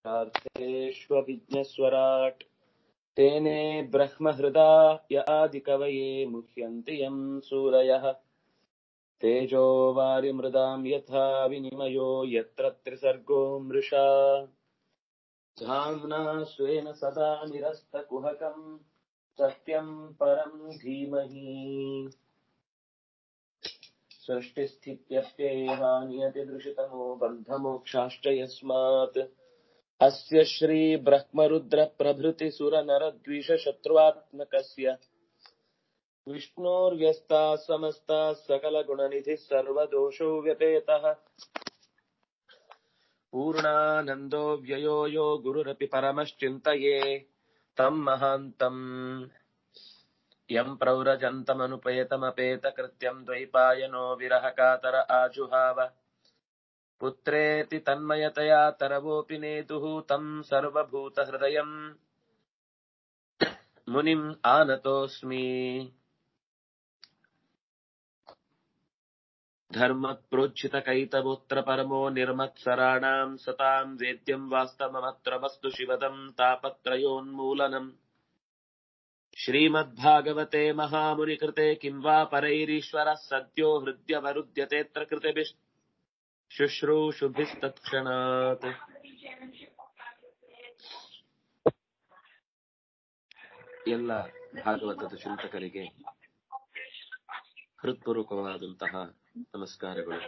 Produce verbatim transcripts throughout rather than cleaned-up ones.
शास्त्रेष्वभिज्ञस्वराट् तेने ब्रह्महृदा य आदिकवये मुह्यन्ति यं सूरयः तेजो वारिमृदां यथा विनिमयो यत्र त्रिसर्गो मृषा धाम्ना स्वेन सदा निरस्तकुहकं सत्यं परं धीमहि सृष्टिस्थित्यप्येहानियतिदृशितमो बन्धमोक्षाश्च यस्मात् अस्य श्री ब्रह्मरुद्र प्रभृति सुरनरद्विषशत्रुवात्मकस्य विष्णोर्व्यस्ताः समस्ताः सकलगुणनिधिः सर्वदोषो व्यपेतः पूर्णानन्दो व्ययो यो गुरुरपि परमश्चिन्तये तं महान्तम् यं प्रव्रजन्तमनुपेतमपेतकृत्यं द्वैपायनो विरहकातर आजुहाव पुत्रेति तन्मयतया तरवोऽपि नेतुः तं सर्वभूतहृदयम् मुनिम् आनतोऽस्मि। धर्मप्रोज्झितकैतवोऽत्र परमो निर्मत्सराणां सतां वेद्यं वास्तवमत्र वस्तु शिवदं तापत्रयोन्मूलनम् श्रीमद्भागवते महामुनिकृते किं वा परैरीश्वरः सद्यो हृद्यवरुध्यतेऽत्र कृतिभिः शुश्रूषुभिस्तत्क्षणात्। ಎಲ್ಲ ಭಾಗವತದ ಚಿಂತಕರಿಗೆ ಹೃತ್ಪೂರ್ವಕವಾದಂತಹ ನಮಸ್ಕಾರಗಳು.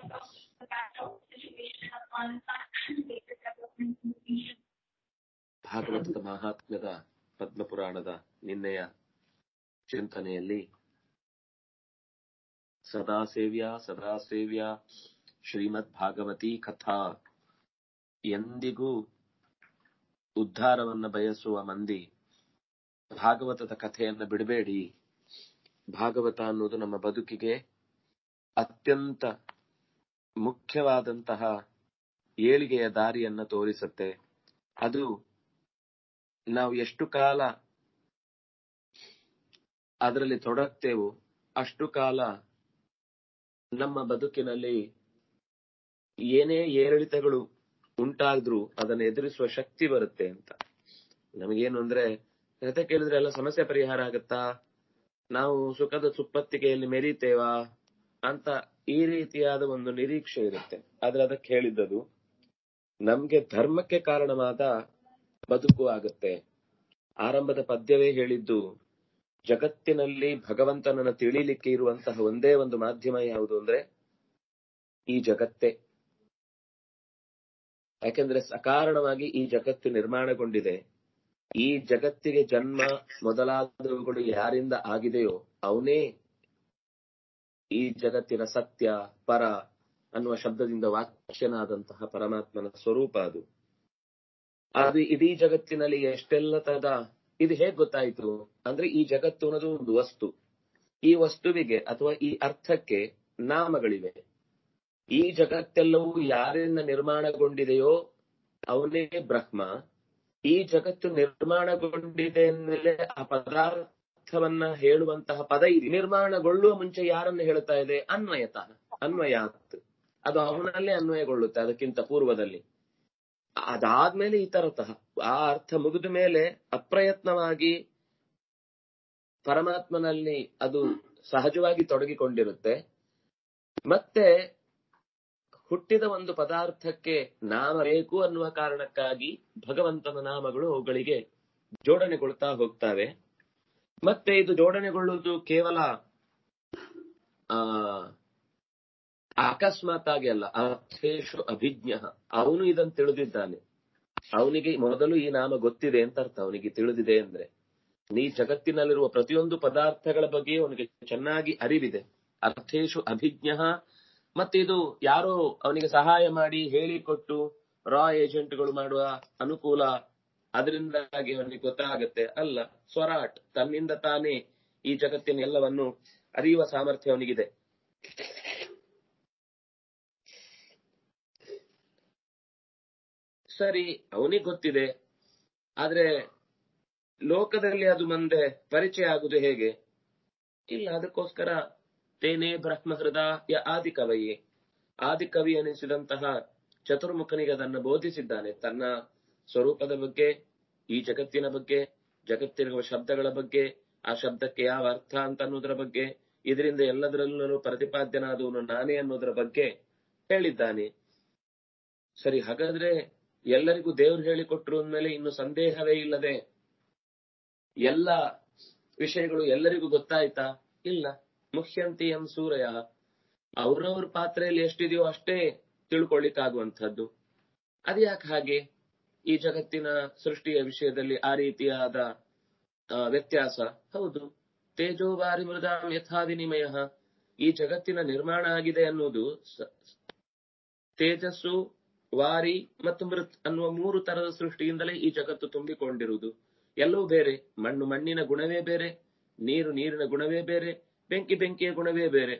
ಭಾಗವತದ ಮಹಾತ್ಮ್ಯದ ಪದ್ಮಪುರಾಣದ ನಿನ್ನೆಯ ಚಿಂತನೆಯಲ್ಲಿ ಸದಾಸೇವ್ಯ ಸದಾಸೇವ್ಯ ಶ್ರೀಮದ್ ಭಾಗವತಿ ಕಥಾ, ಎಂದಿಗೂ ಉದ್ಧಾರವನ್ನು ಬಯಸುವ ಮಂದಿ ಭಾಗವತದ ಕಥೆಯನ್ನು ಬಿಡಬೇಡಿ. ಭಾಗವತ ಅನ್ನೋದು ನಮ್ಮ ಬದುಕಿಗೆ ಅತ್ಯಂತ ಮುಖ್ಯವಾದಂತಹ ಏಳಿಗೆಯ ದಾರಿಯನ್ನ ತೋರಿಸುತ್ತೆ. ಅದು ನಾವು ಎಷ್ಟು ಕಾಲ ಅದರಲ್ಲಿ ತೊಡಗ್ತೇವೋ ಅಷ್ಟು ಕಾಲ ನಮ್ಮ ಬದುಕಿನಲ್ಲಿ ಏನೇ ಏರಿಳಿತಗಳು ಉಂಟಾದ್ರೂ ಅದನ್ನು ಎದುರಿಸುವ ಶಕ್ತಿ ಬರುತ್ತೆ ಅಂತ. ನಮಗೇನು ಅಂದ್ರೆ ಕಥೆ ಕೇಳಿದ್ರೆ ಎಲ್ಲ ಸಮಸ್ಯೆ ಪರಿಹಾರ ಆಗತ್ತಾ, ನಾವು ಸುಖದ ಸುಪ್ಪತ್ತಿಗೆಯಲ್ಲಿ ಮೆರೀತೇವಾ ಅಂತ ಈ ರೀತಿಯಾದ ಒಂದು ನಿರೀಕ್ಷೆ ಇರುತ್ತೆ. ಆದ್ರೆ ಅದಕ್ಕೆ ಹೇಳಿದ್ದದು ನಮ್ಗೆ ಧರ್ಮಕ್ಕೆ ಕಾರಣವಾದ ಬದುಕು ಆಗುತ್ತೆ. ಆರಂಭದ ಪದ್ಯವೇ ಹೇಳಿದ್ದು, ಜಗತ್ತಿನಲ್ಲಿ ಭಗವಂತನನ್ನ ತಿಳಿಲಿಕ್ಕೆ ಇರುವಂತಹ ಒಂದೇ ಒಂದು ಮಾಧ್ಯಮ ಯಾವುದು ಅಂದ್ರೆ ಈ ಜಗತ್ತೇ. ಯಾಕೆಂದ್ರೆ ಸಕಾರಣವಾಗಿ ಈ ಜಗತ್ತು ನಿರ್ಮಾಣಗೊಂಡಿದೆ. ಈ ಜಗತ್ತಿಗೆ ಜನ್ಮ ಮೊದಲಾದವುಗಳು ಯಾರಿಂದ ಆಗಿದೆಯೋ ಅವನೇ ಈ ಜಗತ್ತಿನ ಸತ್ಯ ಪರ ಅನ್ನುವ ಶಬ್ದದಿಂದ ವಾಚ್ಯನಾದಂತಹ ಪರಮಾತ್ಮನ ಸ್ವರೂಪ. ಅದು ಅದು ಇಡೀ ಜಗತ್ತಿನಲ್ಲಿ ಎಷ್ಟೆಲ್ಲ ತರದ, ಇದು ಹೇಗ್ ಗೊತ್ತಾಯ್ತು ಅಂದ್ರೆ ಈ ಜಗತ್ತು ಅನ್ನೋದು ಒಂದು ವಸ್ತು. ಈ ವಸ್ತುವಿಗೆ ಅಥವಾ ಈ ಅರ್ಥಕ್ಕೆ ನಾಮಗಳಿವೆ. ಈ ಜಗತ್ತೆಲ್ಲವೂ ಯಾರಿಂದ ನಿರ್ಮಾಣಗೊಂಡಿದೆಯೋ ಅವನೇ ಬ್ರಹ್ಮ. ಈ ಜಗತ್ತು ನಿರ್ಮಾಣಗೊಂಡಿದೆ ಅಂದ್ಮೇಲೆ ಆ ಪದಾರ್ಥವನ್ನ ಹೇಳುವಂತಹ ಪದ ಇದೆ. ನಿರ್ಮಾಣಗೊಳ್ಳುವ ಮುಂಚೆ ಯಾರನ್ನ ಹೇಳ್ತಾ ಇದೆ? ಅನ್ವಯತ ಅನ್ವಯಾತ್, ಅದು ಅವನಲ್ಲೇ ಅನ್ವಯಗೊಳ್ಳುತ್ತೆ. ಅದಕ್ಕಿಂತ ಪೂರ್ವದಲ್ಲಿ ಅದಾದ್ಮೇಲೆ ಈ ತರತಃ ಆ ಅರ್ಥ ಮುಗಿದ ಮೇಲೆ ಅಪ್ರಯತ್ನವಾಗಿ ಪರಮಾತ್ಮನಲ್ಲಿ ಅದು ಸಹಜವಾಗಿ ತೊಡಗಿಕೊಂಡಿರುತ್ತೆ. ಮತ್ತೆ ಹುಟ್ಟಿದ ಒಂದು ಪದಾರ್ಥಕ್ಕೆ ನಾಮ ಬೇಕು ಅನ್ನುವ ಕಾರಣಕ್ಕಾಗಿ ಭಗವಂತನ ನಾಮಗಳು ಅವುಗಳಿಗೆ ಜೋಡಣೆಗೊಳ್ತಾ ಹೋಗ್ತವೆ. ಮತ್ತೆ ಇದು ಜೋಡಣೆಗೊಳ್ಳುವುದು ಕೇವಲ ಆ ಅಕಸ್ಮಾತ್ ಆಗಿ ಅಲ್ಲ, ಅರ್ಥೇಶು ಅಭಿಜ್ಞ. ಅವನು ಇದನ್ನು ತಿಳಿದಿದ್ದಾನೆ. ಅವನಿಗೆ ಮೊದಲು ಈ ನಾಮ ಗೊತ್ತಿದೆ ಅಂತ ಅರ್ಥ. ಅವನಿಗೆ ತಿಳಿದಿದೆ ಅಂದ್ರೆ ಈ ಜಗತ್ತಿನಲ್ಲಿರುವ ಪ್ರತಿಯೊಂದು ಪದಾರ್ಥಗಳ ಬಗ್ಗೆ ಅವನಿಗೆ ಚೆನ್ನಾಗಿ ಅರಿವಿದೆ. ಅರ್ಥೇಶು ಅಭಿಜ್ಞ. ಮತ್ತೆ ಇದು ಯಾರೋ ಅವನಿಗೆ ಸಹಾಯ ಮಾಡಿ ಹೇಳಿಕೊಟ್ಟು ರಾ ಏಜೆಂಟ್ಗಳು ಮಾಡುವ ಅನುಕೂಲ ಅದರಿಂದಾಗಿ ಅವನಿಗೆ ಗೊತ್ತಾಗತ್ತೆ ಅಲ್ಲ. ಸ್ವರಾಟ್, ತನ್ನಿಂದ ತಾನೇ ಈ ಜಗತ್ತಿನ ಎಲ್ಲವನ್ನು ಅರಿಯುವ ಸಾಮರ್ಥ್ಯ ಅವನಿಗಿದೆ. ಸರಿ, ಅವನಿಗೆ ಗೊತ್ತಿದೆ. ಆದ್ರೆ ಲೋಕದಲ್ಲಿ ಅದು ಮುಂದೆ ಪರಿಚಯ ಆಗುವುದು ಹೇಗೆ? ಇಲ್ಲ. ಅದಕ್ಕೋಸ್ಕರ ತೇನೇ ಬ್ರಹ್ಮಹೃದಯ ಆದಿಕವಯೇ, ಆದಿಕವಿ ಎನಿಸಿದಂತಹ ಚತುರ್ಮುಖನಿಗೆ ಅದನ್ನು ಬೋಧಿಸಿದ್ದಾನೆ. ತನ್ನ ಸ್ವರೂಪದ ಬಗ್ಗೆ, ಈ ಜಗತ್ತಿನ ಬಗ್ಗೆ, ಜಗತ್ತಿರುವ ಶಬ್ದಗಳ ಬಗ್ಗೆ, ಆ ಶಬ್ದಕ್ಕೆ ಯಾವ ಅರ್ಥ ಅಂತ ಅನ್ನೋದರ ಬಗ್ಗೆ, ಇದರಿಂದ ಎಲ್ಲದರಲ್ಲೂ ಪ್ರತಿಪಾದ್ಯನಾದವನು ನಾನೇ ಅನ್ನೋದರ ಬಗ್ಗೆ ಹೇಳಿದ್ದಾನೆ. ಸರಿ, ಹಾಗಾದ್ರೆ ಎಲ್ಲರಿಗೂ ದೇವ್ರು ಹೇಳಿಕೊಟ್ರು ಅಂದ್ಮೇಲೆ ಇನ್ನು ಸಂದೇಹವೇ ಇಲ್ಲದೆ ಎಲ್ಲ ವಿಷಯಗಳು ಎಲ್ಲರಿಗೂ ಗೊತ್ತಾಯ್ತಾ? ಇಲ್ಲ. ಮುಖ್ಯಂತಿ ಎಂ ಸೂರ್ಯ, ಅವ್ರವ್ರ ಪಾತ್ರೆಯಲ್ಲಿ ಎಷ್ಟಿದೆಯೋ ಅಷ್ಟೇ ತಿಳ್ಕೊಳ್ಳಿಕ್ಕಾಗುವಂಥದ್ದು. ಅದ್ಯಾಕೆ ಹಾಗೆ? ಈ ಜಗತ್ತಿನ ಸೃಷ್ಟಿಯ ವಿಷಯದಲ್ಲಿ ಆ ರೀತಿಯಾದ ವ್ಯತ್ಯಾಸ? ಹೌದು, ತೇಜೋ ವಾರಿ ಮೃದಾಂ ಯಥಾ ವಿನಿಮಯ. ಈ ಜಗತ್ತಿನ ನಿರ್ಮಾಣ ಆಗಿದೆ ಅನ್ನೋದು ತೇಜಸ್ಸು, ವಾರಿ ಮತ್ತು ಮೃತ್ ಅನ್ನುವ ಮೂರು ತರದ ಸೃಷ್ಟಿಯಿಂದಲೇ ಈ ಜಗತ್ತು ತುಂಬಿಕೊಂಡಿರುವುದು. ಎಲ್ಲವೂ ಬೇರೆ. ಮಣ್ಣು ಮಣ್ಣಿನ ಗುಣವೇ ಬೇರೆ, ನೀರು ನೀರಿನ ಗುಣವೇ ಬೇರೆ, ಬೆಂಕಿ ಬೆಂಕಿಯ ಗುಣವೇ ಬೇರೆ.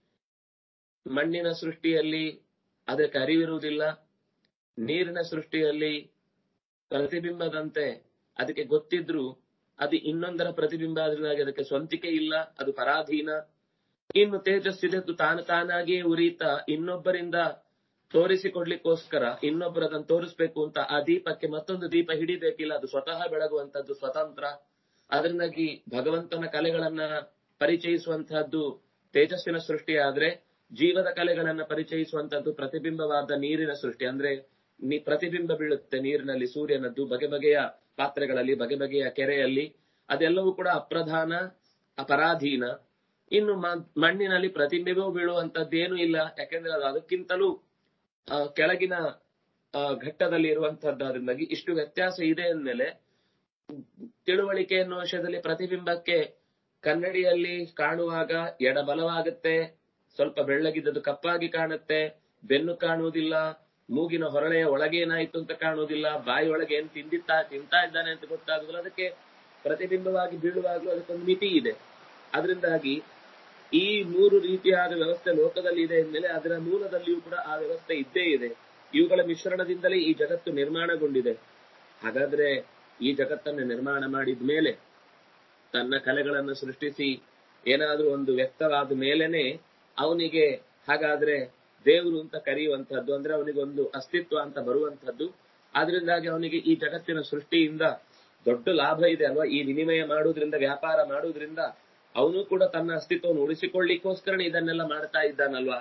ಮಣ್ಣಿನ ಸೃಷ್ಟಿಯಲ್ಲಿ ಅದಕ್ಕೆ ಅರಿವಿರುವುದಿಲ್ಲ, ನೀರಿನ ಸೃಷ್ಟಿಯಲ್ಲಿ ಪ್ರತಿಬಿಂಬದಂತೆ ಅದಕ್ಕೆ ಗೊತ್ತಿದ್ರು ಅದು ಇನ್ನೊಂದರ ಪ್ರತಿಬಿಂಬ ಆದ್ರಿಂದಾಗಿ ಅದಕ್ಕೆ ಸ್ವಂತಿಕೆ ಇಲ್ಲ, ಅದು ಪರಾಧೀನ. ಇನ್ನು ತೇಜಸ್ಸಿದ್ದು ತಾನು ತಾನಾಗಿಯೇ ಉರಿತಾ ಇನ್ನೊಬ್ಬರಿಂದ ತೋರಿಸಿಕೊಡ್ಲಿಕ್ಕೋಸ್ಕರ ಇನ್ನೊಬ್ಬರು ಅದನ್ನು ತೋರಿಸ್ಬೇಕು ಅಂತ ಆ ದೀಪಕ್ಕೆ ಮತ್ತೊಂದು ದೀಪ ಹಿಡಿಬೇಕಿಲ್ಲ, ಅದು ಸ್ವತಃ ಬೆಳಗುವಂತದ್ದು, ಸ್ವತಂತ್ರ. ಅದರಿಂದಾಗಿ ಭಗವಂತನ ಕಲೆಗಳನ್ನ ಪರಿಚಯಿಸುವಂತಹದ್ದು ತೇಜಸ್ಸಿನ ಸೃಷ್ಟಿ ಆದ್ರೆ, ಜೀವದ ಕಲೆಗಳನ್ನ ಪರಿಚಯಿಸುವಂತದ್ದು ಪ್ರತಿಬಿಂಬವಾದ ನೀರಿನ ಸೃಷ್ಟಿ. ಅಂದ್ರೆ ಪ್ರತಿಬಿಂಬ ಬೀಳುತ್ತೆ ನೀರಿನಲ್ಲಿ, ಸೂರ್ಯನದ್ದು ಬಗೆ ಬಗೆಯ ಪಾತ್ರೆಗಳಲ್ಲಿ, ಬಗೆ ಬಗೆಯ ಕೆರೆಯಲ್ಲಿ. ಅದೆಲ್ಲವೂ ಕೂಡ ಅಪ್ರಧಾನ, ಅಪರಾಧೀನ. ಇನ್ನು ಮಣ್ಣಿನಲ್ಲಿ ಪ್ರತಿಬಿಂಬವೂ ಬೀಳುವಂತದ್ದೇನೂ ಇಲ್ಲ, ಯಾಕೆಂದ್ರೆ ಅದು ಅದಕ್ಕಿಂತಲೂ ಕೆಳಗಿನ ಘಟ್ಟದಲ್ಲಿ ಇರುವಂತಹದ್ದಾದ್ರಿಂದಾಗಿ ಇಷ್ಟು ವ್ಯತ್ಯಾಸ ಇದೆ ಅಂದ್ಮೇಲೆ ತಿಳುವಳಿಕೆ ಎನ್ನುವ ವಿಷಯದಲ್ಲಿ ಪ್ರತಿಬಿಂಬಕ್ಕೆ ಕನ್ನಡಿಯಲ್ಲಿ ಕಾಣುವಾಗ ಎಡಬಲವಾಗುತ್ತೆ, ಸ್ವಲ್ಪ ಬೆಳ್ಳಗಿದ್ದದು ಕಪ್ಪಾಗಿ ಕಾಣುತ್ತೆ, ಬೆನ್ನು ಕಾಣುವುದಿಲ್ಲ, ಮೂಗಿನ ಹೊರಳೆಯ ಒಳಗೆ ಏನಾಯ್ತು ಅಂತ ಕಾಣುವುದಿಲ್ಲ, ಬಾಯಿ ಒಳಗೆ ಏನ್ ತಿಂದಿತ್ತಾ ತಿಂತಾ ಇದ್ದಾನೆ ಅಂತ ಗೊತ್ತಾಗುದಿಲ್ಲ. ಅದಕ್ಕೆ ಪ್ರತಿಬಿಂಬವಾಗಿ ಬೀಳುವಾಗಲೂ ಅದಕ್ಕೊಂದು ಮಿತಿ ಇದೆ. ಅದರಿಂದಾಗಿ ಈ ಮೂರು ರೀತಿಯಾದ ವ್ಯವಸ್ಥೆ ಲೋಕದಲ್ಲಿ ಇದೆ ಅಂದ್ಮೇಲೆ ಅದರ ಮೂಲದಲ್ಲಿಯೂ ಕೂಡ ಆ ವ್ಯವಸ್ಥೆ ಇದ್ದೇ ಇದೆ. ಇವುಗಳ ಮಿಶ್ರಣದಿಂದಲೇ ಈ ಜಗತ್ತು ನಿರ್ಮಾಣಗೊಂಡಿದೆ. ಹಾಗಾದ್ರೆ ಈ ಜಗತ್ತನ್ನು ನಿರ್ಮಾಣ ಮಾಡಿದ ಮೇಲೆ, ತನ್ನ ಕಲೆಗಳನ್ನು ಸೃಷ್ಟಿಸಿ ಏನಾದ್ರೂ ಒಂದು ವ್ಯಕ್ತವಾದ ಮೇಲೇನೆ ಅವನಿಗೆ ಹಾಗಾದ್ರೆ ದೇವರು ಅಂತ ಕರೆಯುವಂತಹದ್ದು, ಅಂದ್ರೆ ಅವನಿಗೊಂದು ಅಸ್ತಿತ್ವ ಅಂತ ಬರುವಂತಹದ್ದು. ಆದ್ರಿಂದಾಗಿ ಅವನಿಗೆ ಈ ಜಗತ್ತಿನ ಸೃಷ್ಟಿಯಿಂದ ದೊಡ್ಡ ಲಾಭ ಇದೆ ಅಲ್ವಾ. ಈ ವಿನಿಮಯ ಮಾಡುವುದರಿಂದ, ವ್ಯಾಪಾರ ಮಾಡುವುದರಿಂದ ಅವನು ಕೂಡ ತನ್ನ ಅಸ್ತಿತ್ವವನ್ನು ಉಳಿಸಿಕೊಳ್ಳಿಕ್ಕೋಸ್ಕರ ಇದನ್ನೆಲ್ಲ ಮಾಡ್ತಾ ಇದ್ದಾನಲ್ವಾ.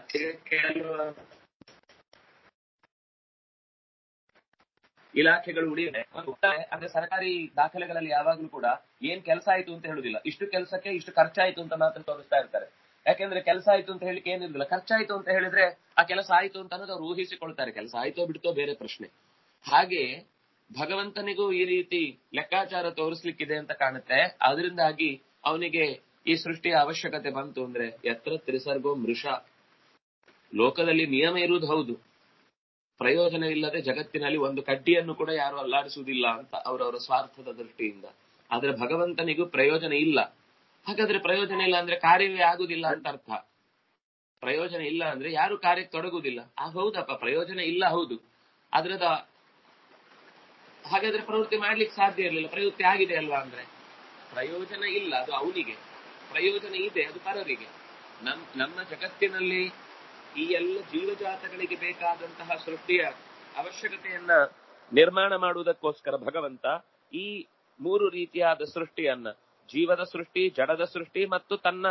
ಇಲಾಖೆಗಳು ಉಳಿಯಿದೆ ಅಂದ್ರೆ ಸರ್ಕಾರಿ ದಾಖಲೆಗಳಲ್ಲಿ ಯಾವಾಗ್ಲೂ ಕೂಡ ಏನ್ ಕೆಲಸ ಆಯ್ತು ಅಂತ ಹೇಳುದಿಲ್ಲ, ಇಷ್ಟು ಕೆಲಸಕ್ಕೆ ಇಷ್ಟು ಖರ್ಚಾಯ್ತು ಅಂತ ಮಾತ್ರ ತೋರಿಸ್ತಾ ಇರ್ತಾರೆ. ಯಾಕೆಂದ್ರೆ ಕೆಲಸ ಆಯ್ತು ಅಂತ ಹೇಳಿಕ್ಕೆ ಏನಿರುದಿಲ್ಲ, ಖರ್ಚಾಯ್ತು ಅಂತ ಹೇಳಿದ್ರೆ ಆ ಕೆಲಸ ಆಯ್ತು ಅಂತ ಅನ್ನೋದು ಅವ್ರು ಊಹಿಸಿಕೊಳ್ತಾರೆ. ಕೆಲಸ ಆಯ್ತೋ ಬಿಡ್ತೋ ಬೇರೆ ಪ್ರಶ್ನೆ. ಹಾಗೆ ಭಗವಂತನಿಗೂ ಈ ರೀತಿ ಲೆಕ್ಕಾಚಾರ ತೋರಿಸ್ಲಿಕ್ಕಿದೆ ಅಂತ ಕಾಣುತ್ತೆ. ಅದರಿಂದಾಗಿ ಅವನಿಗೆ ಈ ಸೃಷ್ಟಿಯ ಅವಶ್ಯಕತೆ ಬಂತು. ಅಂದ್ರೆ ಯತ್ರ ತ್ರಿಸರ್ಗೋ ಮೃಷ, ಲೋಕದಲ್ಲಿ ನಿಯಮ ಇರುವುದು ಹೌದು, ಪ್ರಯೋಜನವಿಲ್ಲದೆ ಜಗತ್ತಿನಲ್ಲಿ ಒಂದು ಕಡ್ಡಿಯನ್ನು ಕೂಡ ಯಾರು ಅಲ್ಲಾಡಿಸುವುದಿಲ್ಲ ಅಂತ ಅವರವರ ಸ್ವಾರ್ಥದ ದೃಷ್ಟಿಯಿಂದ. ಆದ್ರೆ ಭಗವಂತನಿಗೂ ಪ್ರಯೋಜನ ಇಲ್ಲ. ಹಾಗಾದ್ರೆ ಪ್ರಯೋಜನ ಇಲ್ಲ ಅಂದ್ರೆ ಕಾರ್ಯವೇ ಆಗುದಿಲ್ಲ ಅಂತ ಅರ್ಥ. ಪ್ರಯೋಜನ ಇಲ್ಲ ಅಂದ್ರೆ ಯಾರು ಕಾರ್ಯಕ್ಕೆ ತೊಡಗುದಿಲ್ಲ. ಆ ಹೌದಪ್ಪ, ಪ್ರಯೋಜನ ಇಲ್ಲ ಹೌದು, ಅದ್ರದ ಹಾಗಾದ್ರೆ ಪ್ರವೃತ್ತಿ ಮಾಡ್ಲಿಕ್ಕೆ ಸಾಧ್ಯ ಇರಲಿಲ್ಲ, ಪ್ರವೃತ್ತಿ ಆಗಿದೆ ಅಲ್ವಾ. ಅಂದ್ರೆ ಪ್ರಯೋಜನ ಇಲ್ಲ, ಅದು ಅವನಿಗೆ. ಪ್ರಯೋಜನ ಇದೆ, ಅದು ಪರರಿಗೆ. ನಮ್ ನಮ್ಮ ಜಗತ್ತಿನಲ್ಲಿ ಈ ಎಲ್ಲ ಜೀವಜಾತಗಳಿಗೆ ಬೇಕಾದಂತಹ ಸೃಷ್ಟಿಯ ಅವಶ್ಯಕತೆಯನ್ನ ನಿರ್ಮಾಣ ಮಾಡುವುದಕ್ಕೋಸ್ಕರ ಭಗವಂತ ಈ ಮೂರು ರೀತಿಯಾದ ಸೃಷ್ಟಿಯನ್ನ, ಜೀವದ ಸೃಷ್ಟಿ, ಜಡದ ಸೃಷ್ಟಿ ಮತ್ತು ತನ್ನ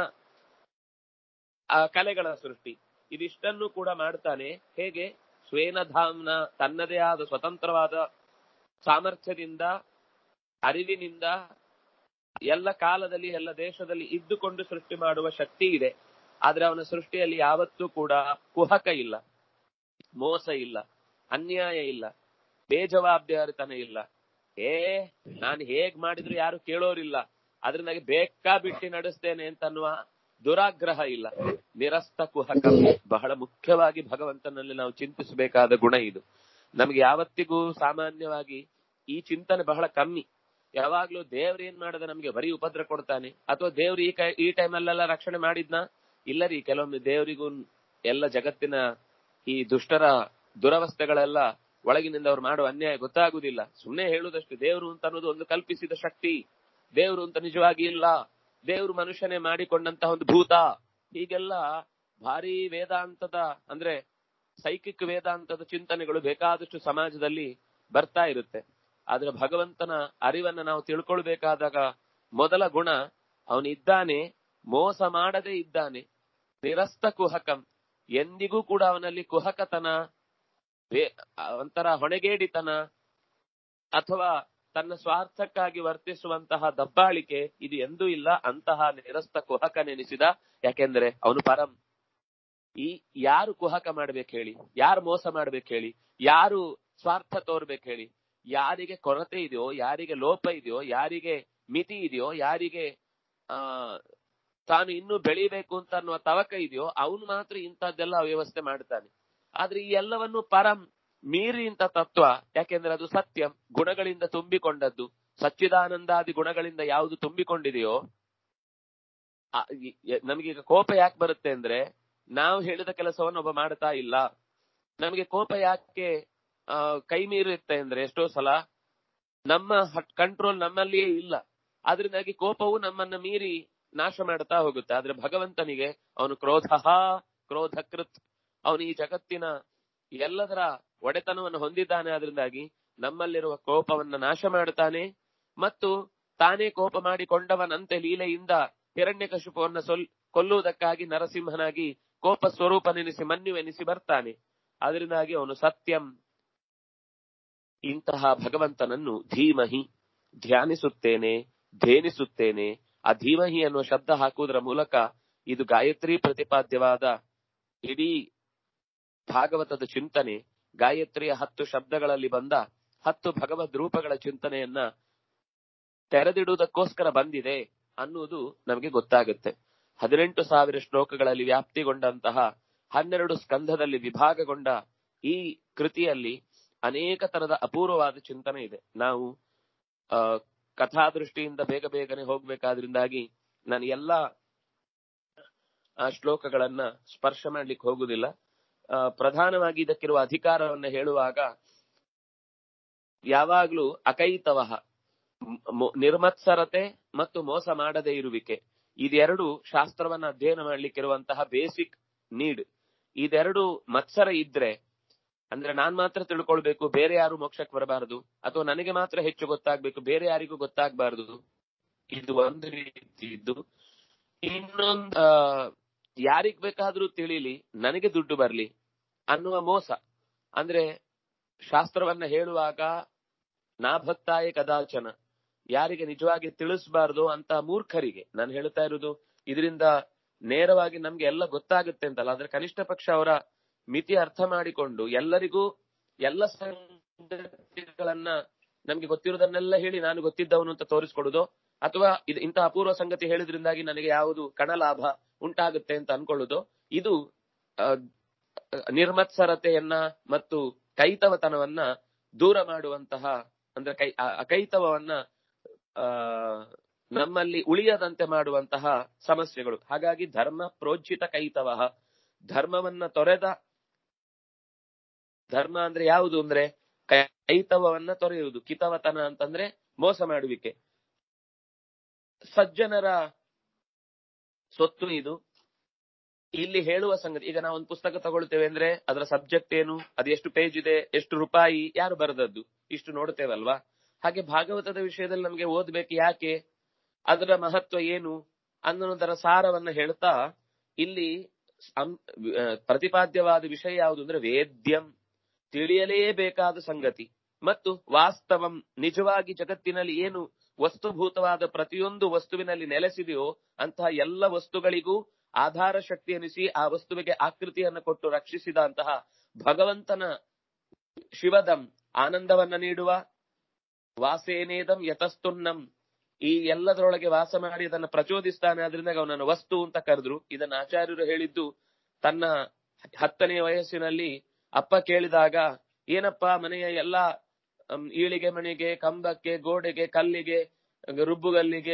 ಕಲೆಗಳ ಸೃಷ್ಟಿ, ಇದಿಷ್ಟನ್ನು ಕೂಡ ಮಾಡ್ತಾನೆ. ಹೇಗೆ? ಸ್ವೇನಧಾಮ್ನ, ತನ್ನದೇ ಆದ ಸ್ವತಂತ್ರವಾದ ಸಾಮರ್ಥ್ಯದಿಂದ, ಅರಿವಿನಿಂದ ಎಲ್ಲ ಕಾಲದಲ್ಲಿ ಎಲ್ಲ ದೇಶದಲ್ಲಿ ಇದ್ದುಕೊಂಡು ಸೃಷ್ಟಿ ಮಾಡುವ ಶಕ್ತಿ ಇದೆ. ಆದ್ರೆ ಅವನ ಸೃಷ್ಟಿಯಲ್ಲಿ ಯಾವತ್ತೂ ಕೂಡ ಕುಹಕ ಇಲ್ಲ, ಮೋಸ ಇಲ್ಲ, ಅನ್ಯಾಯ ಇಲ್ಲ, ಬೇಜವಾಬ್ದಾರಿತನ ಇಲ್ಲ. ಏ ನಾನು ಹೇಗ್ ಮಾಡಿದ್ರು ಯಾರು ಕೇಳೋರಿಲ್ಲ, ಅದ್ರಿಂದಾಗಿ ಬೇಕಾ ಬಿಟ್ಟು ನಡೆಸ್ತೇನೆ ಅಂತನ್ನುವ ದುರಾಗ್ರಹ ಇಲ್ಲ. ನಿರಸ್ತ ಕುಹಕ ಬಹಳ ಮುಖ್ಯವಾಗಿ ಭಗವಂತನಲ್ಲಿ ನಾವು ಚಿಂತಿಸಬೇಕಾದ ಗುಣ ಇದು. ನಮ್ಗೆ ಯಾವತ್ತಿಗೂ ಸಾಮಾನ್ಯವಾಗಿ ಈ ಚಿಂತನೆ ಬಹಳ ಕಮ್ಮಿ. ಯಾವಾಗ್ಲೂ ದೇವ್ರ ಏನ್ ಮಾಡದ ನಮ್ಗೆ ಬರೀ ಉಪದ್ರ ಕೊಡ್ತಾನೆ, ಅಥವಾ ದೇವ್ರು ಈ ಈ ಟೈಮಲ್ಲೆಲ್ಲ ರಕ್ಷಣೆ ಮಾಡಿದ್ನ? ಇಲ್ಲ ರೀ, ಕೆಲವೊಮ್ಮೆ ದೇವರಿಗೂ ಎಲ್ಲ ಜಗತ್ತಿನ ಈ ದುಷ್ಟರ ದುರವಸ್ಥೆಗಳೆಲ್ಲ ಒಳಗಿನಿಂದ ಅವ್ರು ಮಾಡುವ ಅನ್ಯಾಯ ಗೊತ್ತಾಗುದಿಲ್ಲ. ಸುಮ್ಮನೆ ಹೇಳುದಷ್ಟು. ದೇವ್ರು ಅಂತ ಅನ್ನೋದು ಒಂದು ಕಲ್ಪಿಸಿದ ಶಕ್ತಿ, ದೇವ್ರು ಅಂತ ನಿಜವಾಗಿ ಇಲ್ಲ, ದೇವ್ರು ಮನುಷ್ಯನೇ ಮಾಡಿಕೊಂಡಂತಹ ಒಂದು ಭೂತ. ಹೀಗೆಲ್ಲ ಭಾರಿ ವೇದಾಂತದ ಅಂದ್ರೆ ಸೈಕಿಕ್ ವೇದಾಂತದ ಚಿಂತನೆಗಳು ಬೇಕಾದಷ್ಟು ಸಮಾಜದಲ್ಲಿ ಬರ್ತಾ ಇರುತ್ತೆ. ಆದ್ರೆ ಭಗವಂತನ ಅರಿವನ್ನ ನಾವು ತಿಳ್ಕೊಳ್ಬೇಕಾದಾಗ ಮೊದಲ ಗುಣ ಅವನಿದ್ದಾನೆ, ಮೋಸ ಮಾಡದೇ ಇದ್ದಾನೆ. ನಿರಸ್ತ ಕುಹಕಂ, ಎಂದಿಗೂ ಕೂಡ ಅವನಲ್ಲಿ ಕುಹಕತನ, ಒಂಥರ ಹೊಣೆಗೇಡಿತನ ಅಥವಾ ತನ್ನ ಸ್ವಾರ್ಥಕ್ಕಾಗಿ ವರ್ತಿಸುವಂತಹ ದಬ್ಬಾಳಿಕೆ ಇದು ಎಂದೂ ಇಲ್ಲ. ಅಂತಹ ನಿರಸ್ತ ಕುಹಕ ನೆನೆಸಿದ. ಯಾಕೆಂದ್ರೆ ಅವನು ಪರಂ. ಈ ಯಾರು ಕುಹಕ ಮಾಡ್ಬೇಕು ಹೇಳಿ, ಯಾರು ಮೋಸ ಮಾಡ್ಬೇಕು ಹೇಳಿ, ಯಾರು ಸ್ವಾರ್ಥ ತೋರ್ಬೇಕು ಹೇಳಿ? ಯಾರಿಗೆ ಕೊರತೆ ಇದೆಯೋ, ಯಾರಿಗೆ ಲೋಪ ಇದೆಯೋ, ಯಾರಿಗೆ ಮಿತಿ ಇದೆಯೋ, ಯಾರಿಗೆ ಆ ತಾನು ಇನ್ನೂ ಬೆಳಿಬೇಕು ಅಂತ ಅನ್ನುವ ತವಕ ಇದೆಯೋ ಅವನು ಮಾತ್ರ ಇಂಥದ್ದೆಲ್ಲ ವ್ಯವಸ್ಥೆ ಮಾಡ್ತಾನೆ. ಆದ್ರೆ ಈ ಎಲ್ಲವನ್ನು ಪರಂ ಮೀರಿ ಇಂಥ ತತ್ವ, ಯಾಕೆಂದ್ರೆ ಅದು ಸತ್ಯಂ, ಗುಣಗಳಿಂದ ತುಂಬಿಕೊಂಡದ್ದು. ಸಚ್ಚಿದಾನಂದಾದಿ ಗುಣಗಳಿಂದ ಯಾವುದು ತುಂಬಿಕೊಂಡಿದೆಯೋ, ನಮಗೀಗ ಕೋಪ ಯಾಕೆ ಬರುತ್ತೆ ಅಂದ್ರೆ ನಾವು ಹೇಳಿದ ಕೆಲಸವನ್ನು ಒಬ್ಬ ಮಾಡ್ತಾ ಇಲ್ಲ. ನಮಗೆ ಕೋಪ ಯಾಕೆ ಆ ಕೈ ಮೀರುತ್ತೆ ಅಂದ್ರೆ ಎಷ್ಟೋ ಸಲ ನಮ್ಮ ಕಂಟ್ರೋಲ್ ನಮ್ಮಲ್ಲಿಯೇ ಇಲ್ಲ. ಅದರಿಂದಾಗಿ ಕೋಪವು ನಮ್ಮನ್ನ ಮೀರಿ ನಾಶ ಮಾಡ್ತಾ ಹೋಗುತ್ತೆ. ಆದ್ರೆ ಭಗವಂತನಿಗೆ ಅವನು ಕ್ರೋಧ ಕ್ರೋಧಕೃತ್, ಅವನು ಈ ಜಗತ್ತಿನ ಎಲ್ಲದರ ಒಡೆತನವನ್ನು ಹೊಂದಿದ್ದಾನೆ. ಅದರಿಂದಾಗಿ ನಮ್ಮಲ್ಲಿರುವ ಕೋಪವನ್ನ ನಾಶ ಮಾಡುತ್ತಾನೆ ಮತ್ತು ತಾನೇ ಕೋಪ ಮಾಡಿಕೊಂಡವನಂತೆ ಲೀಲೆಯಿಂದ ಹಿರಣ್ಯಕಶಿಪುವನ್ನ ಸೊಲ್ ಕೊಲ್ಲುವುದಕ್ಕಾಗಿ ನರಸಿಂಹನಾಗಿ ಕೋಪ ಸ್ವರೂಪನೆನಿಸಿ ಮನ್ಯುವೆನಿಸಿ ಬರ್ತಾನೆ. ಅದರಿಂದಾಗಿ ಅವನು ಸತ್ಯಂ. ಇಂತಹ ಭಗವಂತನನ್ನು ಧೀಮಹಿ ಧ್ಯಾನಿಸುತ್ತೇನೆ, ಧೇನಿಸುತ್ತೇನೆ. ಆ ಧೀಮಹಿ ಅನ್ನುವ ಶಬ್ದ ಹಾಕುವುದರ ಮೂಲಕ ಇದು ಗಾಯತ್ರಿ ಪ್ರತಿಪಾದ್ಯವಾದ ಇಡೀ ಭಾಗವತದ ಚಿಂತನೆ, ಗಾಯತ್ರಿಯ ಹತ್ತು ಶಬ್ದಗಳಲ್ಲಿ ಬಂದ ಹತ್ತು ಭಗವದ್ ರೂಪಗಳ ಚಿಂತನೆಯನ್ನ ತೆರೆದಿಡುವುದಕ್ಕೋಸ್ಕರ ಬಂದಿದೆ ಅನ್ನುವುದು ನಮಗೆ ಗೊತ್ತಾಗುತ್ತೆ. ಹದಿನೆಂಟು ಸಾವಿರ ಶ್ಲೋಕಗಳಲ್ಲಿ ವ್ಯಾಪ್ತಿಗೊಂಡಂತಹ ಹನ್ನೆರಡು ಸ್ಕಂಧದಲ್ಲಿ ವಿಭಾಗಗೊಂಡ ಈ ಕೃತಿಯಲ್ಲಿ ಅನೇಕ ತರದ ಅಪೂರ್ವವಾದ ಚಿಂತನೆ ಇದೆ. ನಾವು ಆ ಕಥಾದೃಷ್ಟಿಯಿಂದ ಬೇಗ ಬೇಗನೆ ಹೋಗ್ಬೇಕಾದ್ರಿಂದಾಗಿ ನಾನು ಎಲ್ಲಾ ಆ ಶ್ಲೋಕಗಳನ್ನ ಸ್ಪರ್ಶ ಮಾಡ್ಲಿಕ್ಕೆ ಹೋಗುದಿಲ್ಲ. ಆ ಪ್ರಧಾನವಾಗಿ ಇದಕ್ಕಿರುವ ಅಧಿಕಾರವನ್ನ ಹೇಳುವಾಗ ಯಾವಾಗ್ಲೂ ಅಕೈತವಹ, ನಿರ್ಮತ್ಸರತೆ ಮತ್ತು ಮೋಸ ಮಾಡದೇ ಇರುವಿಕೆ, ಇದೆರಡು ಶಾಸ್ತ್ರವನ್ನ ಅಧ್ಯಯನ ಮಾಡ್ಲಿಕ್ಕಿರುವಂತಹ ಬೇಸಿಕ್ ನೀಡ್. ಇದೆರಡು ಮತ್ಸರ ಇದ್ರೆ ಅಂದ್ರೆ ನಾನ್ ಮಾತ್ರ ತಿಳ್ಕೊಳ್ಬೇಕು, ಬೇರೆ ಯಾರು ಮೋಕ್ಷಕ್ಕೆ ಬರಬಾರದು, ಅಥವಾ ನನಗೆ ಮಾತ್ರ ಹೆಚ್ಚು ಗೊತ್ತಾಗ್ಬೇಕು, ಬೇರೆ ಯಾರಿಗೂ ಗೊತ್ತಾಗಬಾರದು, ಇದು ಒಂದು ರೀತಿ ಇದ್ದು. ಇನ್ನೊಂದು ಯಾರಿಗ್ ಬೇಕಾದ್ರೂ ತಿಳಿಲಿ, ನನಗೆ ದುಡ್ಡು ಬರ್ಲಿ ಅನ್ನುವ ಮೋಸ. ಅಂದ್ರೆ ಶಾಸ್ತ್ರವನ್ನ ಹೇಳುವಾಗ ನಾ ಭಕ್ತಾಯ ಕದಾಚನ, ಯಾರಿಗೆ ನಿಜವಾಗಿ ತಿಳಿಸಬಾರದು ಅಂತ ಮೂರ್ಖರಿಗೆ ನಾನು ಹೇಳ್ತಾ ಇರುವುದು. ಇದರಿಂದ ನೇರವಾಗಿ ನಮ್ಗೆ ಎಲ್ಲ ಗೊತ್ತಾಗುತ್ತೆ ಅಂತಲ್ಲ, ಆದ್ರೆ ಕನಿಷ್ಠ ಪಕ್ಷ ಅವರ ಮಿತಿ ಅರ್ಥ ಮಾಡಿಕೊಂಡು ಎಲ್ಲರಿಗೂ ಎಲ್ಲ ಸಂಗತಿಗಳನ್ನ ನಮ್ಗೆ ಗೊತ್ತಿರೋದನ್ನೆಲ್ಲ ಹೇಳಿ ನಾನು ಗೊತ್ತಿದ್ದವನು ಅಂತ ತೋರಿಸ್ಕೊಡುದು, ಅಥವಾ ಇದು ಇಂಥ ಅಪೂರ್ವ ಸಂಗತಿ ಹೇಳಿದ್ರಿಂದಾಗಿ ನನಗೆ ಯಾವುದು ಕಣಲಾಭ ಉಂಟಾಗುತ್ತೆ ಅಂತ ಅನ್ಕೊಳ್ಳುದು. ಇದು ನಿರ್ಮತ್ಸರತೆಯನ್ನ ಮತ್ತು ಕೈತವತನವನ್ನ ದೂರ ಮಾಡುವಂತಹ, ಅಂದ್ರೆ ಕೈ ಅಕೈತವನ್ನ ಆ ನಮ್ಮಲ್ಲಿ ಉಳಿಯದಂತೆ ಮಾಡುವಂತಹ ಸಮಸ್ಯೆಗಳು. ಹಾಗಾಗಿ ಧರ್ಮ ಪ್ರೋಜ್ಜಿತ ಕೈತವ, ಧರ್ಮವನ್ನ ತೊರೆದ, ಧರ್ಮ ಅಂದ್ರೆ ಯಾವುದು ಅಂದ್ರೆ ಕೈತವವನ್ನ ತೊರೆಯುವುದು. ಕಿತವತನ ಅಂತಂದ್ರೆ ಮೋಸ ಮಾಡುವಿಕೆ. ಸಜ್ಜನರ ಸೊತ್ತು ಇದು. ಇಲ್ಲಿ ಹೇಳುವ ಸಂಗತಿ, ಈಗ ನಾವು ಒಂದು ಪುಸ್ತಕ ತಗೊಳ್ತೇವೆ ಅಂದ್ರೆ ಅದರ ಸಬ್ಜೆಕ್ಟ್ ಏನು, ಅದು ಎಷ್ಟು ಪೇಜ್ ಇದೆ, ಎಷ್ಟು ರೂಪಾಯಿ, ಯಾರು ಬರೆದದ್ದು, ಇಷ್ಟು ನೋಡ್ತೇವಲ್ವಾ. ಹಾಗೆ ಭಾಗವತದ ವಿಷಯದಲ್ಲಿ ನಮ್ಗೆ ಓದ್ಬೇಕು ಯಾಕೆ, ಅದರ ಮಹತ್ವ ಏನು ಅನ್ನೋದರ ಸಾರವನ್ನ ಹೇಳ್ತಾ ಇಲ್ಲಿ ಪ್ರತಿಪಾದ್ಯವಾದ ವಿಷಯ ಯಾವುದು ಅಂದ್ರೆ ವೇದ್ಯಂ, ತಿಳಿಯಲೇಬೇಕಾದ ಸಂಗತಿ, ಮತ್ತು ವಾಸ್ತವಂ, ನಿಜವಾಗಿ ಜಗತ್ತಿನಲ್ಲಿ ಏನು ವಸ್ತುಭೂತವಾದ ಪ್ರತಿಯೊಂದು ವಸ್ತುವಿನಲ್ಲಿ ನೆಲೆಸಿದೆಯೋ ಅಂತಹ ಎಲ್ಲ ವಸ್ತುಗಳಿಗೂ ಆಧಾರ ಶಕ್ತಿ ಎನಿಸಿ ಆ ವಸ್ತುವಿಗೆ ಆಕೃತಿಯನ್ನು ಕೊಟ್ಟು ರಕ್ಷಿಸಿದ ಅಂತಹ ಭಗವಂತನ ಶಿವದಂ, ಆನಂದವನ್ನ ನೀಡುವ, ವಾಸೇನೇದಂ ಯತಸ್ತುನ್ನಂ, ಈ ಎಲ್ಲದರೊಳಗೆ ವಾಸ ಮಾಡಿ ಅದನ್ನು ಪ್ರಚೋದಿಸ್ತಾನೆ. ಆದ್ರಿಂದ ಅವನನ್ನು ವಸ್ತು ಅಂತ ಕರೆದ್ರು. ಇದನ್ನ ಆಚಾರ್ಯರು ಹೇಳಿದ್ದು ತನ್ನ ಹತ್ತನೇ ವಯಸ್ಸಿನಲ್ಲಿ ಅಪ್ಪ ಕೇಳಿದಾಗ, ಏನಪ್ಪ ಮನೆಯ ಎಲ್ಲಾ ಈಳಿಗೆ ಮನೆಗೆ, ಕಂಬಕ್ಕೆ, ಗೋಡೆಗೆ, ಕಲ್ಲಿಗೆ, ರುಬ್ಬುಗಲ್ಲಿಗೆ,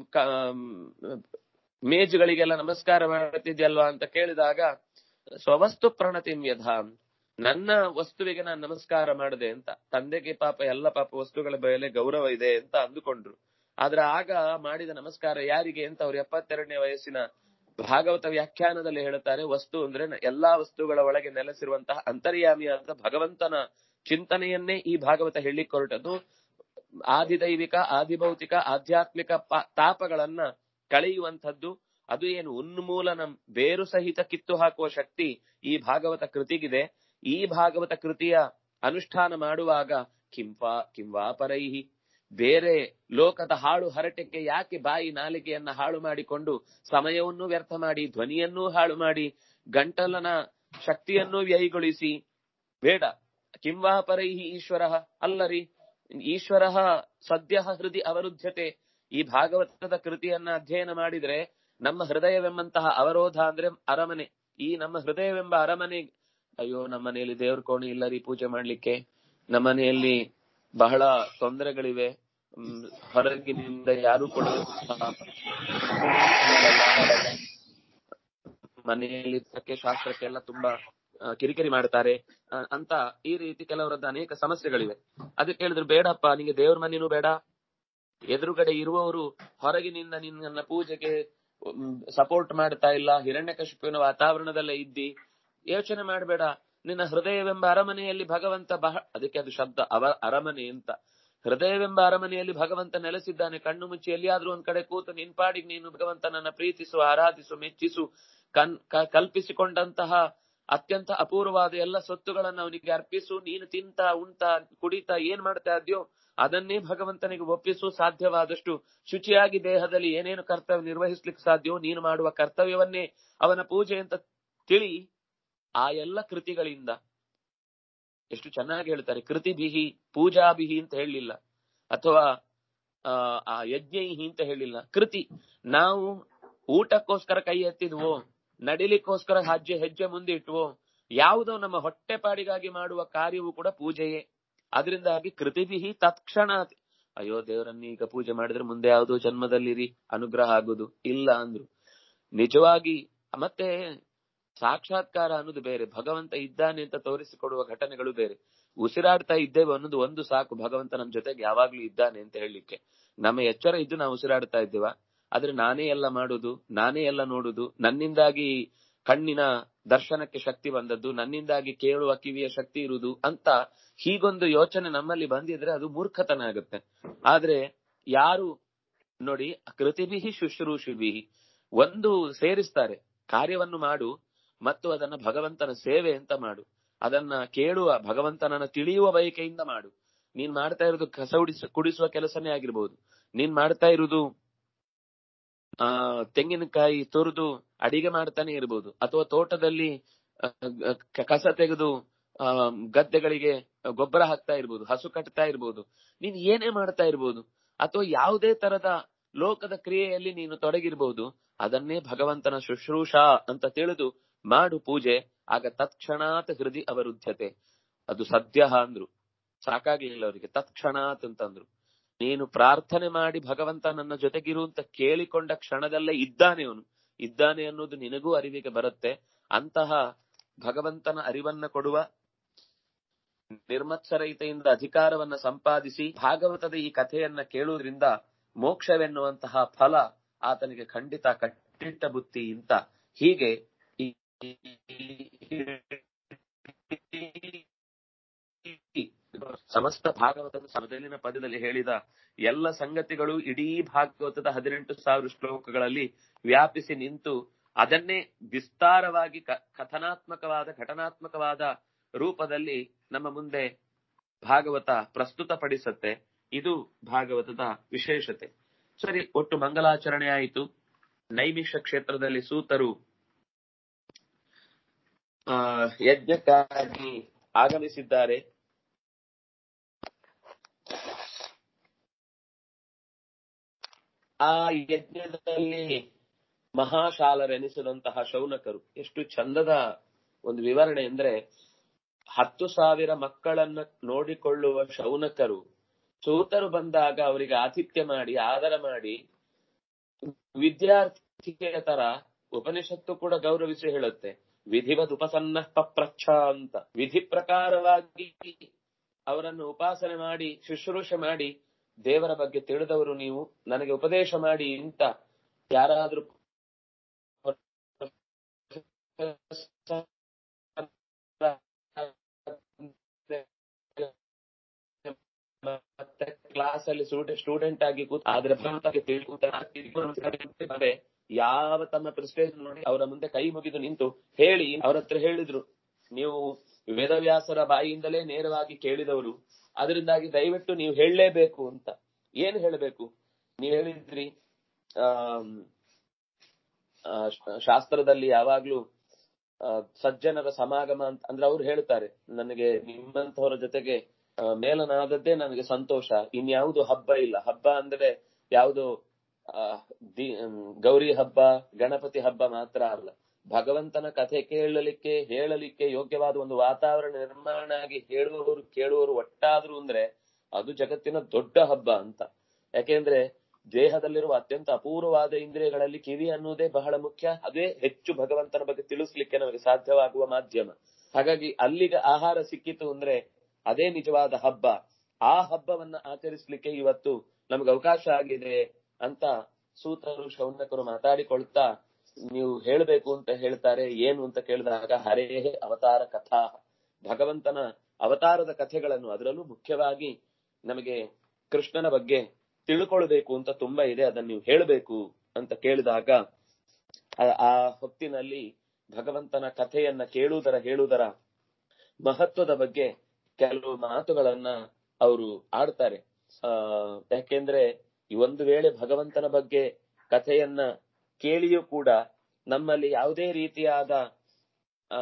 ಮೇಜುಗಳಿಗೆಲ್ಲ ನಮಸ್ಕಾರ ಮಾಡುತ್ತಿದ್ಯಲ್ವಾ ಅಂತ ಕೇಳಿದಾಗ, ಸ್ವವಸ್ತು ಪ್ರಣತಿಂ ಯಧಾಂ, ನನ್ನ ವಸ್ತುವಿಗೆ ನಾನು ನಮಸ್ಕಾರ ಮಾಡಿದೆ ಅಂತ. ತಂದೆಗೆ ಪಾಪ ಎಲ್ಲ ಪಾಪ ವಸ್ತುಗಳ ಮೇಲೆ ಗೌರವ ಇದೆ ಅಂತ ಅಂದುಕೊಂಡ್ರು. ಆದ್ರೆ ಆಗ ಮಾಡಿದ ನಮಸ್ಕಾರ ಯಾರಿಗೆ ಅಂತ ಅವ್ರು ಎಪ್ಪತ್ತೆರಡನೇ ವಯಸ್ಸಿನ ಭಾಗವತ ವ್ಯಾಖ್ಯಾನದಲ್ಲಿ ಹೇಳುತ್ತಾರೆ. ವಸ್ತು ಅಂದ್ರೆ ಎಲ್ಲಾ ವಸ್ತುಗಳ ಒಳಗೆ ನೆಲೆಸಿರುವಂತಹ ಅಂತರ್ಯಾಮಿಯಾದ ಭಗವಂತನ ಚಿಂತನೆಯನ್ನೇ ಈ ಭಾಗವತ ಹೇಳಿಕ್ ಹೊರಟದ್ದು. ಆದಿದೈವಿಕ ಆದಿಭೌತಿಕ ಆಧ್ಯಾತ್ಮಿಕ ತಾಪಗಳನ್ನ ಕಳೆಯುವಂಥದ್ದು. ಅದು ಏನು ಉನ್ಮೂಲನ ಬೇರು ಸಹಿತ ಕಿತ್ತು ಹಾಕುವ ಶಕ್ತಿ ಈ ಭಾಗವತ ಕೃತಿಗಿದೆ. ಈ ಭಾಗವತ ಕೃತಿಯ ಅನುಷ್ಠಾನ ಮಾಡುವಾಗ ಕಿಂವಾ ಕಿಂವಾ ಪರೈಹಿ, ಬೇರೆ ಲೋಕದ ಹಾಳು ಹರಟೆಗೆ ಯಾಕೆ ಬಾಯಿ ನಾಲಿಗೆಯನ್ನ ಹಾಳು ಮಾಡಿಕೊಂಡು ಸಮಯವನ್ನು ವ್ಯರ್ಥ ಮಾಡಿ ಧ್ವನಿಯನ್ನೂ ಹಾಳು ಮಾಡಿ ಗಂಟಲನ ಶಕ್ತಿಯನ್ನೂ ವ್ಯಯಿಗೊಳಿಸಿ ಬೇಡ. ಕಿಂವಾ ಪರೈಹಿ ಈಶ್ವರ, ಅಲ್ಲರಿ ಈಶ್ವರ ಸದ್ಯ ಹೃದಯ ಅವರುದ್ಧತೆ. ಈ ಭಾಗವತದ ಕೃತಿಯನ್ನ ಅಧ್ಯಯನ ಮಾಡಿದ್ರೆ ನಮ್ಮ ಹೃದಯವೆಂಬಂತಹ ಅವರೋಧ ಅಂದ್ರೆ ಅರಮನೆ, ಈ ನಮ್ಮ ಹೃದಯವೆಂಬ ಅರಮನೆ, ಅಯ್ಯೋ ನಮ್ಮ ಮನೆಯಲ್ಲಿ ದೇವ್ರ ಕೋಣೆ ಇಲ್ಲ ರೀ ಪೂಜೆ ಮಾಡ್ಲಿಕ್ಕೆ, ನಮ್ಮ ಮನೆಯಲ್ಲಿ ಬಹಳ ತೊಂದರೆಗಳಿವೆ, ಹೊರಗಿನಿಂದ ಯಾರು ಕೂಡ ಮನೆಯಲ್ಲಿ ಶಾಸ್ತ್ರಕ್ಕೆಲ್ಲ ತುಂಬಾ ಕಿರಿಕಿರಿ ಮಾಡ್ತಾರೆ ಅಂತ ಈ ರೀತಿ ಕೆಲವರದ್ದು ಅನೇಕ ಸಮಸ್ಯೆಗಳಿವೆ. ಅದಕ್ಕೆ ಹೇಳಿದ್ರು ಬೇಡಪ್ಪ, ನಿಂಗೆ ದೇವ್ರ ಮನೇನೂ ಬೇಡ, ಎದುರುಗಡೆ ಇರುವವರು ಹೊರಗಿನಿಂದ ನಿನ್ನ ಪೂಜೆಗೆ ಸಪೋರ್ಟ್ ಮಾಡ್ತಾ ಇಲ್ಲ, ಹಿರಣ್ಯಕಶಿಪುವಿನ ವಾತಾವರಣದಲ್ಲೇ ಇದ್ದಿ, ಯೋಚನೆ ಮಾಡಬೇಡ. ನಿನ್ನ ಹೃದಯವೆಂಬ ಅರಮನೆಯಲ್ಲಿ ಭಗವಂತ ಬಹ ಅದಕ್ಕೆ ಅದು ಶಬ್ದ ಅವ ಅರಮನೆ ಅಂತ. ಹೃದಯವೆಂಬ ಅರಮನೆಯಲ್ಲಿ ಭಗವಂತ ನೆಲೆಸಿದ್ದಾನೆ. ಕಣ್ಣು ಮುಚ್ಚಿ ಎಲ್ಲಿಯಾದ್ರೂ ಒಂದ್ ಕಡೆ ಕೂತು ನಿನ್ಪಾಡಿಗೆ ನೀನು ಭಗವಂತನನ್ನ ಪ್ರೀತಿಸು, ಆರಾಧಿಸು, ಮೆಚ್ಚಿಸು, ಕನ್ ಕಲ್ಪಿಸಿಕೊಂಡಂತಹ ಅತ್ಯಂತ ಅಪೂರ್ವವಾದ ಎಲ್ಲ ಸೊತ್ತುಗಳನ್ನ ಅವನಿಗೆ ಅರ್ಪಿಸು. ನೀನು ತಿಂತ ಉಂಟ ಕುಡಿತಾ ಏನ್ ಮಾಡ್ತಾ ಇದ್ಯೋ ಅದನ್ನೇ ಭಗವಂತನಿಗೆ ಒಪ್ಪಿಸು. ಸಾಧ್ಯವಾದಷ್ಟು ಶುಚಿಯಾಗಿ ದೇಹದಲ್ಲಿ ಏನೇನು ಕರ್ತವ್ಯ ನಿರ್ವಹಿಸ್ಲಿಕ್ಕೆ ಸಾಧ್ಯವೋ ನೀನು ಮಾಡುವ ಕರ್ತವ್ಯವನ್ನೇ ಅವನ ಪೂಜೆ ಅಂತ ತಿಳಿ. ಆ ಎಲ್ಲ ಕೃತಿಗಳಿಂದ ಎಷ್ಟು ಚೆನ್ನಾಗಿ ಹೇಳ್ತಾರೆ, ಕೃತಿಭಿಹಿ ಪೂಜಾಭಿಹಿ ಅಂತ ಹೇಳಲಿಲ್ಲ, ಅಥವಾ ಆ ಯಜ್ಞೈಹಿ ಅಂತ ಹೇಳಿಲ್ಲ. ಕೃತಿ, ನಾವು ಊಟಕ್ಕೋಸ್ಕರ ಕೈ ಎತ್ತಿದ್ವೋ, ನಡಿಲಿಕ್ಕೋಸ್ಕರ ಹೆಜ್ಜೆ ಹೆಜ್ಜೆ ಮುಂದೆ ಇಟ್ವೋ, ಯಾವುದೋ ನಮ್ಮ ಹೊಟ್ಟೆಪಾಡಿಗಾಗಿ ಮಾಡುವ ಕಾರ್ಯವೂ ಕೂಡ ಪೂಜೆಯೇ. ಅದರಿಂದಾಗಿ ಕೃತಿಭಿಹಿ ತತ್ಕ್ಷಣ, ಅಯ್ಯೋ ದೇವರನ್ನ ಈಗ ಪೂಜೆ ಮಾಡಿದ್ರೆ ಮುಂದೆ ಯಾವುದೋ ಜನ್ಮದಲ್ಲಿರಿ ಅನುಗ್ರಹ ಆಗುದು ಇಲ್ಲ ಅಂದ್ರು. ನಿಜವಾಗಿ ಮತ್ತೆ ಸಾಕ್ಷಾತ್ಕಾರ ಅನ್ನೋದು ಬೇರೆ, ಭಗವಂತ ಇದ್ದಾನೆ ಅಂತ ತೋರಿಸಿಕೊಡುವ ಘಟನೆಗಳು ಬೇರೆ. ಉಸಿರಾಡ್ತಾ ಇದ್ದೇವೆ ಅನ್ನೋದು ಒಂದು ಸಾಕು, ಭಗವಂತ ನಮ್ ಜೊತೆಗೆ ಯಾವಾಗ್ಲೂ ಇದ್ದಾನೆ ಅಂತ ಹೇಳಲಿಕ್ಕೆ. ನಮ್ಮ ಎಚ್ಚರ ಇದ್ದು ನಾವು ಉಸಿರಾಡ್ತಾ ಇದ್ದೇವ, ಆದ್ರೆ ನಾನೇ ಎಲ್ಲ ಮಾಡುದು, ನಾನೇ ಎಲ್ಲ ನೋಡುದು, ನನ್ನಿಂದಾಗಿ ಕಣ್ಣಿನ ದರ್ಶನಕ್ಕೆ ಶಕ್ತಿ ಬಂದದ್ದು, ನನ್ನಿಂದಾಗಿ ಕೇಳುವ ಕಿವಿಯ ಶಕ್ತಿ ಇರುವುದು ಅಂತ ಹೀಗೊಂದು ಯೋಚನೆ ನಮ್ಮಲ್ಲಿ ಬಂದಿದ್ರೆ ಅದು ಮೂರ್ಖತನ ಆಗುತ್ತೆ. ಆದ್ರೆ ಯಾರು ನೋಡಿ, ಕೃತಿಭಿಹಿ ಶುಶ್ರೂಷಿಭಿಹಿ ಒಂದು ಸೇರಿಸ್ತಾರೆ, ಕಾರ್ಯವನ್ನು ಮಾಡು ಮತ್ತು ಅದನ್ನ ಭಗವಂತನ ಸೇವೆ ಅಂತ ಮಾಡು, ಅದನ್ನ ಕೇಳುವ ಭಗವಂತನನ್ನ ತಿಳಿಯುವ ಬಯಕೆಯಿಂದ ಮಾಡು. ನೀನ್ ಮಾಡ್ತಾ ಇರೋದು ಕಸ ಉಡಿಸ ಕುಡಿಸುವ ಕೆಲಸನೇ ಆಗಿರ್ಬೋದು, ನೀನ್ ಮಾಡ್ತಾ ಇರುವುದು ಆ ತೆಂಗಿನಕಾಯಿ ತುರಿದು ಅಡಿಗೆ ಮಾಡ್ತಾನೆ ಇರ್ಬೋದು, ಅಥವಾ ತೋಟದಲ್ಲಿ ಕಸ ತೆಗೆದು ಆ ಗದ್ದೆಗಳಿಗೆ ಗೊಬ್ಬರ ಹಾಕ್ತಾ ಇರ್ಬೋದು, ಹಸು ಕಟ್ತಾ ಇರ್ಬೋದು, ನೀನ್ ಏನೇ ಮಾಡ್ತಾ ಇರ್ಬೋದು, ಅಥವಾ ಯಾವುದೇ ತರದ ಲೋಕದ ಕ್ರಿಯೆಯಲ್ಲಿ ನೀನು ತೊಡಗಿರ್ಬಹುದು, ಅದನ್ನೇ ಭಗವಂತನ ಶುಶ್ರೂಷಾ ಅಂತ ತಿಳಿದು ಮಾಡು ಪೂಜೆ. ಆಗ ತತ್ಕ್ಷಣಾತ್ ಹೃದಯ ಅವರುದ್ಧತೆ, ಅದು ಸದ್ಯ ಅಂದ್ರು, ಸಾಕಾಗ್ಲಿಲ್ಲ ಅವರಿಗೆ, ತತ್ಕ್ಷಣಾತ್ ಅಂತಂದ್ರು. ನೀನು ಪ್ರಾರ್ಥನೆ ಮಾಡಿ ಭಗವಂತ ನನ್ನ ಜೊತೆಗಿರು ಅಂತ ಕೇಳಿಕೊಂಡ ಕ್ಷಣದಲ್ಲೇ ಇದ್ದಾನೆ, ಅವನು ಇದ್ದಾನೆ ಅನ್ನೋದು ನಿನಗೂ ಅರಿವಿಗೆ ಬರುತ್ತೆ. ಅಂತಹ ಭಗವಂತನ ಅರಿವನ್ನ ಕೊಡುವ ನಿರ್ಮತ್ಸರಹಿತೆಯಿಂದ ಅಧಿಕಾರವನ್ನ ಸಂಪಾದಿಸಿ ಭಾಗವತದ ಈ ಕಥೆಯನ್ನ ಕೇಳುವುದರಿಂದ ಮೋಕ್ಷವೆನ್ನುವಂತಹ ಫಲ ಆತನಿಗೆ ಖಂಡಿತ ಕಟ್ಟಿಟ್ಟ ಬುತ್ತಿ ಅಂತ. ಹೀಗೆ ಸಮಸ್ತ ಭಾಗವತದ ಸಮದಲ್ಲಿನ ಪದದಲ್ಲಿ ಹೇಳಿದ ಎಲ್ಲ ಸಂಗತಿಗಳು ಇಡೀ ಭಾಗವತದ ಹದಿನೆಂಟು ಸಾವಿರ ಶ್ಲೋಕಗಳಲ್ಲಿ ವ್ಯಾಪಿಸಿ ನಿಂತು ಅದನ್ನೇ ವಿಸ್ತಾರವಾಗಿ ಕಥನಾತ್ಮಕವಾದ ಘಟನಾತ್ಮಕವಾದ ರೂಪದಲ್ಲಿ ನಮ್ಮ ಮುಂದೆ ಭಾಗವತ ಪ್ರಸ್ತುತಪಡಿಸುತ್ತೆ. ಇದು ಭಾಗವತದ ವಿಶೇಷತೆ. ಸರಿ, ಒಟ್ಟು ಮಂಗಲಾಚರಣೆ ಆಯಿತು. ನೈಮಿಷ ಕ್ಷೇತ್ರದಲ್ಲಿ ಸೂತರು ಆ ಯಜ್ಞಕ್ಕಾಗಿ ಆಗಮಿಸಿದ್ದಾರೆ. ಆ ಯಜ್ಞದಲ್ಲಿ ಮಹಾಶಾಲರೆನಿಸಿದಂತಹ ಶೌನಕರು, ಎಷ್ಟು ಚಂದದ ಒಂದು ವಿವರಣೆ ಅಂದ್ರೆ, ಹತ್ತು ಸಾವಿರ ಮಕ್ಕಳನ್ನ ನೋಡಿಕೊಳ್ಳುವ ಶೌನಕರು ಸೂತರು ಬಂದಾಗ ಅವರಿಗೆ ಆತಿಥ್ಯ ಮಾಡಿ ಆದರ ಮಾಡಿ ವಿದ್ಯಾರ್ಥಿಗಳ ತರ ಉಪನಿಷತ್ತು ಕೂಡ ಗೌರವಿಸಿ ಹೇಳುತ್ತೆ, ವಿಧಿವದ್ ಉಪಸನ್ನ ಪಪ್ರಚ್ಛ ಅಂತ. ವಿಧಿ ಪ್ರಕಾರವಾಗಿ ಅವರನ್ನು ಉಪಾಸನೆ ಮಾಡಿ ಶುಶ್ರೂಷೆ ಮಾಡಿ, ದೇವರ ಬಗ್ಗೆ ತಿಳಿದವರು ನೀವು, ನನಗೆ ಉಪದೇಶ ಮಾಡಿ ಅಂತ ಯಾರಾದ್ರೂ ಕ್ಲಾಸ್ ಅಲ್ಲಿ ಸ್ಟೂಡೆಂಟ್ ಆಗಿ ಕೂತ್ ಆದ್ರೆ ಭಗವಂತ ಯಾವ ತಮ್ಮ ಪ್ರೆಸ್ಟೇಜ್ ನೋಡಿ ಅವರ ಮುಂದೆ ಕೈ ಮುಗಿದು ನಿಂತು ಹೇಳಿ ಅವ್ರ ಹತ್ರ ಹೇಳಿದ್ರು, ನೀವು ವೇದವ್ಯಾಸರ ಬಾಯಿಯಿಂದಲೇ ನೇರವಾಗಿ ಕೇಳಿದವರು, ಅದರಿಂದಾಗಿ ದಯವಿಟ್ಟು ನೀವು ಹೇಳಲೇಬೇಕು ಅಂತ. ಏನ್ ಹೇಳಬೇಕು? ನೀವ್ ಹೇಳಿದ್ರಿ ಆ ಶಾಸ್ತ್ರದಲ್ಲಿ ಯಾವಾಗ್ಲೂ ಸಜ್ಜನರ ಸಮಾಗಮ ಅಂತ ಅಂದ್ರೆ ಅವ್ರು ಹೇಳ್ತಾರೆ, ನನಗೆ ನಿಮ್ಮಂತವರ ಜೊತೆಗೆ ಮೇಲನಾದದ್ದೇ ನನಗೆ ಸಂತೋಷ, ಇನ್ಯಾವುದು ಹಬ್ಬ ಇಲ್ಲ. ಹಬ್ಬ ಅಂದ್ರೆ ಯಾವುದು ಆ ಗೌರಿ ಹಬ್ಬ, ಗಣಪತಿ ಹಬ್ಬ ಮಾತ್ರ ಅಲ್ಲ, ಭಗವಂತನ ಕಥೆ ಕೇಳಲಿಕ್ಕೆ ಹೇಳಲಿಕ್ಕೆ ಯೋಗ್ಯವಾದ ಒಂದು ವಾತಾವರಣ ನಿರ್ಮಾಣ ಆಗಿ ಹೇಳುವವರು ಕೇಳುವವರು ಒಟ್ಟಾದ್ರು ಅಂದ್ರೆ ಅದು ಜಗತ್ತಿನ ದೊಡ್ಡ ಹಬ್ಬ ಅಂತ. ಯಾಕೆಂದ್ರೆ ದೇಹದಲ್ಲಿರುವ ಅತ್ಯಂತ ಅಪೂರ್ವವಾದ ಇಂದ್ರಿಯಗಳಲ್ಲಿ ಕಿವಿ ಅನ್ನುವುದೇ ಬಹಳ ಮುಖ್ಯ. ಅದೇ ಹೆಚ್ಚು ಭಗವಂತನ ಬಗ್ಗೆ ತಿಳಿಸ್ಲಿಕ್ಕೆ ನಮಗೆ ಸಾಧ್ಯವಾಗುವ ಮಾಧ್ಯಮ. ಹಾಗಾಗಿ ಅಲ್ಲಿಗೆ ಆಹಾರ ಸಿಕ್ಕಿತು ಅಂದ್ರೆ ಅದೇ ನಿಜವಾದ ಹಬ್ಬ. ಆ ಹಬ್ಬವನ್ನ ಆಚರಿಸ್ಲಿಕ್ಕೆ ಇವತ್ತು ನಮ್ಗೆ ಅವಕಾಶ ಆಗಿದೆ ಅಂತ ಸೂತರು ಶೌನಕರು ಮಾತಾಡಿಕೊಳ್ತಾ ನೀವು ಹೇಳ್ಬೇಕು ಅಂತ ಹೇಳ್ತಾರೆ. ಏನು ಅಂತ ಕೇಳಿದಾಗ ಹರೇ ಅವತಾರ ಕಥಾ, ಭಗವಂತನ ಅವತಾರದ ಕಥೆಗಳನ್ನು, ಅದರಲ್ಲೂ ಮುಖ್ಯವಾಗಿ ನಮಗೆ ಕೃಷ್ಣನ ಬಗ್ಗೆ ತಿಳ್ಕೊಳ್ಬೇಕು ಅಂತ ತುಂಬಾ ಇದೆ, ಅದನ್ನ ನೀವು ಹೇಳ್ಬೇಕು ಅಂತ ಕೇಳಿದಾಗ ಆ ಹೊತ್ತಿನಲ್ಲಿ ಭಗವಂತನ ಕಥೆಯನ್ನ ಕೇಳುವುದರ ಹೇಳುವುದರ ಮಹತ್ವದ ಬಗ್ಗೆ ಕೆಲವು ಮಾತುಗಳನ್ನ ಅವರು ಆಡ್ತಾರೆ. ಆ ಯಾಕೆಂದ್ರೆ ಈ ಒಂದು ವೇಳೆ ಭಗವಂತನ ಬಗ್ಗೆ ಕಥೆಯನ್ನ ಕೇಳಿಯೂ ಕೂಡ ನಮ್ಮಲ್ಲಿ ಯಾವುದೇ ರೀತಿಯಾದ ಆ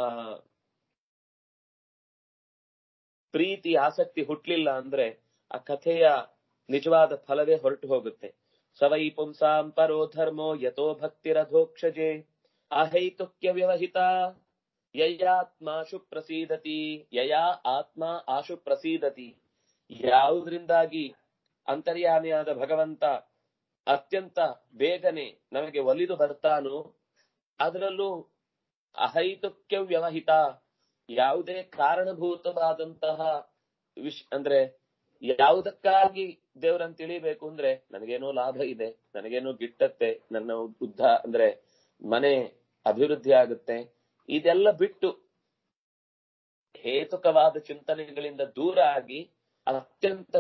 ಪ್ರೀತಿ ಆಸಕ್ತಿ ಹುಟ್ಲಿಲ್ಲ ಅಂದ್ರೆ ಆ ಕಥೆಯ ನಿಜವಾದ ಫಲವೇ ಹೊರಟು ಹೋಗುತ್ತೆ. ಸವೈ ಪುಂಸಾಂ ಪರೋ ಧರ್ಮೋ ಯಥೋ ಭಕ್ತಿರಧೋಕ್ಷಜೆ ಅಹೈತುಕ್ಯ ವ್ಯವಹಿತ ಯಯಾತ್ಮಾಶು ಪ್ರಸೀದತಿ ಯಯಾ ಆತ್ಮ ಆಶು ಪ್ರಸೀದತಿ. ಯಾವುದರಿಂದಾಗಿ ಅಂತರ್ಯಾಮಿಯಾದ ಭಗವಂತ ಅತ್ಯಂತ ಬೇಗನೆ ನಮಗೆ ಒಲಿದು ಬರ್ತಾನೋ, ಅದರಲ್ಲೂ ಅಹೈತುಕ್ಯ ವ್ಯವಹಿತ, ಯಾವುದೇ ಕಾರಣಭೂತವಾದಂತಹ ವಿಷ್ ಅಂದ್ರೆ ಯಾವುದಕ್ಕಾಗಿ ದೇವರನ್ನು ತಿಳಿಬೇಕು ಅಂದ್ರೆ ನನಗೇನೋ ಲಾಭ ಇದೆ, ನನಗೇನೋ ಗಿಟ್ಟತ್ತೆ, ನನ್ನ ಉದ್ದ ಅಂದ್ರೆ ಮನೆ ಅಭಿವೃದ್ಧಿ ಆಗುತ್ತೆ, ಇದೆಲ್ಲ ಬಿಟ್ಟು ಹೇತುಕವಾದ ಚಿಂತನೆಗಳಿಂದ ದೂರ ಆಗಿ ಅತ್ಯಂತ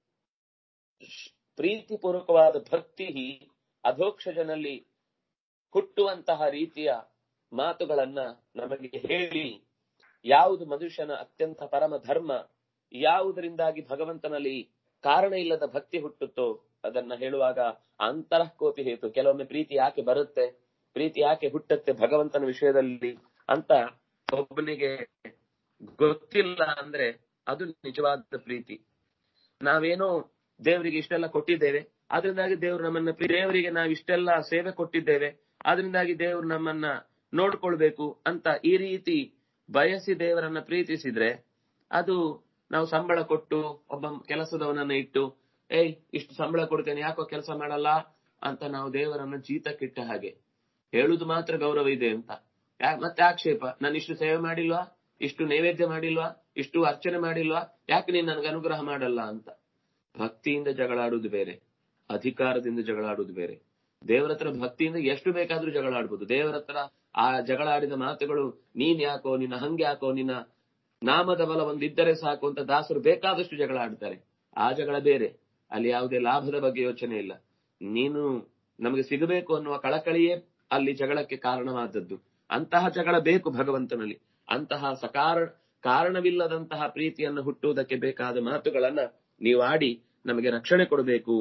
ಪ್ರೀತಿಪೂರ್ವಕವಾದ ಭಕ್ತಿ ಅಧೋಕ್ಷಜನಲ್ಲಿ ಹುಟ್ಟುವಂತಹ ರೀತಿಯ ಮಾತುಗಳನ್ನ ನಮಗೆ ಹೇಳಿ, ಯಾವುದು ಮನುಷ್ಯನ ಅತ್ಯಂತ ಪರಮ ಧರ್ಮ, ಯಾವುದರಿಂದಾಗಿ ಭಗವಂತನಲ್ಲಿ ಕಾರಣ ಇಲ್ಲದ ಭಕ್ತಿ ಹುಟ್ಟುತ್ತೋ ಅದನ್ನ ಹೇಳುವಾಗ ಅಂತರಕೋಟಿ ಹೇತು. ಕೆಲವೊಮ್ಮೆ ಪ್ರೀತಿ ಯಾಕೆ ಬರುತ್ತೆ, ಪ್ರೀತಿ ಯಾಕೆ ಹುಟ್ಟುತ್ತೆ ಭಗವಂತನ ವಿಷಯದಲ್ಲಿ ಅಂತ ಒಬ್ಬನಿಗೆ ಗೊತ್ತಿಲ್ಲ ಅಂದ್ರೆ ಅದು ನಿಜವಾದ ಪ್ರೀತಿ. ನಾವೇನೋ ದೇವರಿಗೆ ಇಷ್ಟೆಲ್ಲ ಕೊಟ್ಟಿದ್ದೇವೆ, ಅದರಿಂದಾಗಿ ದೇವರು ನಮ್ಮನ್ನ, ದೇವರಿಗೆ ನಾವು ಇಷ್ಟೆಲ್ಲ ಸೇವೆ ಕೊಟ್ಟಿದ್ದೇವೆ, ಅದರಿಂದಾಗಿ ದೇವರು ನಮ್ಮನ್ನ ನೋಡ್ಕೊಳ್ಬೇಕು ಅಂತ ಈ ರೀತಿ ಬಯಸಿ ದೇವರನ್ನ ಪ್ರೀತಿಸಿದ್ರೆ, ಅದು ನಾವು ಸಂಬಳ ಕೊಟ್ಟು ಒಬ್ಬ ಕೆಲಸದವನನ್ನ ಇಟ್ಟು ಏಯ್ ಇಷ್ಟು ಸಂಬಳ ಕೊಡ್ತೇನೆ ಯಾಕೋ ಕೆಲಸ ಮಾಡಲ್ಲ ಅಂತ ನಾವು ದೇವರನ್ನ ಜೀತಕ್ಕಿಟ್ಟ ಹಾಗೆ. ಹೇಳುದು ಮಾತ್ರ ಗೌರವ ಇದೆ ಅಂತ, ಮತ್ತೆ ಆಕ್ಷೇಪ, ನಾನು ಇಷ್ಟು ಸೇವೆ ಮಾಡಿಲ್ವಾ, ಇಷ್ಟು ನೈವೇದ್ಯ ಮಾಡಿಲ್ವಾ, ಇಷ್ಟು ಅರ್ಚನೆ ಮಾಡಿಲ್ವಾ, ಯಾಕೆ ನೀನ್ ನನ್ಗೆ ಅನುಗ್ರಹ ಮಾಡಲ್ಲ ಅಂತ. ಭಕ್ತಿಯಿಂದ ಜಗಳಾಡುವುದು ಬೇರೆ, ಅಧಿಕಾರದಿಂದ ಜಗಳಾಡುವುದು ಬೇರೆ. ದೇವರ ಹತ್ರ ಭಕ್ತಿಯಿಂದ ಎಷ್ಟು ಬೇಕಾದ್ರೂ ಜಗಳಾಡ್ಬೋದು. ದೇವರ ಹತ್ರ ಆ ಜಗಳಾಡಿದ ಮಾತುಗಳು, ನೀನ್ ಯಾಕೋ, ನಿನ್ನ ಹಂಗ್ಯಾಕೋ, ನಿನ್ನ ನಾಮದ ಬಲ ಒಂದಿದ್ದರೆ ಸಾಕು ಅಂತ ದಾಸರು ಬೇಕಾದಷ್ಟು ಜಗಳ ಆಡ್ತಾರೆ. ಆ ಜಗಳ ಬೇರೆ, ಅಲ್ಲಿ ಯಾವುದೇ ಲಾಭದ ಬಗ್ಗೆ ಯೋಚನೆ ಇಲ್ಲ. ನೀನು ನಮಗೆ ಸಿಗಬೇಕು ಅನ್ನುವ ಕಳಕಳಿಯೇ ಅಲ್ಲಿ ಜಗಳಕ್ಕೆ ಕಾರಣವಾದದ್ದು. ಅಂತಹ ಜಗಳ ಬೇಕು ಭಗವಂತನಲ್ಲಿ. ಅಂತಹ ಸಕಾರ ಕಾರಣವಿಲ್ಲದಂತಹ ಪ್ರೀತಿಯನ್ನು ಹುಟ್ಟುವುದಕ್ಕೆ ಬೇಕಾದ ಮಾತುಗಳನ್ನ ನೀವು ಆಡಿ ನಮಗೆ ರಕ್ಷಣೆ ಕೊಡಬೇಕು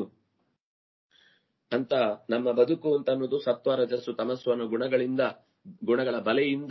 ಅಂತ. ನಮ್ಮ ಬದುಕು ಅಂತ ಅನ್ನೋದು ಸತ್ವ ರಜಸ್ಸು ತಮಸ್ಸು ಅನ್ನೋ ಗುಣಗಳಿಂದ, ಗುಣಗಳ ಬಲೆಯಿಂದ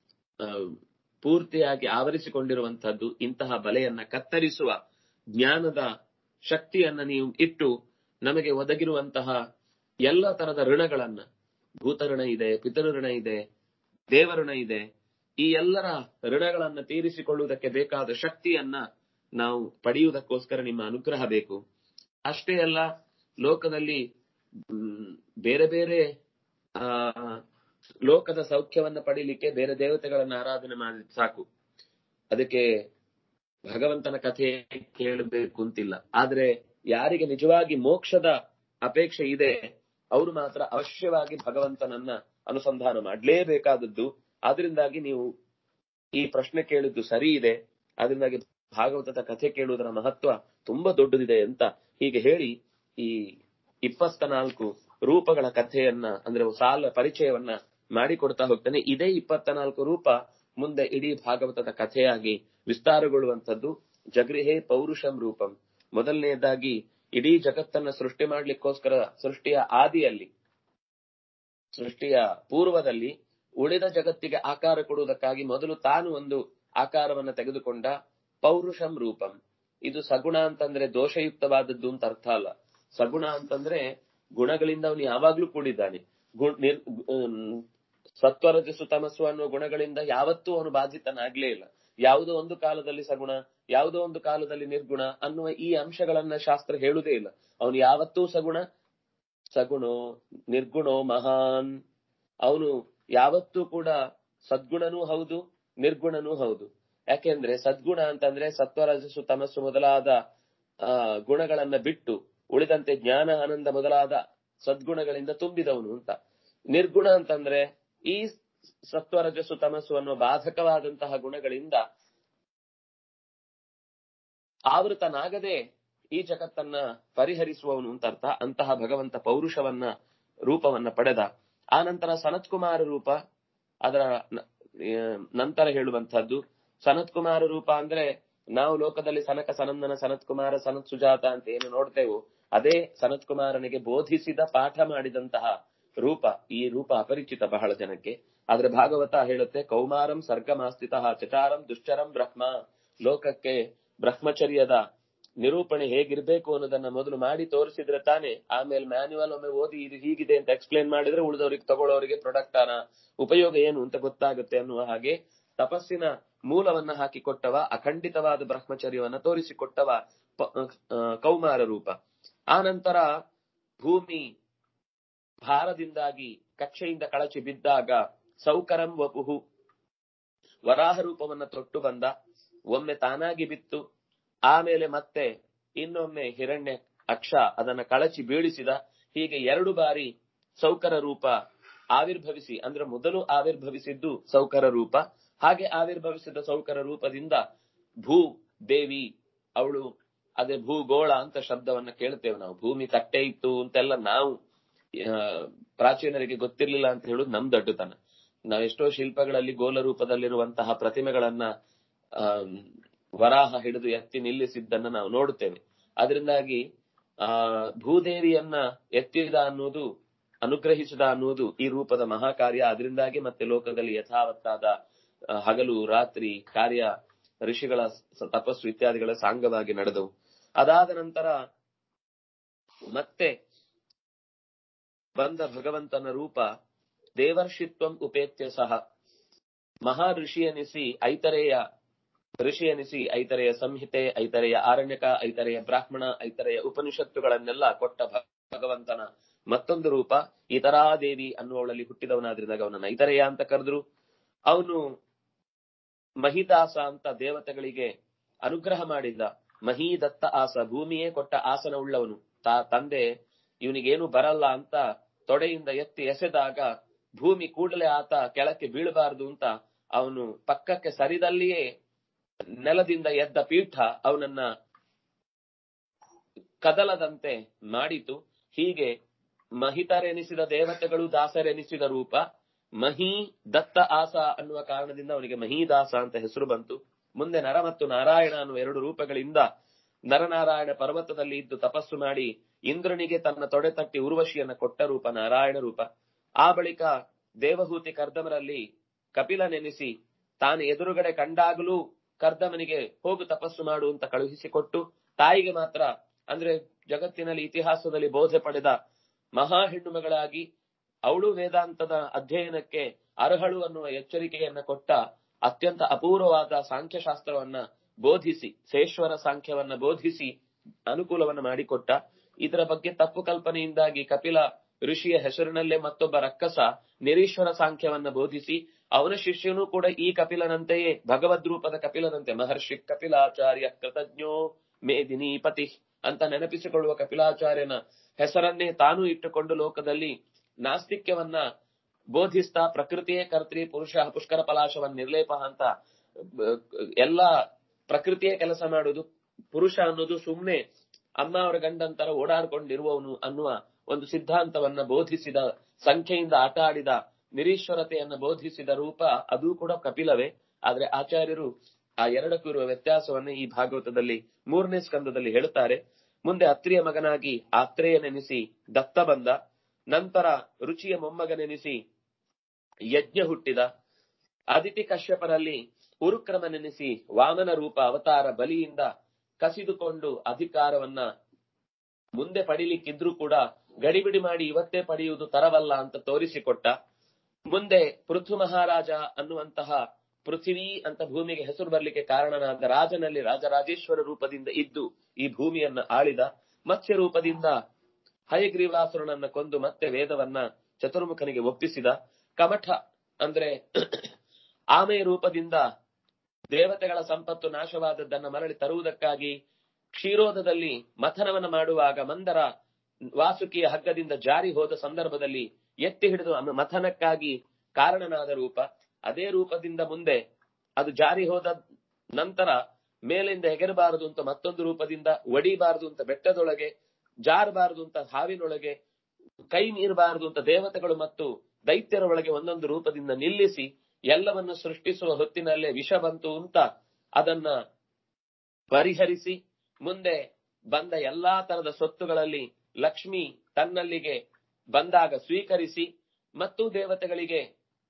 ಪೂರ್ತಿಯಾಗಿ ಆವರಿಸಿಕೊಂಡಿರುವಂತಹದ್ದು. ಇಂತಹ ಬಲೆಯನ್ನ ಕತ್ತರಿಸುವ ಜ್ಞಾನದ ಶಕ್ತಿಯನ್ನ ನೀವು ಇಟ್ಟು ನಮಗೆ ಒದಗಿರುವಂತಹ ಎಲ್ಲ ತರದ ಋಣಗಳನ್ನ, ಭೂತಋಣ ಇದೆ, ಪಿತೃಋಣ ಇದೆ, ದೇವಋಣ ಇದೆ, ಈ ಎಲ್ಲರ ಋಣಗಳನ್ನ ತೀರಿಸಿಕೊಳ್ಳುವುದಕ್ಕೆ ಬೇಕಾದ ಶಕ್ತಿಯನ್ನ ನಾವು ಪಡೆಯುವುದಕ್ಕೋಸ್ಕರ ನಿಮ್ಮ ಅನುಗ್ರಹ ಬೇಕು. ಅಷ್ಟೇ ಅಲ್ಲ, ಲೋಕದಲ್ಲಿ ಬೇರೆ ಬೇರೆ ಆ ಲೋಕದ ಸೌಖ್ಯವನ್ನ ಪಡೀಲಿಕ್ಕೆ ಬೇರೆ ದೇವತೆಗಳನ್ನ ಆರಾಧನೆ ಮಾಡಿದ್ರೆ ಸಾಕು, ಅದಕ್ಕೆ ಭಗವಂತನ ಕಥೆ ಕೇಳಬೇಕು ಅಂತಿಲ್ಲ. ಆದ್ರೆ ಯಾರಿಗೆ ನಿಜವಾಗಿ ಮೋಕ್ಷದ ಅಪೇಕ್ಷೆ ಇದೆ ಅವರು ಮಾತ್ರ ಅವಶ್ಯವಾಗಿ ಭಗವಂತನನ್ನ ಅನುಸಂಧಾನ ಮಾಡಲೇಬೇಕಾದದ್ದು. ಆದ್ರಿಂದಾಗಿ ನೀವು ಈ ಪ್ರಶ್ನೆ ಕೇಳಿದ್ದು ಸರಿ ಇದೆ. ಅದರಿಂದಾಗಿ ಭಾಗವತದ ಕಥೆ ಕೇಳುವುದರ ಮಹತ್ವ ತುಂಬಾ ದೊಡ್ಡದಿದೆ ಅಂತ ಹೀಗೆ ಹೇಳಿ ಈ ಇಪ್ಪತ್ತ ನಾಲ್ಕು ರೂಪಗಳ ಕಥೆಯನ್ನ ಅಂದ್ರೆ ಸಾಲ ಪರಿಚಯವನ್ನ ಮಾಡಿಕೊಡ್ತಾ ಹೋಗ್ತಾನೆ. ಇದೇ ಇಪ್ಪತ್ತ ನಾಲ್ಕು ರೂಪ ಮುಂದೆ ಇಡೀ ಭಾಗವತದ ಕಥೆಯಾಗಿ ವಿಸ್ತಾರಗೊಳ್ಳುವಂಥದ್ದು. ಜಗೃಹೇ ಪೌರುಷಂ ರೂಪಂ. ಮೊದಲನೆಯದಾಗಿ ಇಡೀ ಜಗತ್ತನ್ನ ಸೃಷ್ಟಿ ಮಾಡ್ಲಿಕ್ಕೋಸ್ಕರ ಸೃಷ್ಟಿಯ ಆದಿಯಲ್ಲಿ, ಸೃಷ್ಟಿಯ ಪೂರ್ವದಲ್ಲಿ ಉಳಿದ ಜಗತ್ತಿಗೆ ಆಕಾರ ಕೊಡುವುದಕ್ಕಾಗಿ ಮೊದಲು ತಾನು ಒಂದು ಆಕಾರವನ್ನ ತೆಗೆದುಕೊಂಡ ಪೌರುಷಂ ರೂಪಂ. ಇದು ಸಗುಣ ಅಂತಂದ್ರೆ ದೋಷಯುಕ್ತವಾದದ್ದು ಅಂತ ಅರ್ಥ ಅಲ್ಲ. ಸಗುಣ ಅಂತಂದ್ರೆ ಗುಣಗಳಿಂದ ಅವನು ಯಾವಾಗ್ಲೂ ಕೂಡಿದ್ದಾನೆ. ಸತ್ವರಜಸ್ಸು ತಮಸ್ಸು ಅನ್ನುವ ಗುಣಗಳಿಂದ ಯಾವತ್ತೂ ಅವನು ಬಾಧಿತನಾಗ್ಲೇ ಇಲ್ಲ. ಯಾವುದೋ ಒಂದು ಕಾಲದಲ್ಲಿ ಸಗುಣ, ಯಾವುದೋ ಒಂದು ಕಾಲದಲ್ಲಿ ನಿರ್ಗುಣ ಅನ್ನುವ ಈ ಅಂಶಗಳನ್ನ ಶಾಸ್ತ್ರ ಹೇಳುವುದೇ ಇಲ್ಲ. ಅವನು ಯಾವತ್ತೂ ಸಗುಣ, ಸಗುಣೋ ನಿರ್ಗುಣೋ ಮಹಾನ್. ಅವನು ಯಾವತ್ತೂ ಕೂಡ ಸದ್ಗುಣನೂ ಹೌದು, ನಿರ್ಗುಣನೂ ಹೌದು. ಯಾಕೆಂದ್ರೆ ಸದ್ಗುಣ ಅಂತಂದ್ರೆ ಸತ್ವರಜಸ್ಸು ತಮಸ್ಸು ಮೊದಲಾದ ಆ ಗುಣಗಳನ್ನ ಬಿಟ್ಟು ಉಳಿದಂತೆ ಜ್ಞಾನ ಆನಂದ ಮೊದಲಾದ ಸದ್ಗುಣಗಳಿಂದ ತುಂಬಿದವನು ಅಂತ. ನಿರ್ಗುಣ ಅಂತಂದ್ರೆ ಈ ಸತ್ವರಜಸ್ಸು ತಮಸ್ಸು ಅನ್ನುವ ಬಾಧಕವಾದಂತಹ ಗುಣಗಳಿಂದ ಆವೃತನಾಗದೆ ಈ ಜಗತ್ತನ್ನ ಪರಿಹರಿಸುವವನು ಅಂತ ಅರ್ಥ. ಅಂತಹ ಭಗವಂತ ಪೌರುಷವನ್ನ ರೂಪವನ್ನ ಪಡೆದ. ಆ ನಂತರ ಸನತ್ಕುಮಾರ ರೂಪ ಅದರ ನಂತರ ಹೇಳುವಂತಹದ್ದು. ಸನತ್ಕುಮಾರ ರೂಪ ಅಂದ್ರೆ ನಾವು ಲೋಕದಲ್ಲಿ ಸನಕ ಸನಂದನ ಸನತ್ಕುಮಾರ ಸನತ್ ಸುಜಾತ ಅಂತ ಏನು ನೋಡ್ತೇವೋ ಅದೇ ಸನತ್ಕುಮಾರನಿಗೆ ಬೋಧಿಸಿದ ಪಾಠ ಮಾಡಿದಂತಹ ರೂಪ. ಈ ರೂಪ ಅಪರಿಚಿತ ಬಹಳ ಜನಕ್ಕೆ. ಆದ್ರೆ ಭಾಗವತ ಹೇಳುತ್ತೆ ಕೌಮಾರಂ ಸರ್ಗಮಾಸ್ಥಿತಃ ಚಚಾರಂ ದುಶ್ಚರಂ ಬ್ರಹ್ಮ. ಲೋಕಕ್ಕೆ ಬ್ರಹ್ಮಚರ್ಯದ ನಿರೂಪಣೆ ಹೇಗಿರ್ಬೇಕು ಅನ್ನೋದನ್ನ ಮೊದಲು ಮಾಡಿ ತೋರಿಸಿದ್ರೆ ತಾನೆ ಆಮೇಲೆ ಮ್ಯಾನ್ಯುವಲ್ ಒಮ್ಮೆ ಓದಿ ಇದು ಹೀಗಿದೆ ಅಂತ ಎಕ್ಸ್ಪ್ಲೇನ್ ಮಾಡಿದ್ರೆ ಉಳಿದವರಿಗೆ ತಗೊಳ್ಳೋರಿಗೆ ಪ್ರಾಡಕ್ಟ್ ಅನ್ನ ಉಪಯೋಗ ಏನು ಅಂತ ಗೊತ್ತಾಗುತ್ತೆ ಅನ್ನುವ ಹಾಗೆ ತಪಸ್ಸಿನ ಮೂಲವನ್ನ ಹಾಕಿಕೊಟ್ಟವ, ಅಖಂಡಿತವಾದ ಬ್ರಹ್ಮಚರ್ಯವನ್ನ ತೋರಿಸಿಕೊಟ್ಟವ ಕೌಮಾರ ರೂಪ. ಆ ನಂತರ ಭೂಮಿ ಭಾರದಿಂದಾಗಿ ಕಕ್ಷೆಯಿಂದ ಕಳಚಿ ಬಿದ್ದಾಗ ಸೌಕರಂ ವಪುಹು ವರಾಹ ರೂಪವನ್ನ ತೊಟ್ಟು ಬಂದ. ಒಮ್ಮೆ ತಾನಾಗಿ ಬಿತ್ತು, ಆಮೇಲೆ ಮತ್ತೆ ಇನ್ನೊಮ್ಮೆ ಹಿರಣ್ಯ ಅಕ್ಷ ಅದನ್ನ ಕಳಚಿ ಬೀಳಿಸಿದ. ಹೀಗೆ ಎರಡು ಬಾರಿ ಸೌಕರ ರೂಪ ಆವಿರ್ಭವಿಸಿ, ಅಂದ್ರೆ ಮೊದಲು ಆವಿರ್ಭವಿಸಿದ್ದು ಸೌಕರ ರೂಪ. ಹಾಗೆ ಆವಿರ್ಭವಿಸಿದ ಸೌಕರ ರೂಪದಿಂದ ಭೂ ದೇವಿ, ಅವಳು ಅದೇ ಭೂಗೋಳ ಅಂತ ಶಬ್ದವನ್ನ ಕೇಳ್ತೇವೆ ನಾವು. ಭೂಮಿ ತಟ್ಟೆ ಇತ್ತು ಅಂತೆಲ್ಲ ನಾವು ಪ್ರಾಚೀನರಿಗೆ ಗೊತ್ತಿರ್ಲಿಲ್ಲ ಅಂತ ಹೇಳುದು ನಮ್ ದಡ್ಡತನ. ನಾವೆಷ್ಟೋ ಶಿಲ್ಪಗಳಲ್ಲಿ ಗೋಲ ರೂಪದಲ್ಲಿರುವಂತಹ ಪ್ರತಿಮೆಗಳನ್ನ ಆ ವರಾಹ ಹಿಡಿದು ಎತ್ತಿ ನಿಲ್ಲಿಸಿದ್ದನ್ನ ನಾವು ನೋಡುತ್ತೇವೆ. ಅದರಿಂದಾಗಿ ಆ ಭೂದೇವಿಯನ್ನ ಎತ್ತಿದ ಅನ್ನೋದು, ಅನುಗ್ರಹಿಸಿದ ಅನ್ನೋದು ಈ ರೂಪದ ಮಹಾಕಾರ್ಯ. ಅದರಿಂದಾಗಿ ಮತ್ತೆ ಲೋಕದಲ್ಲಿ ಯಥಾವತ್ತಾದ ಹಗಲು ರಾತ್ರಿ ಕಾರ್ಯ, ಋಷಿಗಳ ತಪಸ್ಸು ಇತ್ಯಾದಿಗಳ ಸಾಂಗವಾಗಿ ನಡೆದವು. ಅದಾದ ನಂತರ ಮತ್ತೆ ಬಂದ ಭಗವಂತನ ರೂಪ ದೇವರ್ಷಿತ್ವಂ ಉಪೇತ್ಯ ಸಹ. ಮಹಾ ಋಷಿಯನಿಸಿ ಐತರೇಯ ಋಷಿಯನಿಸಿ ಐತರೆಯ ಸಂಹಿತೆ, ಐತರೆಯ ಆರಣ್ಯಕ, ಐತರೆಯ ಬ್ರಾಹ್ಮಣ, ಐತರೆಯ ಉಪನಿಷತ್ತುಗಳನ್ನೆಲ್ಲ ಕೊಟ್ಟ ಭಗವಂತನ ಮತ್ತೊಂದು ರೂಪ ಇತರಾದೇವಿ ಅನ್ನುವಳಲ್ಲಿ ಹುಟ್ಟಿದವನಾದ್ರಿಂದಾಗ ಅವನನ್ನ ಐತರೆಯ ಅಂತ ಕರೆದ್ರು. ಅವನು ಮಹಿದಾಸ ಅಂತ ದೇವತೆಗಳಿಗೆ ಅನುಗ್ರಹ ಮಾಡಿದ. ಮಹೀದತ್ತ ಆಸ, ಭೂಮಿಯೇ ಕೊಟ್ಟ ಆಸನ ಉಳ್ಳವನು. ತಾ ತಂದೆ ಇವನಿಗೇನು ಬರಲ್ಲ ಅಂತ ತೊಡೆಯಿಂದ ಎತ್ತಿ ಎಸೆದಾಗ ಭೂಮಿ ಕೂಡಲೇ ಆತ ಕೆಳಕ್ಕೆ ಬೀಳಬಾರದು ಅಂತ ಅವನು ಪಕ್ಕಕ್ಕೆ ಸರಿದಲ್ಲಿಯೇ ನೆಲದಿಂದ ಎದ್ದ ಪೀಠ ಅವನನ್ನ ಕದಲದಂತೆ ಮಾಡಿತು. ಹೀಗೆ ಮಹಿತರೆನಿಸಿದ ದೇವತೆಗಳು ದಾಸರೆನಿಸಿದ ರೂಪ ಮಹೀ ದತ್ತ ಆಸ ಅನ್ನುವ ಕಾರಣದಿಂದ ಅವನಿಗೆ ಮಹೀದಾಸ ಅಂತ ಹೆಸರು ಬಂತು. ಮುಂದೆ ನರ ಮತ್ತು ನಾರಾಯಣ ಅನ್ನುವ ಎರಡು ರೂಪಗಳಿಂದ ನರನಾರಾಯಣ ಪರ್ವತದಲ್ಲಿ ಇದ್ದು ತಪಸ್ಸು ಮಾಡಿ ಇಂದ್ರನಿಗೆ ತನ್ನ ತೊಡೆ ತಟ್ಟಿ ಉರ್ವಶಿಯನ್ನ ಕೊಟ್ಟ ರೂಪ ನಾರಾಯಣ ರೂಪ. ಆ ಬಳಿಕ ದೇವಹೂತಿ ಕರ್ದಮರಲ್ಲಿ ಕಪಿಲ ನೆನೆಸಿ ತಾನು ಎದುರುಗಡೆ ಕಂಡಾಗಲೂ ಕರ್ದಮನಿಗೆ ಹೋಗು ತಪಸ್ಸು ಮಾಡು ಅಂತ ಕಳುಹಿಸಿಕೊಟ್ಟು, ತಾಯಿಗೆ ಮಾತ್ರ ಅಂದ್ರೆ ಜಗತ್ತಿನಲ್ಲಿ ಇತಿಹಾಸದಲ್ಲಿ ಬೋಧೆ ಪಡೆದ ಮಹಾ ಹೆಣ್ಣುಮಗಳಾಗಿ ಅವಳು ವೇದಾಂತದ ಅಧ್ಯಯನಕ್ಕೆ ಅರ್ಹಳು ಅನ್ನುವ ಎಚ್ಚರಿಕೆಯನ್ನ ಕೊಟ್ಟ, ಅತ್ಯಂತ ಅಪೂರ್ವವಾದ ಸಾಂಖ್ಯಶಾಸ್ತ್ರವನ್ನ ಬೋಧಿಸಿ, ಸೇಶ್ವರ ಸಾಂಖ್ಯವನ್ನ ಬೋಧಿಸಿ ಅನುಕೂಲವನ್ನ ಮಾಡಿಕೊಟ್ಟ. ಇದರ ಬಗ್ಗೆ ತಪ್ಪು ಕಲ್ಪನೆಯಿಂದಾಗಿ ಕಪಿಲ ಋಷಿಯ ಹೆಸರಿನಲ್ಲೇ ಮತ್ತೊಬ್ಬ ರಕ್ಕಸ ನಿರೀಶ್ವರ ಸಾಂಖ್ಯವನ್ನ ಬೋಧಿಸಿ, ಅವನ ಶಿಷ್ಯನೂ ಕೂಡ ಈ ಕಪಿಲನಂತೆಯೇ ಭಗವದ್ರೂಪದ ಕಪಿಲನಂತೆ ಮಹರ್ಷಿ ಕಪಿಲಾಚಾರ್ಯ ಕೃತಜ್ಞೋ ಮೇದಿನೀಪತಿ ಅಂತ ನೆನಪಿಸಿಕೊಳ್ಳುವ ಕಪಿಲಾಚಾರ್ಯನ ಹೆಸರನ್ನೇ ತಾನು ಇಟ್ಟುಕೊಂಡು ಲೋಕದಲ್ಲಿ ನಾಸ್ತಿಕ್ಯವನ್ನ ಬೋಧಿಸ್ತಾ ಪ್ರಕೃತಿಯೇ ಕರ್ತೃ ಪುರುಷ ಪುಷ್ಕರ ಪಲಾಶವನ್ನ ನಿರ್ಲೇಪ ಅಂತ ಎಲ್ಲ ಪ್ರಕೃತಿಯೇ ಕೆಲಸ ಮಾಡುವುದು, ಪುರುಷ ಅನ್ನೋದು ಸುಮ್ನೆ ಅಮ್ಮ ಅವರ ಗಂಡಂತರ ಓಡಾಡ್ಕೊಂಡಿರುವವನು ಅನ್ನುವ ಒಂದು ಸಿದ್ಧಾಂತವನ್ನ ಬೋಧಿಸಿದ, ಸಂಖ್ಯೆಯಿಂದ ಆಟ ಆಡಿದ, ನಿರೀಶ್ವರತೆಯನ್ನ ಬೋಧಿಸಿದ ರೂಪ ಅದು ಕೂಡ ಕಪಿಲವೇ. ಆದ್ರೆ ಆಚಾರ್ಯರು ಆ ಎರಡಕ್ಕೂ ಇರುವ ವ್ಯತ್ಯಾಸವನ್ನ ಈ ಭಾಗವತದಲ್ಲಿ ಮೂರನೇ ಸ್ಕಂದದಲ್ಲಿ ಹೇಳುತ್ತಾರೆ. ಮುಂದೆ ಅತ್ರಿಯ ಮಗನಾಗಿ ಆತ್ರೇಯನೆನಿಸಿ ದತ್ತ ಬಂದ, ನಂತರ ರುಚಿಯ ಮೊಮ್ಮಗನೆನಿಸಿ ಯಜ್ಞ ಹುಟ್ಟಿದ, ಅದಿತಿ ಕಶ್ಯಪರಲ್ಲಿ ಉರುಕ್ರಮನೆನಿಸಿ ವಾಮನ ರೂಪ ಅವತಾರ ಬಲಿಯಿಂದ ಕಸಿದುಕೊಂಡು ಅಧಿಕಾರವನ್ನ ಮುಂದೆ ಪಡಿಲಿಕ್ಕಿದ್ರೂ ಕೂಡ ಗಡಿಬಿಡಿ ಮಾಡಿ ಇವತ್ತೇ ಪಡೆಯುವುದು ತರವಲ್ಲ ಅಂತ ತೋರಿಸಿಕೊಟ್ಟ. ಮುಂದೆ ಪೃಥು ಮಹಾರಾಜ ಅನ್ನುವಂತಹ ಪೃಥ್ವಿ ಅಂತ ಭೂಮಿಗೆ ಹೆಸರು ಬರ್ಲಿಕ್ಕೆ ಕಾರಣನಾದ ರಾಜನಲ್ಲಿ ರಾಜರಾಜೇಶ್ವರ ರೂಪದಿಂದ ಇದ್ದು ಈ ಭೂಮಿಯನ್ನ ಆಳಿದ. ಮತ್ಸ್ಯ ರೂಪದಿಂದ ಹಯಗ್ರೀವಾಸುರನನ್ನ ಕೊಂದು ಮತ್ತೆ ವೇದವನ್ನ ಚತುರ್ಮುಖನಿಗೆ ಒಪ್ಪಿಸಿದ. ಕಮಠ ಅಂದ್ರೆ ಆಮೆಯ ರೂಪದಿಂದ ದೇವತೆಗಳ ಸಂಪತ್ತು ನಾಶವಾದದ್ದನ್ನ ಮರಳಿ ತರುವುದಕ್ಕಾಗಿ ಕ್ಷೀರೋದದಲ್ಲಿ ಮಥನವನ್ನ ಮಾಡುವಾಗ ಮಂದರ ವಾಸುಕಿಯ ಹಗ್ಗದಿಂದ ಜಾರಿ ಹೋದ ಸಂದರ್ಭದಲ್ಲಿ ಎತ್ತಿ ಹಿಡಿದು ಮಥನಕ್ಕಾಗಿ ಕಾರಣನಾದ ರೂಪ. ಅದೇ ರೂಪದಿಂದ ಮುಂದೆ ಅದು ಜಾರಿ ಹೋದ ನಂತರ ಮೇಲಿಂದ ಎಗರಬಾರದು ಅಂತ ಮತ್ತೊಂದು ರೂಪದಿಂದ, ಒಡಿಬಾರದು ಅಂತ ಬೆಟ್ಟದೊಳಗೆ, ಜಾರಬಾರದು ಅಂತ ಹಾವಿನೊಳಗೆ, ಕೈ ಮೀರಬಾರದು ಅಂತ ದೇವತೆಗಳು ಮತ್ತು ದೈತ್ಯರ ಒಳಗೆ ಒಂದೊಂದು ರೂಪದಿಂದ ನಿಲ್ಲಿಸಿ ಎಲ್ಲವನ್ನು ಸೃಷ್ಟಿಸುವ ಹೊತ್ತಿನಲ್ಲೇ ವಿಷ ಬಂತು ಅಂತ ಅದನ್ನ ಪರಿಹರಿಸಿ ಮುಂದೆ ಬಂದ ಎಲ್ಲಾ ತರದ ಸೊತ್ತುಗಳಲ್ಲಿ ಲಕ್ಷ್ಮಿ ತನ್ನಲ್ಲಿಗೆ ಬಂದಾಗ ಸ್ವೀಕರಿಸಿ ಮತ್ತು ದೇವತೆಗಳಿಗೆ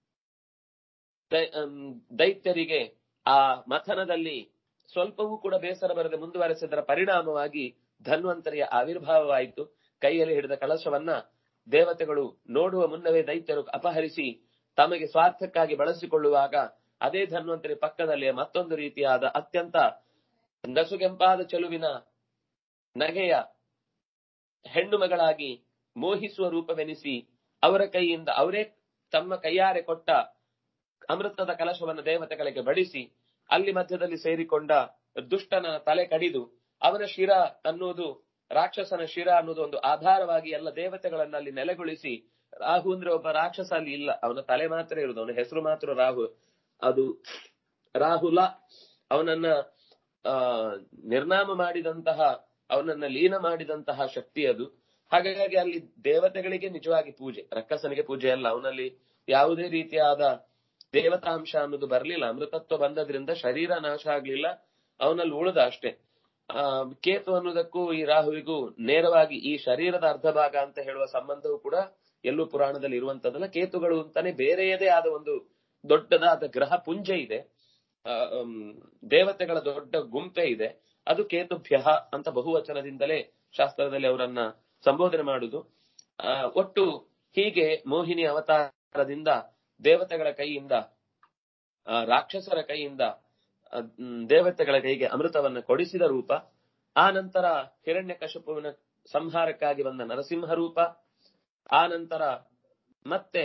ದೈತ್ಯರಿಗೆ ಆ ಮಥನದಲ್ಲಿ ಸ್ವಲ್ಪವೂ ಕೂಡ ಬೇಸರ ಬರದೆ ಮುಂದುವರೆಸಿದರ ಪರಿಣಾಮವಾಗಿ ಧನ್ವಂತರಿಯ ಆವಿರ್ಭಾವವಾಯಿತು. ಕೈಯಲ್ಲಿ ಹಿಡಿದ ಕಳಶವನ್ನ ದೇವತೆಗಳು ನೋಡುವ ಮುನ್ನವೇ ದೈತ್ಯರು ಅಪಹರಿಸಿ ತಮಗೆ ಸ್ವಾರ್ಥಕ್ಕಾಗಿ ಬಳಸಿಕೊಳ್ಳುವಾಗ ಅದೇ ಧನ್ವಂತರಿ ಪಕ್ಕದಲ್ಲಿ ಮತ್ತೊಂದು ರೀತಿಯಾದ ಅತ್ಯಂತ ನಸುಗೆಂಪಾದ ಚೆಲುವಿನ ನಗೆಯ ಹೆಣ್ಣು ಮಗಳಾಗಿ ಮೋಹಿಸುವ ರೂಪವೆನಿಸಿ ಅವರ ಕೈಯಿಂದ ಅವರೇ ತಮ್ಮ ಕೈಯಾರೆ ಕೊಟ್ಟ ಅಮೃತದ ಕಲಶವನ್ನು ದೇವತೆಗಳಿಗೆ ಬಡಿಸಿ ಅಲ್ಲಿ ಮಧ್ಯದಲ್ಲಿ ಸೇರಿಕೊಂಡ ದುಷ್ಟನ ತಲೆ ಕಡಿದು ಅವನ ಶಿರ ಅನ್ನುವುದು, ರಾಕ್ಷಸನ ಶಿರ ಅನ್ನೋದು ಒಂದು ಆಧಾರವಾಗಿ ಎಲ್ಲ ದೇವತೆಗಳನ್ನ ಅಲ್ಲಿ ನೆಲೆಗೊಳಿಸಿ, ರಾಹು ಅಂದ್ರೆ ಒಬ್ಬ ರಾಕ್ಷಸ ಅಲ್ಲಿ ಇಲ್ಲ, ಅವನ ತಲೆ ಮಾತ್ರ ಇರುವುದು, ಅವನ ಹೆಸರು ಮಾತ್ರ ರಾಹು, ಅದು ರಾಹುಲ, ಅವನನ್ನ ಆ ನಿರ್ನಾಮ ಮಾಡಿದಂತಹ, ಅವನನ್ನ ಲೀನ ಮಾಡಿದಂತಹ ಶಕ್ತಿ ಅದು. ಹಾಗಾಗಿ ಅಲ್ಲಿ ದೇವತೆಗಳಿಗೆ ನಿಜವಾಗಿ ಪೂಜೆ, ರಕ್ಕಸನಿಗೆ ಪೂಜೆ ಅಲ್ಲ. ಅವನಲ್ಲಿ ಯಾವುದೇ ರೀತಿಯಾದ ದೇವತಾಂಶ ಅನ್ನೋದು ಬರ್ಲಿಲ್ಲ. ಅಮೃತತ್ವ ಬಂದದ್ರಿಂದ ಶರೀರ ನಾಶ ಆಗ್ಲಿಲ್ಲ, ಅವನಲ್ಲಿ ಉಳಿದ ಅಷ್ಟೇ. ಆ ಕೇತು ಅನ್ನೋದಕ್ಕೂ ಈ ರಾಹುವಿಗೂ ನೇರವಾಗಿ ಈ ಶರೀರದ ಅರ್ಧ ಭಾಗ ಅಂತ ಹೇಳುವ ಸಂಬಂಧವೂ ಕೂಡ ಎಲ್ಲೂ ಪುರಾಣದಲ್ಲಿ ಇರುವಂತದ್ದಲ್ಲ. ಕೇತುಗಳು ಅಂತಾನೆ ಬೇರೆಯದೇ ಆದ ಒಂದು ದೊಡ್ಡದಾದ ಗ್ರಹ ಪುಂಜ ಇದೆ, ದೇವತೆಗಳ ದೊಡ್ಡ ಗುಂಪೆ ಇದೆ, ಅದು ಕೇತುಭ್ಯ ಅಂತ ಬಹುವಚನದಿಂದಲೇ ಶಾಸ್ತ್ರದಲ್ಲಿ ಅವರನ್ನ ಸಂಬೋಧನೆ ಮಾಡುದು. ಆ ಒಟ್ಟು ಹೀಗೆ ಮೋಹಿನಿ ಅವತಾರದಿಂದ ದೇವತೆಗಳ ಕೈಯಿಂದ, ರಾಕ್ಷಸರ ಕೈಯಿಂದ ದೇವತೆಗಳ ಕೈಗೆ ಅಮೃತವನ್ನ ಕೊಡಿಸಿದ ರೂಪ. ಆ ನಂತರ ಹಿರಣ್ಯಕಶಿಪುವಿನ ಸಂಹಾರಕ್ಕಾಗಿ ಬಂದ ನರಸಿಂಹ ರೂಪ. ಆ ನಂತರ ಮತ್ತೆ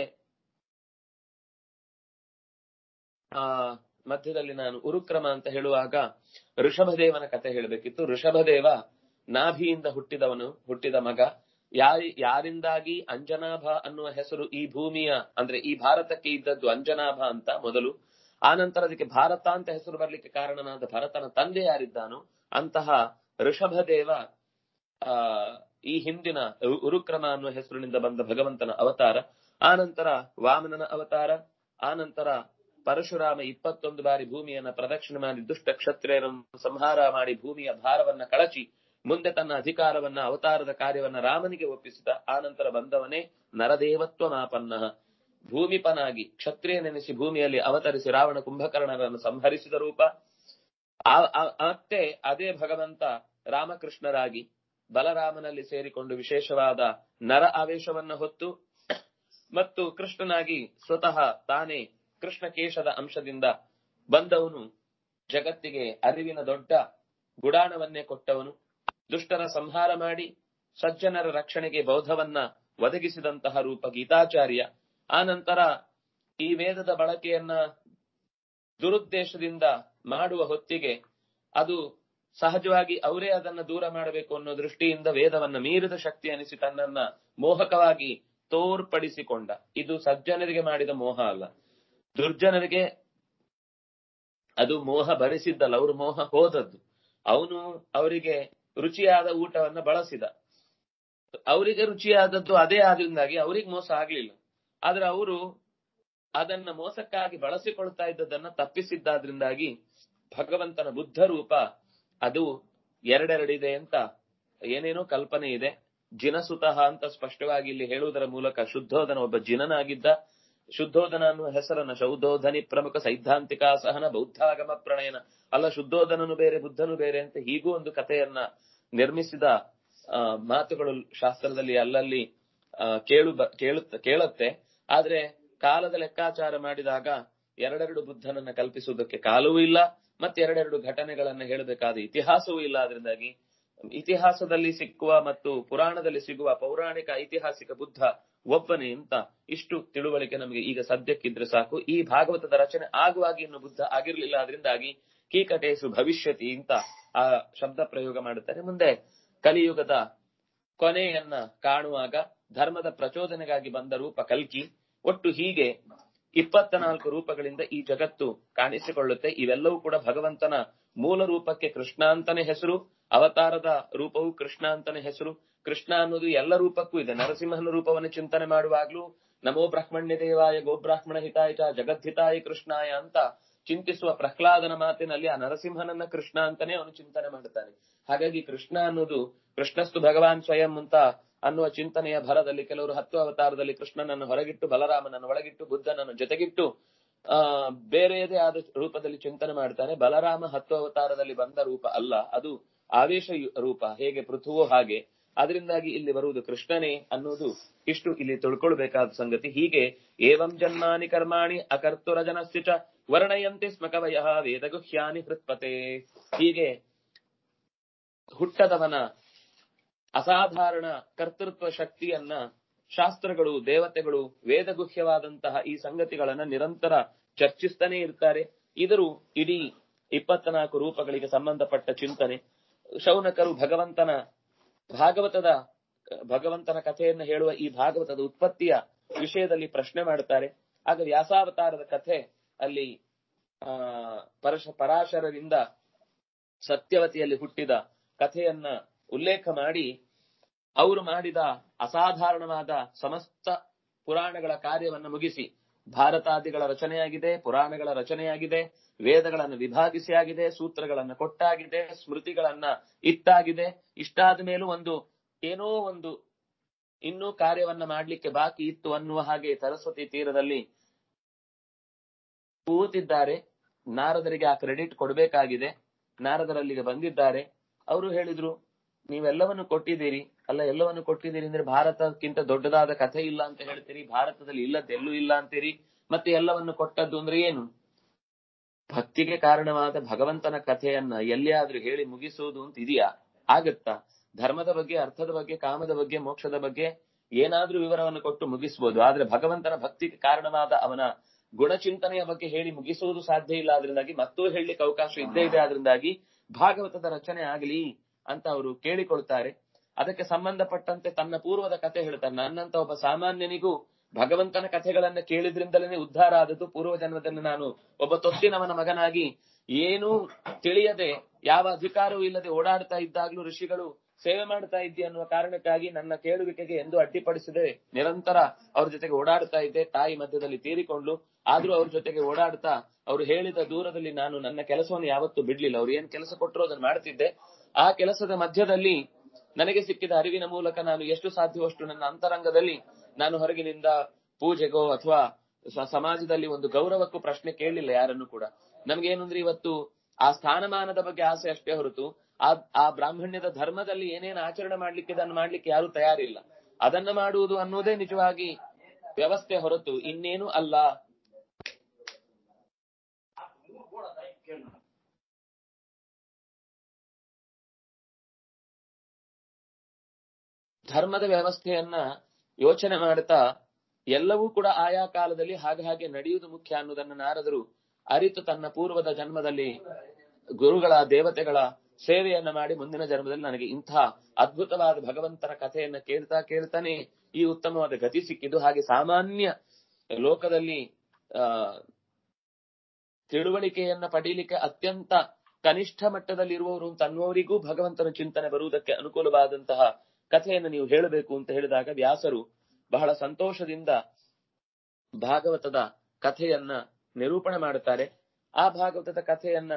ಆ ಮಧ್ಯದಲ್ಲಿ ನಾನು ಉರುಕ್ರಮ ಅಂತ ಹೇಳುವಾಗ ಋಷಭದೇವನ ಕತೆ ಹೇಳಬೇಕಿತ್ತು. ಋಷಭದೇವ ನಾಭಿಯಿಂದ ಹುಟ್ಟಿದವನು, ಹುಟ್ಟಿದ ಮಗ. ಯಾರಿ ಯಾರಿಂದಾಗಿ ಅಂಜನಾಭ ಅನ್ನುವ ಹೆಸರು ಈ ಭೂಮಿಯ ಅಂದ್ರೆ ಈ ಭಾರತಕ್ಕೆ ಇದ್ದದ್ದು ಅಂಜನಾಭ ಅಂತ ಮೊದಲು. ಆ ನಂತರ ಅದಕ್ಕೆ ಭಾರತ ಅಂತ ಹೆಸರು ಬರ್ಲಿಕ್ಕೆ ಕಾರಣನಾದ ಭರತನ ತಂದೆ ಯಾರಿದ್ದಾನೋ ಅಂತಹ ಋಷಭದೇವ ಆ ಈ ಹಿಂದಿನ ಉರುಕ್ರಮ ಅನ್ನುವ ಹೆಸರಿನಿಂದ ಬಂದ ಭಗವಂತನ ಅವತಾರ. ಆ ನಂತರ ವಾಮನನ ಅವತಾರ. ಆ ನಂತರ ಪರಶುರಾಮ ಇಪ್ಪತ್ತೊಂದು ಬಾರಿ ಭೂಮಿಯನ್ನ ಪ್ರದಕ್ಷಿಣೆ ಮಾಡಿ ದುಷ್ಟ ಕ್ಷತ್ರಿಯರನ್ನು ಸಂಹಾರ ಮಾಡಿ ಭೂಮಿಯ ಭಾರವನ್ನ ಕಳಚಿ ಮುಂದೆ ತನ್ನ ಅಧಿಕಾರವನ್ನ, ಅವತಾರದ ಕಾರ್ಯವನ್ನ ರಾಮನಿಗೆ ಒಪ್ಪಿಸಿದ. ಆ ನಂತರ ಬಂದವನೇ ನರದೇವತ್ವ ಮಾಪನ್ನ, ಭೂಮಿಪನಾಗಿ ಕ್ಷತ್ರಿಯನೆನಿಸಿ ಭೂಮಿಯಲ್ಲಿ ಅವತರಿಸಿ ರಾವಣ ಕುಂಭಕರ್ಣರನ್ನು ಸಂಹರಿಸಿದ ರೂಪ. ಮತ್ತೆ ಅದೇ ಭಗವಂತ ರಾಮಕೃಷ್ಣರಾಗಿ ಬಲರಾಮನಲ್ಲಿ ಸೇರಿಕೊಂಡು ವಿಶೇಷವಾದ ನರ ಆವೇಶವನ್ನ ಹೊತ್ತು ಮತ್ತು ಕೃಷ್ಣನಾಗಿ ಸ್ವತಃ ತಾನೇ ಕೃಷ್ಣ ಕೇಶದ ಅಂಶದಿಂದ ಬಂದವನು, ಜಗತ್ತಿಗೆ ಅರಿವಿನ ದೊಡ್ಡ ಗುಡಾಣವನ್ನೇ ಕೊಟ್ಟವನು, ದುಷ್ಟರ ಸಂಹಾರ ಮಾಡಿ ಸಜ್ಜನರ ರಕ್ಷಣೆಗೆ ಬೌದ್ಧವನ್ನ ಒದಗಿಸಿದಂತಹ ರೂಪ ಗೀತಾಚಾರ್ಯ. ಆ ನಂತರ ಈ ವೇದದ ಬಳಕೆಯನ್ನ ದುರುದ್ದೇಶದಿಂದ ಮಾಡುವ ಹೊತ್ತಿಗೆ ಅದು ಸಹಜವಾಗಿ ಅವರೇ ಅದನ್ನ ದೂರ ಮಾಡಬೇಕು ಅನ್ನೋ ದೃಷ್ಟಿಯಿಂದ ವೇದವನ್ನ ಮೀರಿದ ಶಕ್ತಿ ಅನಿಸಿ ತನ್ನನ್ನ ಮೋಹಕವಾಗಿ ತೋರ್ಪಡಿಸಿಕೊಂಡ. ಇದು ಸಜ್ಜನರಿಗೆ ಮಾಡಿದ ಮೋಹ ಅಲ್ಲ, ದುರ್ಜನರಿಗೆ ಅದು ಮೋಹ ಭರಿಸಿದ್ದಲ್ಲ, ಅವರು ಮೋಹ ಹೋದದ್ದು. ಅವನು ಅವರಿಗೆ ರುಚಿಯಾದ ಊಟವನ್ನ ಬಳಸಿದ. ಅವರಿಗೆ ರುಚಿಯಾದದ್ದು ಅದೇ ಆದ್ರಿಂದಾಗಿ ಅವ್ರಿಗೆ ಮೋಸ ಆಗ್ಲಿಲ್ಲ. ಆದ್ರೆ ಅವರು ಅದನ್ನ ಮೋಸಕ್ಕಾಗಿ ಬಳಸಿಕೊಳ್ತಾ ಇದ್ದದನ್ನ ತಪ್ಪಿಸಿದ್ದಾದ್ರಿಂದಾಗಿ ಭಗವಂತನ ಬುದ್ಧ ರೂಪ ಅದು ಎರಡೆರಡಿದೆ ಅಂತ ಏನೇನೋ ಕಲ್ಪನೆ ಇದೆ. ಜಿನಸುತಃ ಅಂತ ಸ್ಪಷ್ಟವಾಗಿ ಇಲ್ಲಿ ಹೇಳುವುದರ ಮೂಲಕ ಶುದ್ಧೋಧನ ಒಬ್ಬ ಜಿನನಾಗಿದ್ದ. ಶುದ್ಧೋಧನ ಅನ್ನುವ ಹೆಸರನ್ನ ಶೌಧೋಧನಿ ಪ್ರಮುಖ ಸೈದ್ಧಾಂತಿಕ ಸಹನ ಬೌದ್ಧಾಗಮ ಪ್ರಣಯನ ಅಲ್ಲ, ಶುದ್ಧೋಧನನು ಬೇರೆ ಬುದ್ಧನು ಬೇರೆ ಅಂತ ಹೀಗೂ ಒಂದು ಕಥೆಯನ್ನ ನಿರ್ಮಿಸಿದ ಆ ಮಾತುಗಳು ಶಾಸ್ತ್ರದಲ್ಲಿ ಅಲ್ಲಲ್ಲಿ ಕೇಳು ಕೇಳುತ್ತ ಕೇಳುತ್ತೆ. ಆದ್ರೆ ಕಾಲದ ಲೆಕ್ಕಾಚಾರ ಮಾಡಿದಾಗ ಎರಡೆರಡು ಬುದ್ಧನನ್ನ ಕಲ್ಪಿಸುವುದಕ್ಕೆ ಕಾಲವೂ ಇಲ್ಲ, ಮತ್ತೆ ಎರಡೆರಡು ಘಟನೆಗಳನ್ನ ಹೇಳಬೇಕಾದ ಇತಿಹಾಸವೂ ಇಲ್ಲ. ಅದರಿಂದಾಗಿ ಇತಿಹಾಸದಲ್ಲಿ ಸಿಕ್ಕುವ ಮತ್ತು ಪುರಾಣದಲ್ಲಿ ಸಿಗುವ ಪೌರಾಣಿಕ ಐತಿಹಾಸಿಕ ಬುದ್ಧ ಒಬ್ಬನೇ ಅಂತ ಇಷ್ಟು ತಿಳುವಳಿಕೆ ನಮಗೆ ಈಗ ಸದ್ಯಕ್ಕಿದ್ರೆ ಸಾಕು. ಈ ಭಾಗವತದ ರಚನೆ ಆಗುವಾಗ ಇನ್ನು ಬುದ್ಧ ಆಗಿರ್ಲಿಲ್ಲ. ಅದರಿಂದಾಗಿ ಕೀಕಟೇಶು ಭವಿಷ್ಯತಿ ಅಂತ ಆ ಶಬ್ದ ಪ್ರಯೋಗ ಮಾಡುತ್ತಾರೆ. ಮುಂದೆ ಕಲಿಯುಗದ ಕೊನೆಯನ್ನ ಕಾಣುವಾಗ ಧರ್ಮದ ಪ್ರಚೋದನೆಗಾಗಿ ಬಂದ ರೂಪ ಕಲ್ಕಿ. ಒಟ್ಟು ಹೀಗೆ ಇಪ್ಪತ್ತ ನಾಲ್ಕು ರೂಪಗಳಿಂದ ಈ ಜಗತ್ತು ಕಾಣಿಸಿಕೊಳ್ಳುತ್ತೆ. ಇವೆಲ್ಲವೂ ಕೂಡ ಭಗವಂತನ ಮೂಲ ರೂಪಕ್ಕೆ ಕೃಷ್ಣ ಅಂತಾನೆ ಹೆಸರು, ಅವತಾರದ ರೂಪವು ಕೃಷ್ಣ ಅಂತಾನೆ ಹೆಸರು. ಕೃಷ್ಣ ಅನ್ನೋದು ಎಲ್ಲ ರೂಪಕ್ಕೂ ಇದೆ. ನರಸಿಂಹನ ರೂಪವನ್ನು ಚಿಂತನೆ ಮಾಡುವಾಗ್ಲೂ ನಮೋ ಬ್ರಹ್ಮಣ್ಯ ದೇವಾಯ ಗೋಬ್ರಾಹ್ಮಣ ಹಿತಾಯ ಚ ಜಗದ್ಹಿತಾಯ ಕೃಷ್ಣಾಯ ಅಂತ ಚಿಂತಿಸುವ ಪ್ರಹ್ಲಾದನ ಮಾತಿನಲ್ಲಿ ಆ ನರಸಿಂಹನನ್ನ ಕೃಷ್ಣ ಅಂತಾನೆ ಅವನು ಚಿಂತನೆ ಮಾಡುತ್ತಾನೆ. ಹಾಗಾಗಿ ಕೃಷ್ಣ ಅನ್ನೋದು ಕೃಷ್ಣಸ್ತು ಭಗವಾನ್ ಸ್ವಯಂ ಅಂತ ಅನ್ನುವ ಚಿಂತನೆಯ ಭರದಲ್ಲಿ ಕೆಲವರು ಹತ್ತು ಅವತಾರದಲ್ಲಿ ಕೃಷ್ಣನನ್ನು ಹೊರಗಿಟ್ಟು, ಬಲರಾಮನನ್ನು ಒಳಗಿಟ್ಟು, ಬುದ್ಧನನ್ನು ಜೊತೆಗಿಟ್ಟು ಆ ಬೇರೆಯದೇ ಆದ ರೂಪದಲ್ಲಿ ಚಿಂತನೆ ಮಾಡ್ತಾನೆ. ಬಲರಾಮ ಹತ್ತು ಅವತಾರದಲ್ಲಿ ಬಂದ ರೂಪ ಅಲ್ಲ, ಅದು ಆವೇಶ ರೂಪ, ಹೇಗೆ ಪೃಥುವೋ ಹಾಗೆ. ಅದರಿಂದಾಗಿ ಇಲ್ಲಿ ಬರುವುದು ಕೃಷ್ಣನೇ ಅನ್ನೋದು ಇಷ್ಟು ಇಲ್ಲಿ ತಿಳ್ಕೊಳ್ಬೇಕಾದ ಸಂಗತಿ. ಹೀಗೆ ಏವಂ ಜನ್ಮಾನಿ ಕರ್ಮಾಣಿ ಅಕರ್ತುರಜನಸ್ಯ ಚ ವರ್ಣಯಂತಿ ಸ್ಮ ಕವಯಃ ವೇದಗುಹ್ಯಾನಿ ಹೃತ್ಪತೆ. ಹೀಗೆ ಹುಟ್ಟದವನ ಅಸಾಧಾರಣ ಕರ್ತೃತ್ವ ಶಕ್ತಿಯನ್ನ ಶಾಸ್ತ್ರಗಳು, ದೇವತೆಗಳು, ವೇದಗುಹ್ಯವಾದಂತಹ ಈ ಸಂಗತಿಗಳನ್ನ ನಿರಂತರ ಚರ್ಚಿಸ್ತಾನೆ ಇರ್ತಾರೆ. ಇದರು ಇಡೀ ಇಪ್ಪತ್ನಾಲ್ಕು ರೂಪಗಳಿಗೆ ಸಂಬಂಧಪಟ್ಟ ಚಿಂತನೆ. ಶೌನಕರು ಭಗವಂತನ ಭಾಗವತದ ಭಗವಂತನ ಕಥೆಯನ್ನು ಹೇಳುವ ಈ ಭಾಗವತದ ಉತ್ಪತ್ತಿಯ ವಿಷಯದಲ್ಲಿ ಪ್ರಶ್ನೆ ಮಾಡುತ್ತಾರೆ. ಆಗ ವ್ಯಾಸಾವತಾರದ ಕಥೆ ಅಲ್ಲಿ ಆ ಪರಶ ಪರಾಶರರಿಂದ ಸತ್ಯವತಿಯಲ್ಲಿ ಹುಟ್ಟಿದ ಕಥೆಯನ್ನ ಉಲ್ಲೇಖ ಮಾಡಿ ಅವರು ಮಾಡಿದ ಅಸಾಧಾರಣವಾದ ಸಮಸ್ತ ಪುರಾಣಗಳ ಕಾರ್ಯವನ್ನ ಮುಗಿಸಿ, ಭಾರತಾದಿಗಳ ರಚನೆಯಾಗಿದೆ, ಪುರಾಣಗಳ ರಚನೆಯಾಗಿದೆ, ವೇದಗಳನ್ನು ವಿಭಾಗಿಸಿ ಆಗಿದೆ, ಸೂತ್ರಗಳನ್ನ ಕೊಟ್ಟಾಗಿದೆ, ಸ್ಮೃತಿಗಳನ್ನ ಇತ್ತಾಗಿದೆ. ಇಷ್ಟಾದ ಮೇಲೂ ಒಂದು ಏನೋ ಒಂದು ಇನ್ನೂ ಕಾರ್ಯವನ್ನ ಮಾಡ್ಲಿಕ್ಕೆ ಬಾಕಿ ಇತ್ತು ಅನ್ನುವ ಹಾಗೆ ಸರಸ್ವತಿ ತೀರದಲ್ಲಿ ಕೂತಿದ್ದಾರೆ. ನಾರದರಿಗೆ ಆ ಕ್ರೆಡಿಟ್ ಕೊಡಬೇಕಾಗಿದೆ. ನಾರದರಲ್ಲಿಗೆ ಬಂದಿದ್ದಾರೆ. ಅವರು ಹೇಳಿದ್ರು, ನೀವೆಲ್ಲವನ್ನು ಕೊಟ್ಟಿದ್ದೀರಿ. ಅಲ್ಲ, ಎಲ್ಲವನ್ನು ಕೊಟ್ಟಿದ್ದೀರಿ ಅಂದ್ರೆ ಭಾರತಕ್ಕಿಂತ ದೊಡ್ಡದಾದ ಕಥೆ ಇಲ್ಲ ಅಂತ ಹೇಳ್ತೀರಿ, ಭಾರತದಲ್ಲಿ ಇಲ್ಲದ್ದೆಲ್ಲೂ ಇಲ್ಲ ಅಂತೀರಿ, ಮತ್ತೆ ಎಲ್ಲವನ್ನು ಕೊಟ್ಟದ್ದು ಅಂದ್ರೆ ಏನು? ಭಕ್ತಿಗೆ ಕಾರಣವಾದ ಭಗವಂತನ ಕಥೆಯನ್ನ ಎಲ್ಲಿಯಾದ್ರೂ ಹೇಳಿ ಮುಗಿಸುವುದು ಅಂತ ಇದೆಯಾ? ಆಗತ್ತಾ? ಧರ್ಮದ ಬಗ್ಗೆ, ಅರ್ಥದ ಬಗ್ಗೆ, ಕಾಮದ ಬಗ್ಗೆ, ಮೋಕ್ಷದ ಬಗ್ಗೆ ಏನಾದ್ರೂ ವಿವರವನ್ನು ಕೊಟ್ಟು ಮುಗಿಸಬಹುದು. ಆದ್ರೆ ಭಗವಂತನ ಭಕ್ತಿಗೆ ಕಾರಣವಾದ ಅವನ ಗುಣಚಿಂತನೆಯ ಬಗ್ಗೆ ಹೇಳಿ ಮುಗಿಸುವುದು ಸಾಧ್ಯ ಇಲ್ಲ. ಆದ್ರಿಂದಾಗಿ ಮತ್ತೂ ಹೇಳಲಿಕ್ಕೆ ಅವಕಾಶ ಇದ್ದೇ ಇದೆ. ಆದ್ರಿಂದಾಗಿ ಭಾಗವತದ ರಚನೆ ಆಗಲಿ ಅಂತ ಅವರು ಕೇಳಿಕೊಳ್ತಾರೆ. ಅದಕ್ಕೆ ಸಂಬಂಧಪಟ್ಟಂತೆ ತನ್ನ ಪೂರ್ವದ ಕಥೆ ಹೇಳ್ತಾರೆ. ನನ್ನಂತ ಒಬ್ಬ ಸಾಮಾನ್ಯನಿಗೂ ಭಗವಂತನ ಕಥೆಗಳನ್ನ ಕೇಳಿದ್ರಿಂದಲೇ ಉದ್ಧಾರ ಆದದ್ದು. ಪೂರ್ವ ಜನ್ಮದಲ್ಲಿ ನಾನು ಒಬ್ಬ ತೊತ್ತಿನವನ ಮಗನಾಗಿ ಏನೂ ತಿಳಿಯದೆ, ಯಾವ ಅಧಿಕಾರವೂ ಇಲ್ಲದೆ ಓಡಾಡ್ತಾ ಇದ್ದಾಗ್ಲೂ ಋಷಿಗಳು ಸೇವೆ ಮಾಡ್ತಾ ಇದ್ದೆ ಅನ್ನುವ ಕಾರಣಕ್ಕಾಗಿ ನನ್ನ ಕೇಳುವಿಕೆಗೆ ಎಂದು ಅಡ್ಡಿಪಡಿಸದೆ ನಿರಂತರ ಅವ್ರ ಜೊತೆಗೆ ಓಡಾಡ್ತಾ ಇದ್ದೆ. ತಾಯಿ ಮಧ್ಯದಲ್ಲಿ ತೀರಿಕೊಂಡು ಆದ್ರೂ ಅವ್ರ ಜೊತೆಗೆ ಓಡಾಡ್ತಾ ಅವ್ರು ಹೇಳಿದ ದೂರದಲ್ಲಿ ನಾನು ನನ್ನ ಕೆಲಸವನ್ನು ಯಾವತ್ತೂ ಬಿಡ್ಲಿಲ್ಲ. ಅವ್ರು ಏನ್ ಕೆಲಸ ಕೊಟ್ಟರು ಅದನ್ನ ಮಾಡ್ತಿದ್ದೆ. ಆ ಕೆಲಸದ ಮಧ್ಯದಲ್ಲಿ ನನಗೆ ಸಿಕ್ಕಿದ ಅರಿವಿನ ಮೂಲಕ ನಾನು ಎಷ್ಟು ಸಾಧ್ಯವಷ್ಟು ನನ್ನ ಅಂತರಂಗದಲ್ಲಿ ನಾನು ಹೊರಗಿನಿಂದ ಪೂಜೆಗೋ ಅಥವಾ ಸಮಾಜದಲ್ಲಿ ಒಂದು ಗೌರವಕ್ಕೂ ಪ್ರಶ್ನೆ ಕೇಳಲಿಲ್ಲ ಯಾರನ್ನು ಕೂಡ. ನಮ್ಗೇನಂದ್ರೆ ಇವತ್ತು ಆ ಸ್ಥಾನಮಾನದ ಬಗ್ಗೆ ಆಸೆ ಅಷ್ಟೇ ಹೊರತು ಆ ಆ ಬ್ರಾಹ್ಮಣ್ಯದ ಧರ್ಮದಲ್ಲಿ ಏನೇನು ಆಚರಣೆ ಮಾಡ್ಲಿಕ್ಕೆ ಅದನ್ನು ಮಾಡ್ಲಿಕ್ಕೆ ಯಾರು ತಯಾರಿಲ್ಲ. ಅದನ್ನ ಮಾಡುವುದು ಅನ್ನೋದೇ ನಿಜವಾಗಿ ವ್ಯವಸ್ಥೆ ಹೊರತು ಇನ್ನೇನು ಅಲ್ಲ. ಧರ್ಮದ ವ್ಯವಸ್ಥೆಯನ್ನ ಯೋಚನೆ ಮಾಡ್ತಾ ಎಲ್ಲವೂ ಕೂಡ ಆಯಾ ಕಾಲದಲ್ಲಿ ಹಾಗೆ ಹಾಗೆ ನಡೆಯುವುದು ಮುಖ್ಯ ಅನ್ನೋದನ್ನ ನಾರದರು ಅರಿತು ತನ್ನ ಪೂರ್ವದ ಜನ್ಮದಲ್ಲಿ ಗುರುಗಳ, ದೇವತೆಗಳ ಸೇವೆಯನ್ನ ಮಾಡಿ ಮುಂದಿನ ಜನ್ಮದಲ್ಲಿ ನನಗೆ ಇಂಥ ಅದ್ಭುತವಾದ ಭಗವಂತನ ಕಥೆಯನ್ನ ಕೇಳ್ತಾ ಕೇಳ್ತಾನೆ ಈ ಉತ್ತಮವಾದ ಗತಿ ಸಿಕ್ಕಿದ್ದು. ಹಾಗೆ ಸಾಮಾನ್ಯ ಲೋಕದಲ್ಲಿ ಆ ತಿಳುವಳಿಕೆಯನ್ನ ಪಡೀಲಿಕ್ಕೆ ಅತ್ಯಂತ ಕನಿಷ್ಠ ಮಟ್ಟದಲ್ಲಿರುವವರು ಅಂತ ಅನ್ನುವರಿಗೂ ಭಗವಂತನ ಚಿಂತನೆ ಬರುವುದಕ್ಕೆ ಅನುಕೂಲವಾದಂತಹ ಕಥೆಯನ್ನು ನೀವು ಹೇಳಬೇಕು ಅಂತ ಹೇಳಿದಾಗ ವ್ಯಾಸರು ಬಹಳ ಸಂತೋಷದಿಂದ ಭಾಗವತದ ಕಥೆಯನ್ನ ನಿರೂಪಣೆ ಮಾಡುತ್ತಾರೆ. ಆ ಭಾಗವತದ ಕಥೆಯನ್ನ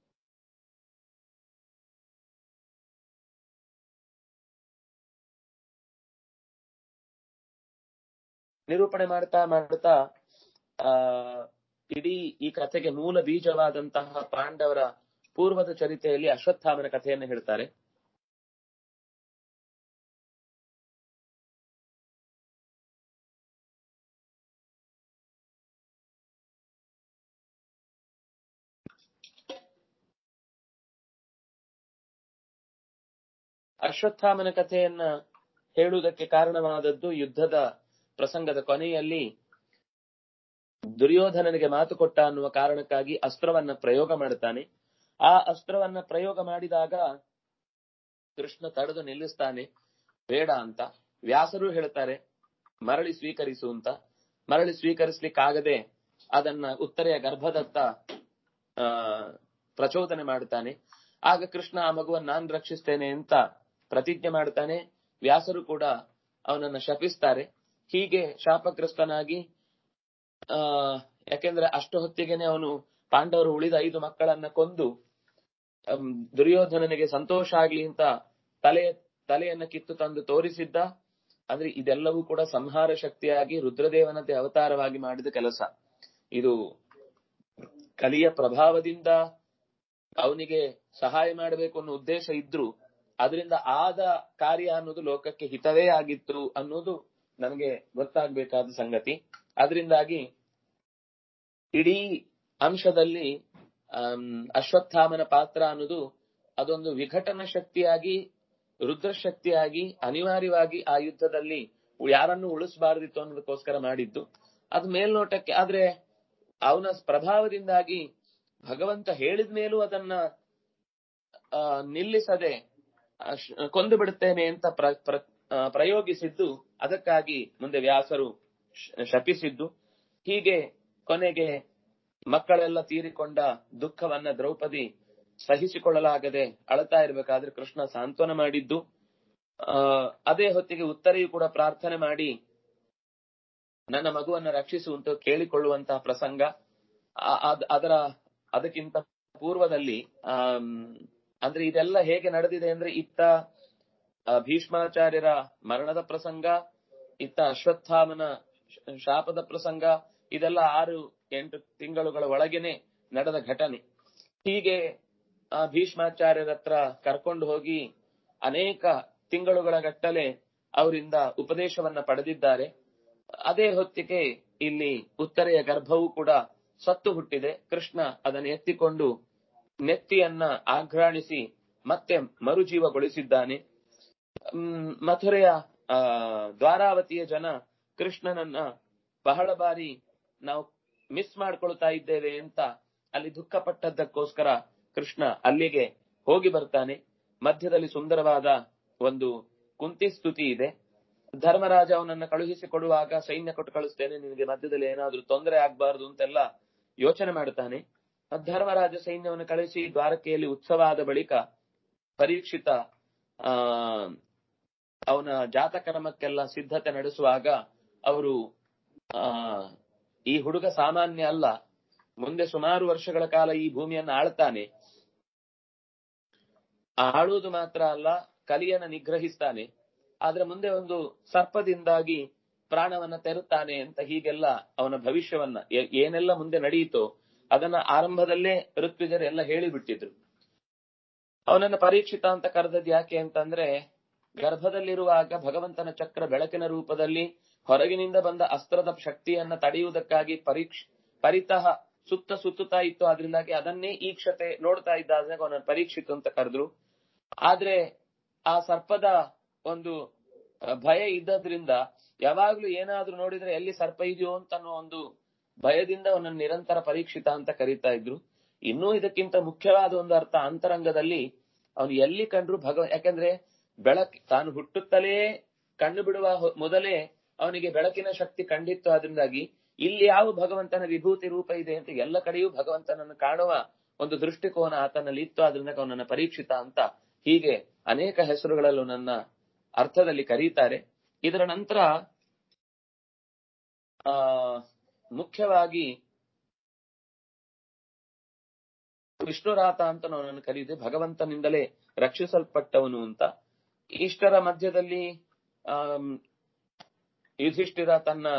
ನಿರೂಪಣೆ ಮಾಡ್ತಾ ಮಾಡ್ತಾ ಆ ಇಡೀ ಈ ಕಥೆಗೆ ಮೂಲ ಬೀಜವಾದಂತಹ ಪಾಂಡವರ ಪೂರ್ವದ ಚರಿತೆಯಲ್ಲಿ ಅಶ್ವತ್ಥಾಮನ ಕಥೆಯನ್ನು ಹೇಳ್ತಾರೆ. ಅಶ್ವತ್ಥಾಮನ ಕಥೆಯನ್ನ ಹೇಳುವುದಕ್ಕೆ ಕಾರಣವಾದದ್ದು ಯುದ್ಧದ ಪ್ರಸಂಗದ ಕೊನೆಯಲ್ಲಿ ದುರ್ಯೋಧನನಿಗೆ ಮಾತು ಕೊಟ್ಟ ಅನ್ನುವ ಕಾರಣಕ್ಕಾಗಿ ಅಸ್ತ್ರವನ್ನ ಪ್ರಯೋಗ ಮಾಡುತ್ತಾನೆ. ಆ ಅಸ್ತ್ರವನ್ನ ಪ್ರಯೋಗ ಮಾಡಿದಾಗ ಕೃಷ್ಣ ತಡೆದು ನಿಲ್ಲಿಸ್ತಾನೆ, ಬೇಡ ಅಂತ. ವ್ಯಾಸರು ಹೇಳ್ತಾರೆ ಮರಳಿ ಸ್ವೀಕರಿಸು ಅಂತ. ಮರಳಿ ಸ್ವೀಕರಿಸ್ಲಿಕ್ಕಾಗದೆ ಅದನ್ನ ಉತ್ತರೆಯ ಗರ್ಭದತ್ತ ಆ ಪ್ರಚೋದನೆ ಮಾಡುತ್ತಾನೆ. ಆಗ ಕೃಷ್ಣ ಆ ಮಗುವನ್ನು ನಾನ್ ರಕ್ಷಿಸ್ತೇನೆ ಅಂತ ಪ್ರತಿಜ್ಞೆ ಮಾಡ್ತಾನೆ. ವ್ಯಾಸರು ಕೂಡ ಅವನನ್ನ ಶಪಿಸ್ತಾರೆ. ಹೀಗೆ ಶಾಪಗ್ರಸ್ತನಾಗಿ ಆ ಯಾಕೆಂದ್ರೆ ಅಷ್ಟು ಹೊತ್ತಿಗೆನೆ ಅವನು ಪಾಂಡವರು ಉಳಿದ ಐದು ಮಕ್ಕಳನ್ನ ಕೊಂದು ದುರ್ಯೋಧನನಿಗೆ ಸಂತೋಷ ಆಗ್ಲಿ ಅಂತ ತಲೆ ತಲೆಯನ್ನ ಕಿತ್ತು ತಂದು ತೋರಿಸಿದ್ದ. ಆದ್ರೆ ಇದೆಲ್ಲವೂ ಕೂಡ ಸಂಹಾರ ಶಕ್ತಿಯಾಗಿ ರುದ್ರದೇವನತೆ ಅವತಾರವಾಗಿ ಮಾಡಿದ ಕೆಲಸ. ಇದು ಕಲಿಯ ಪ್ರಭಾವದಿಂದ ಅವನಿಗೆ ಸಹಾಯ ಮಾಡಬೇಕು ಅನ್ನೋ ಉದ್ದೇಶ ಇದ್ರು ಅದರಿಂದ ಆದ ಕಾರ್ಯ ಅನ್ನೋದು ಲೋಕಕ್ಕೆ ಹಿತವೇ ಆಗಿತ್ತು ಅನ್ನೋದು ನಮಗೆ ಗೊತ್ತಾಗಬೇಕಾದ ಸಂಗತಿ. ಅದರಿಂದಾಗಿ ಇಡೀ ಅಂಶದಲ್ಲಿ ಅಶ್ವತ್ಥಾಮನ ಪಾತ್ರ ಅನ್ನೋದು ಅದೊಂದು ವಿಘಟನ ಶಕ್ತಿಯಾಗಿ ರುದ್ರಶಕ್ತಿಯಾಗಿ ಅನಿವಾರ್ಯವಾಗಿ ಆ ಯುದ್ಧದಲ್ಲಿ ಯಾರನ್ನು ಉಳಿಸಬಾರದಿತ್ತು ಅನ್ನೋದಕ್ಕೋಸ್ಕರ ಮಾಡಿದ್ದು. ಅದು ಮೇಲ್ನೋಟಕ್ಕೆ ಆದ್ರೆ ಅವನ ಪ್ರಭಾವದಿಂದಾಗಿ ಭಗವಂತ ಹೇಳಿದ ಮೇಲೂ ಅದನ್ನ ಆ ನಿಲ್ಲಿಸದೆ ಕೊಂದು ಬಿಡುತ್ತೇನೆ ಅಂತ ಪ್ರ ಪ್ರಯೋಗಿಸಿದ್ದು. ಅದಕ್ಕಾಗಿ ಮುಂದೆ ವ್ಯಾಸರು ಶಪಿಸಿದ್ದು. ಹೀಗೆ ಕೊನೆಗೆ ಮಕ್ಕಳೆಲ್ಲ ತೀರಿಕೊಂಡ ದುಃಖವನ್ನ ದ್ರೌಪದಿ ಸಹಿಸಿಕೊಳ್ಳಲಾಗದೆ ಅಳತಾ ಇರಬೇಕಾದ್ರೆ ಕೃಷ್ಣ ಸಾಂತ್ವನ ಮಾಡಿದ್ದು. ಆ ಅದೇ ಹೊತ್ತಿಗೆ ಉತ್ತರೆಯು ಕೂಡ ಪ್ರಾರ್ಥನೆ ಮಾಡಿ ನನ್ನ ಮಗುವನ್ನ ರಕ್ಷಿಸುವಂತ ಕೇಳಿಕೊಳ್ಳುವಂತಹ ಪ್ರಸಂಗ. ಅದರ ಅದಕ್ಕಿಂತ ಪೂರ್ವದಲ್ಲಿ ಆ ಅಂದ್ರೆ ಇದೆಲ್ಲ ಹೇಗೆ ನಡೆದಿದೆ ಅಂದ್ರೆ ಇತ್ತ ಭೀಷ್ಮಾಚಾರ್ಯರ ಮರಣದ ಪ್ರಸಂಗ, ಇತ್ತ ಅಶ್ವತ್ಥಾಮನ ಶಾಪದ ಪ್ರಸಂಗ, ಇದೆಲ್ಲ ಆರು ಎಂಟು ತಿಂಗಳುಗಳ ಒಳಗೇನೆ ನಡೆದ ಘಟನೆ. ಹೀಗೆ ಆ ಭೀಷ್ಮಾಚಾರ್ಯರ ಹತ್ರ ಕರ್ಕೊಂಡು ಹೋಗಿ ಅನೇಕ ತಿಂಗಳುಗಳ ಗಟ್ಟಲೆ ಅವರಿಂದ ಉಪದೇಶವನ್ನ ಪಡೆದಿದ್ದಾರೆ. ಅದೇ ಹೊತ್ತಿಗೆ ಇಲ್ಲಿ ಉತ್ತರೆಯ ಗರ್ಭವೂ ಕೂಡ ಸತ್ತು ಹುಟ್ಟಿದೆ. ಕೃಷ್ಣ ಅದನ್ನು ಎತ್ತಿಕೊಂಡು ನೆತ್ತಿಯನ್ನ ಆಘ್ರಾಣಿಸಿ ಮತ್ತೆ ಮರುಜೀವಗೊಳಿಸಿದ್ದಾನೆ. ಹ್ಮ್ ಮಥುರೆಯ ಆ ದ್ವಾರಾವತಿಯ ಜನ ಕೃಷ್ಣನನ್ನ ಬಹಳ ಬಾರಿ ನಾವು ಮಿಸ್ ಮಾಡ್ಕೊಳ್ತಾ ಇದ್ದೇವೆ ಅಂತ ಅಲ್ಲಿ ದುಃಖ ಪಟ್ಟದ್ದಕ್ಕೋಸ್ಕರ ಕೃಷ್ಣ ಅಲ್ಲಿಗೆ ಹೋಗಿ ಬರ್ತಾನೆ. ಮಧ್ಯದಲ್ಲಿ ಸುಂದರವಾದ ಒಂದು ಕುಂತಿ ಸ್ತುತಿ ಇದೆ. ಧರ್ಮರಾಜ ಅವನನ್ನ ಕಳುಹಿಸಿ ಕೊಡುವಾಗ ಸೈನ್ಯ ಕೊಟ್ಟು ಕಳಿಸ್ತೇನೆ, ನಿನಗೆ ಮಧ್ಯದಲ್ಲಿ ಏನಾದ್ರೂ ತೊಂದರೆ ಆಗ್ಬಾರ್ದು ಅಂತೆಲ್ಲ ಯೋಚನೆ ಮಾಡ್ತಾನೆ. ಧರ್ಮರಾಜ ಸೈನ್ಯವನ್ನು ಕಳಿಸಿ ದ್ವಾರಕೆಯಲ್ಲಿ ಉತ್ಸವ ಆದ ಬಳಿಕ ಪರೀಕ್ಷಿತ ಆ ಅವನ ಜಾತಕರ್ಮಕ್ಕೆಲ್ಲ ಸಿದ್ಧತೆ ನಡೆಸುವಾಗ ಅವರು ಆ ಈ ಹುಡುಗ ಸಾಮಾನ್ಯ ಅಲ್ಲ, ಮುಂದೆ ಸುಮಾರು ವರ್ಷಗಳ ಕಾಲ ಈ ಭೂಮಿಯನ್ನು ಆಳ್ತಾನೆ, ಆಳುವುದು ಮಾತ್ರ ಅಲ್ಲ ಕಲಿಯನ್ನ ನಿಗ್ರಹಿಸ್ತಾನೆ, ಆದ್ರೆ ಮುಂದೆ ಒಂದು ಸರ್ಪದಿಂದಾಗಿ ಪ್ರಾಣವನ್ನ ತೆರುತ್ತಾನೆ ಅಂತ ಹೀಗೆಲ್ಲ ಅವನ ಭವಿಷ್ಯವನ್ನ ಏನೆಲ್ಲ ಮುಂದೆ ನಡೆಯಿತೋ ಅದನ್ನ ಆರಂಭದಲ್ಲೇ ಋತ್ವಿಜರು ಎಲ್ಲ ಹೇಳಿಬಿಟ್ಟಿದ್ರು. ಅವನನ್ನ ಪರೀಕ್ಷಿತ ಅಂತ ಕರೆದದ್ ಯಾಕೆ ಅಂತಂದ್ರೆ ಗರ್ಭದಲ್ಲಿರುವಾಗ ಭಗವಂತನ ಚಕ್ರ ಬೆಳಕಿನ ರೂಪದಲ್ಲಿ ಹೊರಗಿನಿಂದ ಬಂದ ಅಸ್ತ್ರದ ಶಕ್ತಿಯನ್ನ ತಡೆಯುವುದಕ್ಕಾಗಿ ಪರೀಕ್ಷ ಪರಿತಃ ಸುತ್ತ ಸುತ್ತುತ್ತಾ ಇತ್ತು. ಅದರಿಂದಾಗಿ ಅದನ್ನೇ ಈಕ್ಷತೆ ನೋಡ್ತಾ ಇದ್ದಾಗ ಅವನನ್ನ ಪರೀಕ್ಷಿತ ಅಂತ ಕರೆದ್ರು. ಆದ್ರೆ ಆ ಸರ್ಪದ ಒಂದು ಭಯ ಇದ್ದದ್ರಿಂದ ಯಾವಾಗ್ಲೂ ಏನಾದ್ರೂ ನೋಡಿದ್ರೆ ಎಲ್ಲಿ ಸರ್ಪ ಇದೆಯೋ ಅಂತ ಅನ್ನೋ ಒಂದು ಭಯದಿಂದ ಅವನನ್ನು ನಿರಂತರ ಪರೀಕ್ಷಿತ ಅಂತ ಕರೀತಾ ಇದ್ರು. ಇನ್ನೂ ಇದಕ್ಕಿಂತ ಮುಖ್ಯವಾದ ಒಂದು ಅರ್ಥ ಅಂತರಂಗದಲ್ಲಿ ಅವನು ಎಲ್ಲಿ ಕಂಡ್ರು ಭಗವ ಯಾಕಂದ್ರೆ ಬೆಳಕ್ ತಾನು ಹುಟ್ಟುತ್ತಲೇ ಕಣ್ಣು ಬಿಡುವ ಮೊದಲೇ ಅವನಿಗೆ ಬೆಳಕಿನ ಶಕ್ತಿ ಕಂಡಿತ್ತು. ಅದರಿಂದಾಗಿ ಇಲ್ಲಿ ಯಾವ ಭಗವಂತನ ವಿಭೂತಿ ರೂಪ ಇದೆ ಅಂತ ಎಲ್ಲ ಕಡೆಯೂ ಭಗವಂತನನ್ನು ಕಾಣುವ ಒಂದು ದೃಷ್ಟಿಕೋನ ಆತನಲ್ಲಿ ಇತ್ತು. ಆದ್ರಿಂದ ಅವನನ್ನ ಪರೀಕ್ಷಿತ ಅಂತ ಹೀಗೆ ಅನೇಕ ಹೆಸರುಗಳಲ್ಲೂ ನನ್ನ ಅರ್ಥದಲ್ಲಿ ಕರೀತಾರೆ. ಇದರ ನಂತರ ಆ ಮುಖ್ಯವಾಗಿ ವಿಷ್ಣುರಾತ ಅಂತ ನಾನು ಕರೀದೆ, ಭಗವಂತನಿಂದಲೇ ರಕ್ಷಿಸಲ್ಪಟ್ಟವನು ಅಂತ. ಇಷ್ಟರ ಮಧ್ಯದಲ್ಲಿ ಆ ಯುಧಿಷ್ಠಿರ ತನ್ನ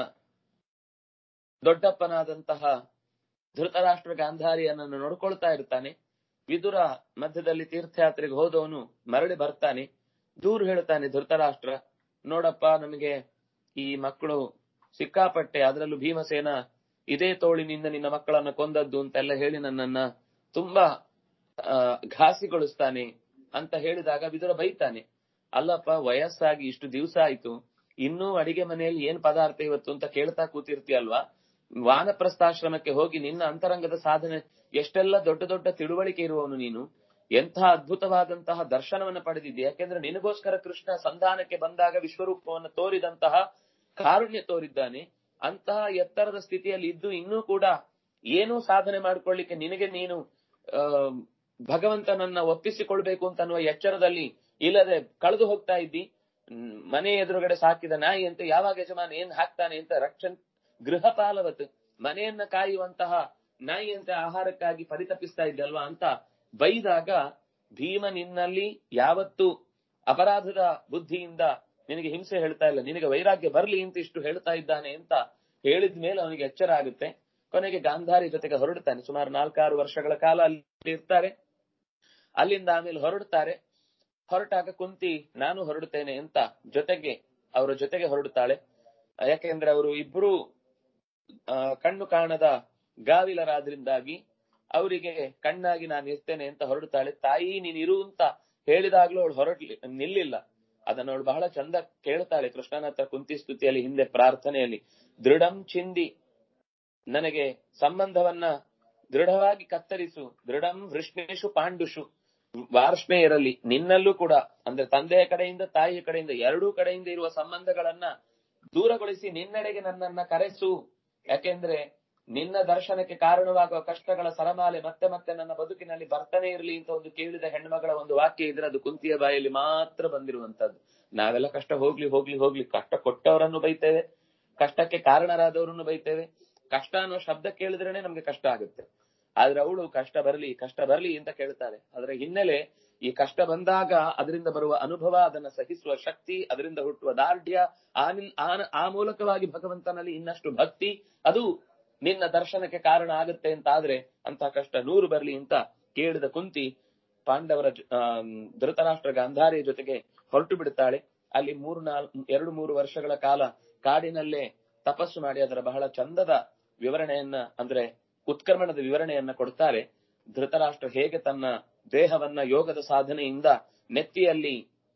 ದೊಡ್ಡಪ್ಪನಾದಂತಹ ಧೃತರಾಷ್ಟ್ರ ಗಾಂಧಾರಿಯನ್ನನ್ನು ನೋಡ್ಕೊಳ್ತಾ ಇರ್ತಾನೆ. ವಿದುರ ಮಧ್ಯದಲ್ಲಿ ತೀರ್ಥಯಾತ್ರೆಗೆ ಹೋದವನು ಮರಳಿ ಬರ್ತಾನೆ. ದೂರ ಹೇಳ್ತಾನೆ ಧೃತರಾಷ್ಟ್ರ, ನೋಡಪ್ಪ ನಮಗೆ ಈ ಮಕ್ಕಳು ಸಿಕ್ಕಾಪಟ್ಟೆ, ಅದರಲ್ಲೂ ಭೀಮಸೇನ ಇದೇ ತೋಳಿನಿಂದ ನಿನ್ನ ಮಕ್ಕಳನ್ನ ಕೊಂದದ್ದು ಅಂತೆಲ್ಲ ಹೇಳಿ ನನ್ನನ್ನ ತುಂಬಾ ಆ ಘಾಸಿಗೊಳಿಸ್ತಾನೆ ಅಂತ ಹೇಳಿದಾಗ ವಿದುರ ಬೈತಾನೆ, ಅಲ್ಲಪ್ಪ ವಯಸ್ಸಾಗಿ ಇಷ್ಟು ದಿವಸ ಆಯ್ತು, ಇನ್ನೂ ಅಡಿಗೆ ಮನೆಯಲ್ಲಿ ಏನ್ ಪದಾರ್ಥ ಇವತ್ತು ಅಂತ ಕೇಳ್ತಾ ಕೂತಿರ್ತೀಯಲ್ವಾ, ವಾನಪ್ರಸ್ಥಾಶ್ರಮಕ್ಕೆ ಹೋಗಿ ನಿನ್ನ ಅಂತರಂಗದ ಸಾಧನೆ ಎಷ್ಟೆಲ್ಲ ದೊಡ್ಡ ದೊಡ್ಡ ತಿಳುವಳಿಕೆ ಇರುವವನು ನೀನು, ಎಂಥ ಅದ್ಭುತವಾದಂತಹ ದರ್ಶನವನ್ನು ಪಡೆದಿದ್ದೆ. ಯಾಕೆಂದ್ರೆ ನಿನಗೋಸ್ಕರ ಕೃಷ್ಣ ಸಂಧಾನಕ್ಕೆ ಬಂದಾಗ ವಿಶ್ವರೂಪವನ್ನು ತೋರಿದಂತಹ ಕಾರುಣ್ಯ ತೋರಿದ್ದಾನೆ. ಅಂತಹ ಎತ್ತರದ ಸ್ಥಿತಿಯಲ್ಲಿ ಇದ್ದು ಇನ್ನೂ ಕೂಡ ಏನೂ ಸಾಧನೆ ಮಾಡ್ಕೊಳ್ಳಿಕ್ಕೆ ನಿನಗೆ ನೀನು ಆ ಭಗವಂತನನ್ನ ಒಪ್ಪಿಸಿಕೊಳ್ಬೇಕು ಅಂತ ಅನ್ನುವ ಎಚ್ಚರದಲ್ಲಿ ಇಲ್ಲದೆ ಕಳೆದು ಹೋಗ್ತಾ ಇದ್ದಿ. ಮನೆ ಎದುರುಗಡೆ ಸಾಕಿದ ನಾಯಿ ಅಂತ ಯಾವಾಗ ಯಜಮಾನ ಏನ್ ಹಾಕ್ತಾನೆ ಅಂತ ರಕ್ಷಣ್ ಗೃಹಪಾಲವತ್, ಮನೆಯನ್ನ ಕಾಯುವಂತಹ ನಾಯಿ ಅಂತ ಆಹಾರಕ್ಕಾಗಿ ಪರಿತಪಿಸ್ತಾ ಇದ್ದಲ್ವಾ ಅಂತ ಬೈದಾಗ, ಭೀಮ ನಿನ್ನಲ್ಲಿ ಯಾವತ್ತು ಅಪರಾಧದ ಬುದ್ಧಿಯಿಂದ ನಿನಗೆ ಹಿಂಸೆ ಹೇಳ್ತಾ ಇಲ್ಲ, ನಿನಗೆ ವೈರಾಗ್ಯ ಬರ್ಲಿ ಅಂತ ಇಷ್ಟು ಹೇಳ್ತಾ ಇದ್ದಾನೆ ಅಂತ ಹೇಳಿದ ಮೇಲೆ ಅವನಿಗೆ ಎಚ್ಚರ ಆಗುತ್ತೆ. ಕೊನೆಗೆ ಗಾಂಧಾರಿ ಜೊತೆಗೆ ಹೊರಡ್ತಾನೆ. ಸುಮಾರು ನಾಲ್ಕಾರು ವರ್ಷಗಳ ಕಾಲ ಅಲ್ಲಿ ಇರ್ತಾರೆ. ಅಲ್ಲಿಂದ ಆಮೇಲೆ ಹೊರಡ್ತಾರೆ. ಹೊರಟಾಗ ಕುಂತಿ ನಾನು ಹೊರಡುತ್ತೇನೆ ಅಂತ ಜೊತೆಗೆ ಅವರ ಜೊತೆಗೆ ಹೊರಡುತ್ತಾಳೆ. ಯಾಕೆಂದ್ರೆ ಅವರು ಇಬ್ರು ಆ ಕಣ್ಣು ಕಾಣದ ಗಾವಿಲರಾದ್ರಿಂದಾಗಿ ಅವರಿಗೆ ಕಣ್ಣಾಗಿ ನಾನು ಇರ್ತೇನೆ ಅಂತ ಹೊರಡುತ್ತಾಳೆ. ತಾಯಿ ನೀನ್ ಇರು ಅಂತ ಹೇಳಿದಾಗ್ಲೂ ಅವಳು ಹೊರಡ್ಲಿ ನಿಲ್ಲಿಲ್ಲ. ಅದನ್ನ ಅವಳು ಬಹಳ ಚಂದ ಕೇಳ್ತಾಳೆ ಕೃಷ್ಣನ ಹತ್ರ ಕುಂತಿ ಸ್ತುತಿಯಲ್ಲಿ, ಹಿಂದೆ ಪ್ರಾರ್ಥನೆಯಲ್ಲಿ, ದೃಢಂ ಚಿಂದಿ, ನನಗೆ ಸಂಬಂಧವನ್ನ ದೃಢವಾಗಿ ಕತ್ತರಿಸು, ದೃಢಂ ವೃಷ್ಣೇಶು ಪಾಂಡುಷು, ವಾರ್ಷ್ಣೇಯರಲ್ಲಿ ನಿನ್ನಲ್ಲೂ ಕೂಡ ಅಂದ್ರೆ ತಂದೆಯ ಕಡೆಯಿಂದ ತಾಯಿಯ ಕಡೆಯಿಂದ ಎರಡೂ ಕಡೆಯಿಂದ ಇರುವ ಸಂಬಂಧಗಳನ್ನ ದೂರಗೊಳಿಸಿ ನಿನ್ನೆಡೆಗೆ ನನ್ನನ್ನ ಕರೆಸು. ಯಾಕೆಂದ್ರೆ ನಿನ್ನ ದರ್ಶನಕ್ಕೆ ಕಾರಣವಾಗುವ ಕಷ್ಟಗಳ ಸರಮಾಲೆ ಮತ್ತೆ ಮತ್ತೆ ನನ್ನ ಬದುಕಿನಲ್ಲಿ ಬರ್ತಾನೆ ಇರಲಿ ಅಂತ ಒಂದು ಕೇಳಿದ ಹೆಣ್ಮಗಳ ಒಂದು ವಾಕ್ಯ ಇದ್ರೆ ಅದು ಕುಂತಿಯ ಬಾಯಲ್ಲಿ ಮಾತ್ರ ಬಂದಿರುವಂತದ್ದು. ನಾವೆಲ್ಲ ಕಷ್ಟ ಹೋಗ್ಲಿ ಹೋಗ್ಲಿ ಹೋಗ್ಲಿ ಕಷ್ಟ ಕೊಟ್ಟವರನ್ನು ಬೈತೇವೆ, ಕಷ್ಟಕ್ಕೆ ಕಾರಣರಾದವರನ್ನು ಬೈತೇವೆ. ಕಷ್ಟ ಅನ್ನೋ ಶಬ್ದ ಕೇಳಿದ್ರೇನೆ ನಮ್ಗೆ ಕಷ್ಟ ಆಗುತ್ತೆ. ಆದ್ರೆ ಅವಳು ಕಷ್ಟ ಬರ್ಲಿ ಕಷ್ಟ ಬರ್ಲಿ ಅಂತ ಕೇಳ್ತಾಳೆ. ಅದರ ಹಿನ್ನೆಲೆ ಈ ಕಷ್ಟ ಬಂದಾಗ ಅದರಿಂದ ಬರುವ ಅನುಭವ, ಅದನ್ನ ಸಹಿಸುವ ಶಕ್ತಿ, ಅದರಿಂದ ಹುಟ್ಟುವ ದಾರ್ಢ್ಯ, ಆ ಮೂಲಕವಾಗಿ ಭಗವಂತನಲ್ಲಿ ಇನ್ನಷ್ಟು ಭಕ್ತಿ, ಅದು ನಿನ್ನ ದರ್ಶನಕ್ಕೆ ಕಾರಣ ಆಗುತ್ತೆ ಅಂತ ಆದ್ರೆ ಅಂತ ಕಷ್ಟ ನೂರು ಬರ್ಲಿ ಅಂತ ಕೇಳಿದ ಕುಂತಿ ಪಾಂಡವರ ಧೃತರಾಷ್ಟ್ರ ಗಾಂಧಾರಿಯ ಜೊತೆಗೆ ಹೊರಟು ಬಿಡುತ್ತಾಳೆ. ಅಲ್ಲಿ ಮೂರು ನಾಲ್ ಎರಡು ಮೂರು ವರ್ಷಗಳ ಕಾಲ ಕಾಡಿನಲ್ಲೇ ತಪಸ್ಸು ಮಾಡಿ ಅದರ ಬಹಳ ಚಂದದ ವಿವರಣೆಯನ್ನ ಅಂದ್ರೆ ಉತ್ಕ್ರಮಣದ ವಿವರಣೆಯನ್ನ ಕೊಡ್ತಾರೆ. ಧೃತರಾಷ್ಟ್ರ ಹೇಗೆ ತನ್ನ ದೇಹವನ್ನ ಯೋಗದ ಸಾಧನೆಯಿಂದ ನೆತ್ತಿಯಲ್ಲಿ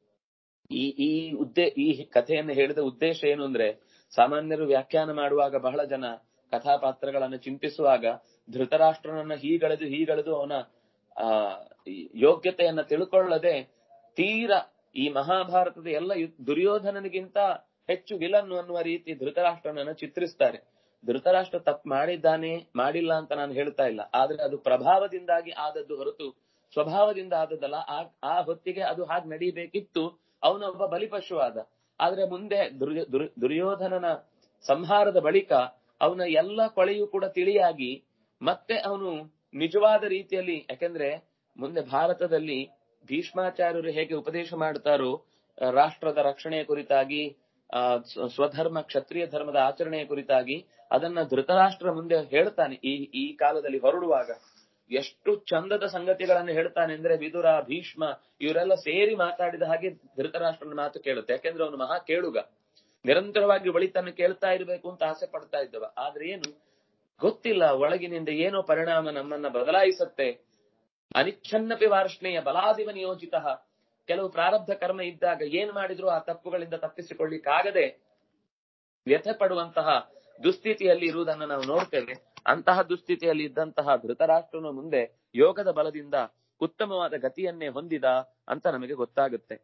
ಈ ಈ ಉದ್ದೇ ಈ ಕಥೆಯನ್ನು ಹೇಳಿದ ಉದ್ದೇಶ ಏನು ಅಂದ್ರೆ, ಸಾಮಾನ್ಯರು ವ್ಯಾಖ್ಯಾನ ಮಾಡುವಾಗ ಬಹಳ ಜನ ಕಥಾಪಾತ್ರಗಳನ್ನು ಚಿಂತಿಸುವಾಗ ಧೃತರಾಷ್ಟ್ರನನ್ನ ಹೀಗಳೆದು ಹೀಗಳೆದು ಅವನ ಆ ಯೋಗ್ಯತೆಯನ್ನ ತಿಳ್ಕೊಳ್ಳದೆ ತೀರ ಈ ಮಹಾಭಾರತದ ಎಲ್ಲ ದುರ್ಯೋಧನನಿಗಿಂತ ಹೆಚ್ಚು ವಿಲನ್ ಅನ್ನುವ ರೀತಿ ಧೃತರಾಷ್ಟ್ರನನ್ನ ಚಿತ್ರಿಸ್ತಾರೆ. ಧೃತರಾಷ್ಟ್ರ ತಪ್ಪು ಮಾಡಿದ್ದಾನೆ ಮಾಡಿಲ್ಲ ಅಂತ ನಾನು ಹೇಳ್ತಾ ಇಲ್ಲ, ಆದ್ರೆ ಅದು ಪ್ರಭಾವದಿಂದಾಗಿ ಆದದ್ದು ಹೊರತು ಸ್ವಭಾವದಿಂದ ಆದದ್ದಲ್ಲ. ಆ ಹೊತ್ತಿಗೆ ಅದು ಹಾಗೆ ನಡೀಬೇಕಿತ್ತು. ಅವನೊಬ್ಬ ಬಲಿಪಶುವಾದ. ಆದ್ರೆ ಮುಂದೆ ದುರ್ಯೋಧನನ ಸಂಹಾರದ ಬಳಿಕ ಅವನ ಎಲ್ಲ ಕೊಳೆಯೂ ಕೂಡ ತಿಳಿಯಾಗಿ ಮತ್ತೆ ಅವನು ನಿಜವಾದ ರೀತಿಯಲ್ಲಿ, ಯಾಕೆಂದ್ರೆ ಮುಂದೆ ಭಾರತದಲ್ಲಿ ಭೀಷ್ಮಾಚಾರ್ಯರು ಹೇಗೆ ಉಪದೇಶ ಮಾಡ್ತಾರೋ ರಾಷ್ಟ್ರದ ರಕ್ಷಣೆಯ ಕುರಿತಾಗಿ, ಆ ಸ್ವಧರ್ಮ ಕ್ಷತ್ರಿಯ ಧರ್ಮದ ಆಚರಣೆಯ ಕುರಿತಾಗಿ, ಅದನ್ನ ಧೃತರಾಷ್ಟ್ರ ಮುಂದೆ ಹೇಳ್ತಾನೆ. ಈ ಈ ಕಾಲದಲ್ಲಿ ಹೊರಡುವಾಗ ಎಷ್ಟು ಚಂದದ ಸಂಗತಿಗಳನ್ನು ಹೇಳ್ತಾನೆ ಅಂದ್ರೆ, ವಿದುರ ಭೀಷ್ಮ ಇವರೆಲ್ಲ ಸೇರಿ ಮಾತಾಡಿದ ಹಾಗೆ ಧೃತರಾಷ್ಟ್ರನ ಮಾತು ಕೇಳುತ್ತೆ. ಯಾಕೆಂದ್ರೆ ಅವನು ಮಹಾ ಕೇಳುಗ, ನಿರಂತರವಾಗಿ ಒಳಿತನ್ನು ಕೇಳ್ತಾ ಇರಬೇಕು ಅಂತ ಆಸೆ ಪಡ್ತಾ ಇದ್ದವ. ಆದ್ರೆ ಏನು ಗೊತ್ತಿಲ್ಲ, ಒಳಗಿನಿಂದ ಏನೋ ಪರಿಣಾಮ ನಮ್ಮನ್ನ ಬದಲಾಯಿಸುತ್ತೆ. ಅನಿಚ್ಛನ್ನಪಿ ವಾರ್ಷ್ಣೇಯ ಬಲಾದಿವ ನಿಯೋಜಿತ, ಕೆಲವು ಪ್ರಾರಬ್ಧ ಕರ್ಮ ಇದ್ದಾಗ ಏನ್ ಮಾಡಿದ್ರು ಆ ತಪ್ಪುಗಳಿಂದ ತಪ್ಪಿಸಿಕೊಳ್ಳಿಕ್ಕಾಗದೆ ವ್ಯಥೆ ಪಡುವಂತಹ ದುಸ್ಥಿತಿಯಲ್ಲಿ ಇರುವುದನ್ನು ನಾವು ನೋಡ್ತೇವೆ. ಅಂತಹ ದುಸ್ಥಿತಿಯಲ್ಲಿ ಇದ್ದಂತಹ ಧೃತರಾಷ್ಟ್ರನ ಮುಂದೆ ಯೋಗದ ಬಲದಿಂದ ಉತ್ತಮವಾದ ಗತಿಯನ್ನೇ ಹೊಂದಿದ ಅಂತ ನಮಗೆ ಗೊತ್ತಾಗುತ್ತೆ.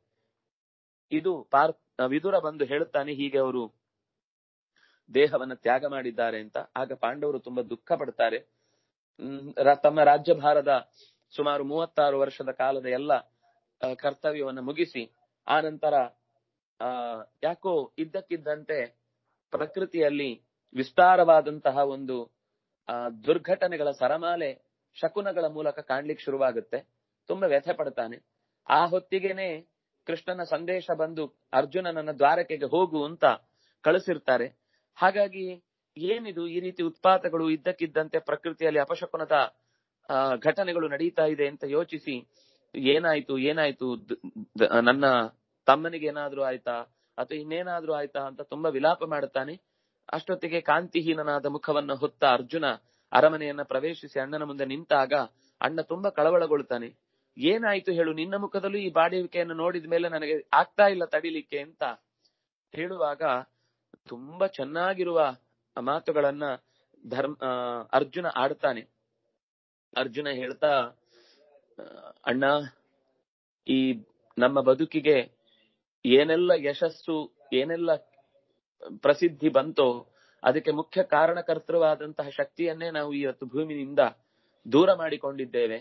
ಇದು ಪಾರ್ ವಿದುರ ಬಂದು ಹೇಳುತ್ತಾನೆ ಹೀಗೆ ಅವರು ದೇಹವನ್ನ ತ್ಯಾಗ ಮಾಡಿದ್ದಾರೆ ಅಂತ. ಆಗ ಪಾಂಡವರು ತುಂಬಾ ದುಃಖ ಪಡ್ತಾರೆ. ತಮ್ಮ ರಾಜ್ಯಭಾರದ ಸುಮಾರು ಮೂವತ್ತಾರು ವರ್ಷದ ಕಾಲದ ಎಲ್ಲ ಕರ್ತವ್ಯವನ್ನು ಮುಗಿಸಿ ಆ ನಂತರ ಆ ಯಾಕೋ ಇದ್ದಕ್ಕಿದ್ದಂತೆ ಪ್ರಕೃತಿಯಲ್ಲಿ ವಿಸ್ತಾರವಾದಂತಹ ಒಂದು ಆ ದುರ್ಘಟನೆಗಳ ಸರಮಾಲೆ ಶಕುನಗಳ ಮೂಲಕ ಕಾಣ್ಲಿಕ್ಕೆ ಶುರುವಾಗುತ್ತೆ. ತುಂಬಾ ವ್ಯಥೆ ಪಡ್ತಾನೆ. ಆ ಹೊತ್ತಿಗೆನೆ ಕೃಷ್ಣನ ಸಂದೇಶ ಬಂದು ಅರ್ಜುನನನ್ನ ದ್ವಾರಕೆಗೆ ಹೋಗು ಅಂತ ಕಳಿಸಿರ್ತಾರೆ. ಹಾಗಾಗಿ ಏನಿದು ಈ ರೀತಿ ಉತ್ಪಾತಗಳು ಇದ್ದಕ್ಕಿದ್ದಂತೆ ಪ್ರಕೃತಿಯಲ್ಲಿ ಅಪಶಕುನದ ಆ ಘಟನೆಗಳು ನಡೀತಾ ಇದೆ ಅಂತ ಯೋಚಿಸಿ ಏನಾಯ್ತು ಏನಾಯ್ತು ನನ್ನ ತಮ್ಮನಿಗೆ ಏನಾದ್ರೂ ಆಯ್ತಾ ಅಥವಾ ಇನ್ನೇನಾದ್ರೂ ಆಯ್ತಾ ಅಂತ ತುಂಬಾ ವಿಲಾಪ ಮಾಡುತ್ತಾನೆ. ಅಷ್ಟೊತ್ತಿಗೆ ಕಾಂತಿಹೀನನಾದ ಮುಖವನ್ನು ಹೊತ್ತ ಅರ್ಜುನ ಅರಮನೆಯನ್ನ ಪ್ರವೇಶಿಸಿ ಅಣ್ಣನ ಮುಂದೆ ನಿಂತಾಗ ಅಣ್ಣ ತುಂಬಾ ಕಳವಳಗೊಳ್ತಾನೆ. ಏನಾಯ್ತು ಹೇಳು, ನಿನ್ನ ಮುಖದಲ್ಲೂ ಈ ಬಾಡುವಿಕೆಯನ್ನು ನೋಡಿದ ಮೇಲೆ ನನಗೆ ಆಗ್ತಾ ಇಲ್ಲ ತಡಿಲಿಕ್ಕೆ ಅಂತ ಹೇಳುವಾಗ ತುಂಬಾ ಚೆನ್ನಾಗಿರುವ ಮಾತುಗಳನ್ನ ಧರ್ಮ ಅರ್ಜುನ ಆಡ್ತಾನೆ. ಅರ್ಜುನ ಹೇಳ್ತಾ, ಅಣ್ಣ, ಈ ನಮ್ಮ ಬದುಕಿಗೆ ಏನೆಲ್ಲ ಯಶಸ್ಸು ಏನೆಲ್ಲ ಪ್ರಸಿದ್ಧಿ ಬಂತೋ ಅದಕ್ಕೆ ಮುಖ್ಯ ಕಾರಣಕರ್ತೃವಾದಂತಹ ಶಕ್ತಿಯನ್ನೇ ನಾವು ಇವತ್ತು ಭೂಮಿಯಿಂದ ದೂರ ಮಾಡಿಕೊಂಡಿದ್ದೇವೆ.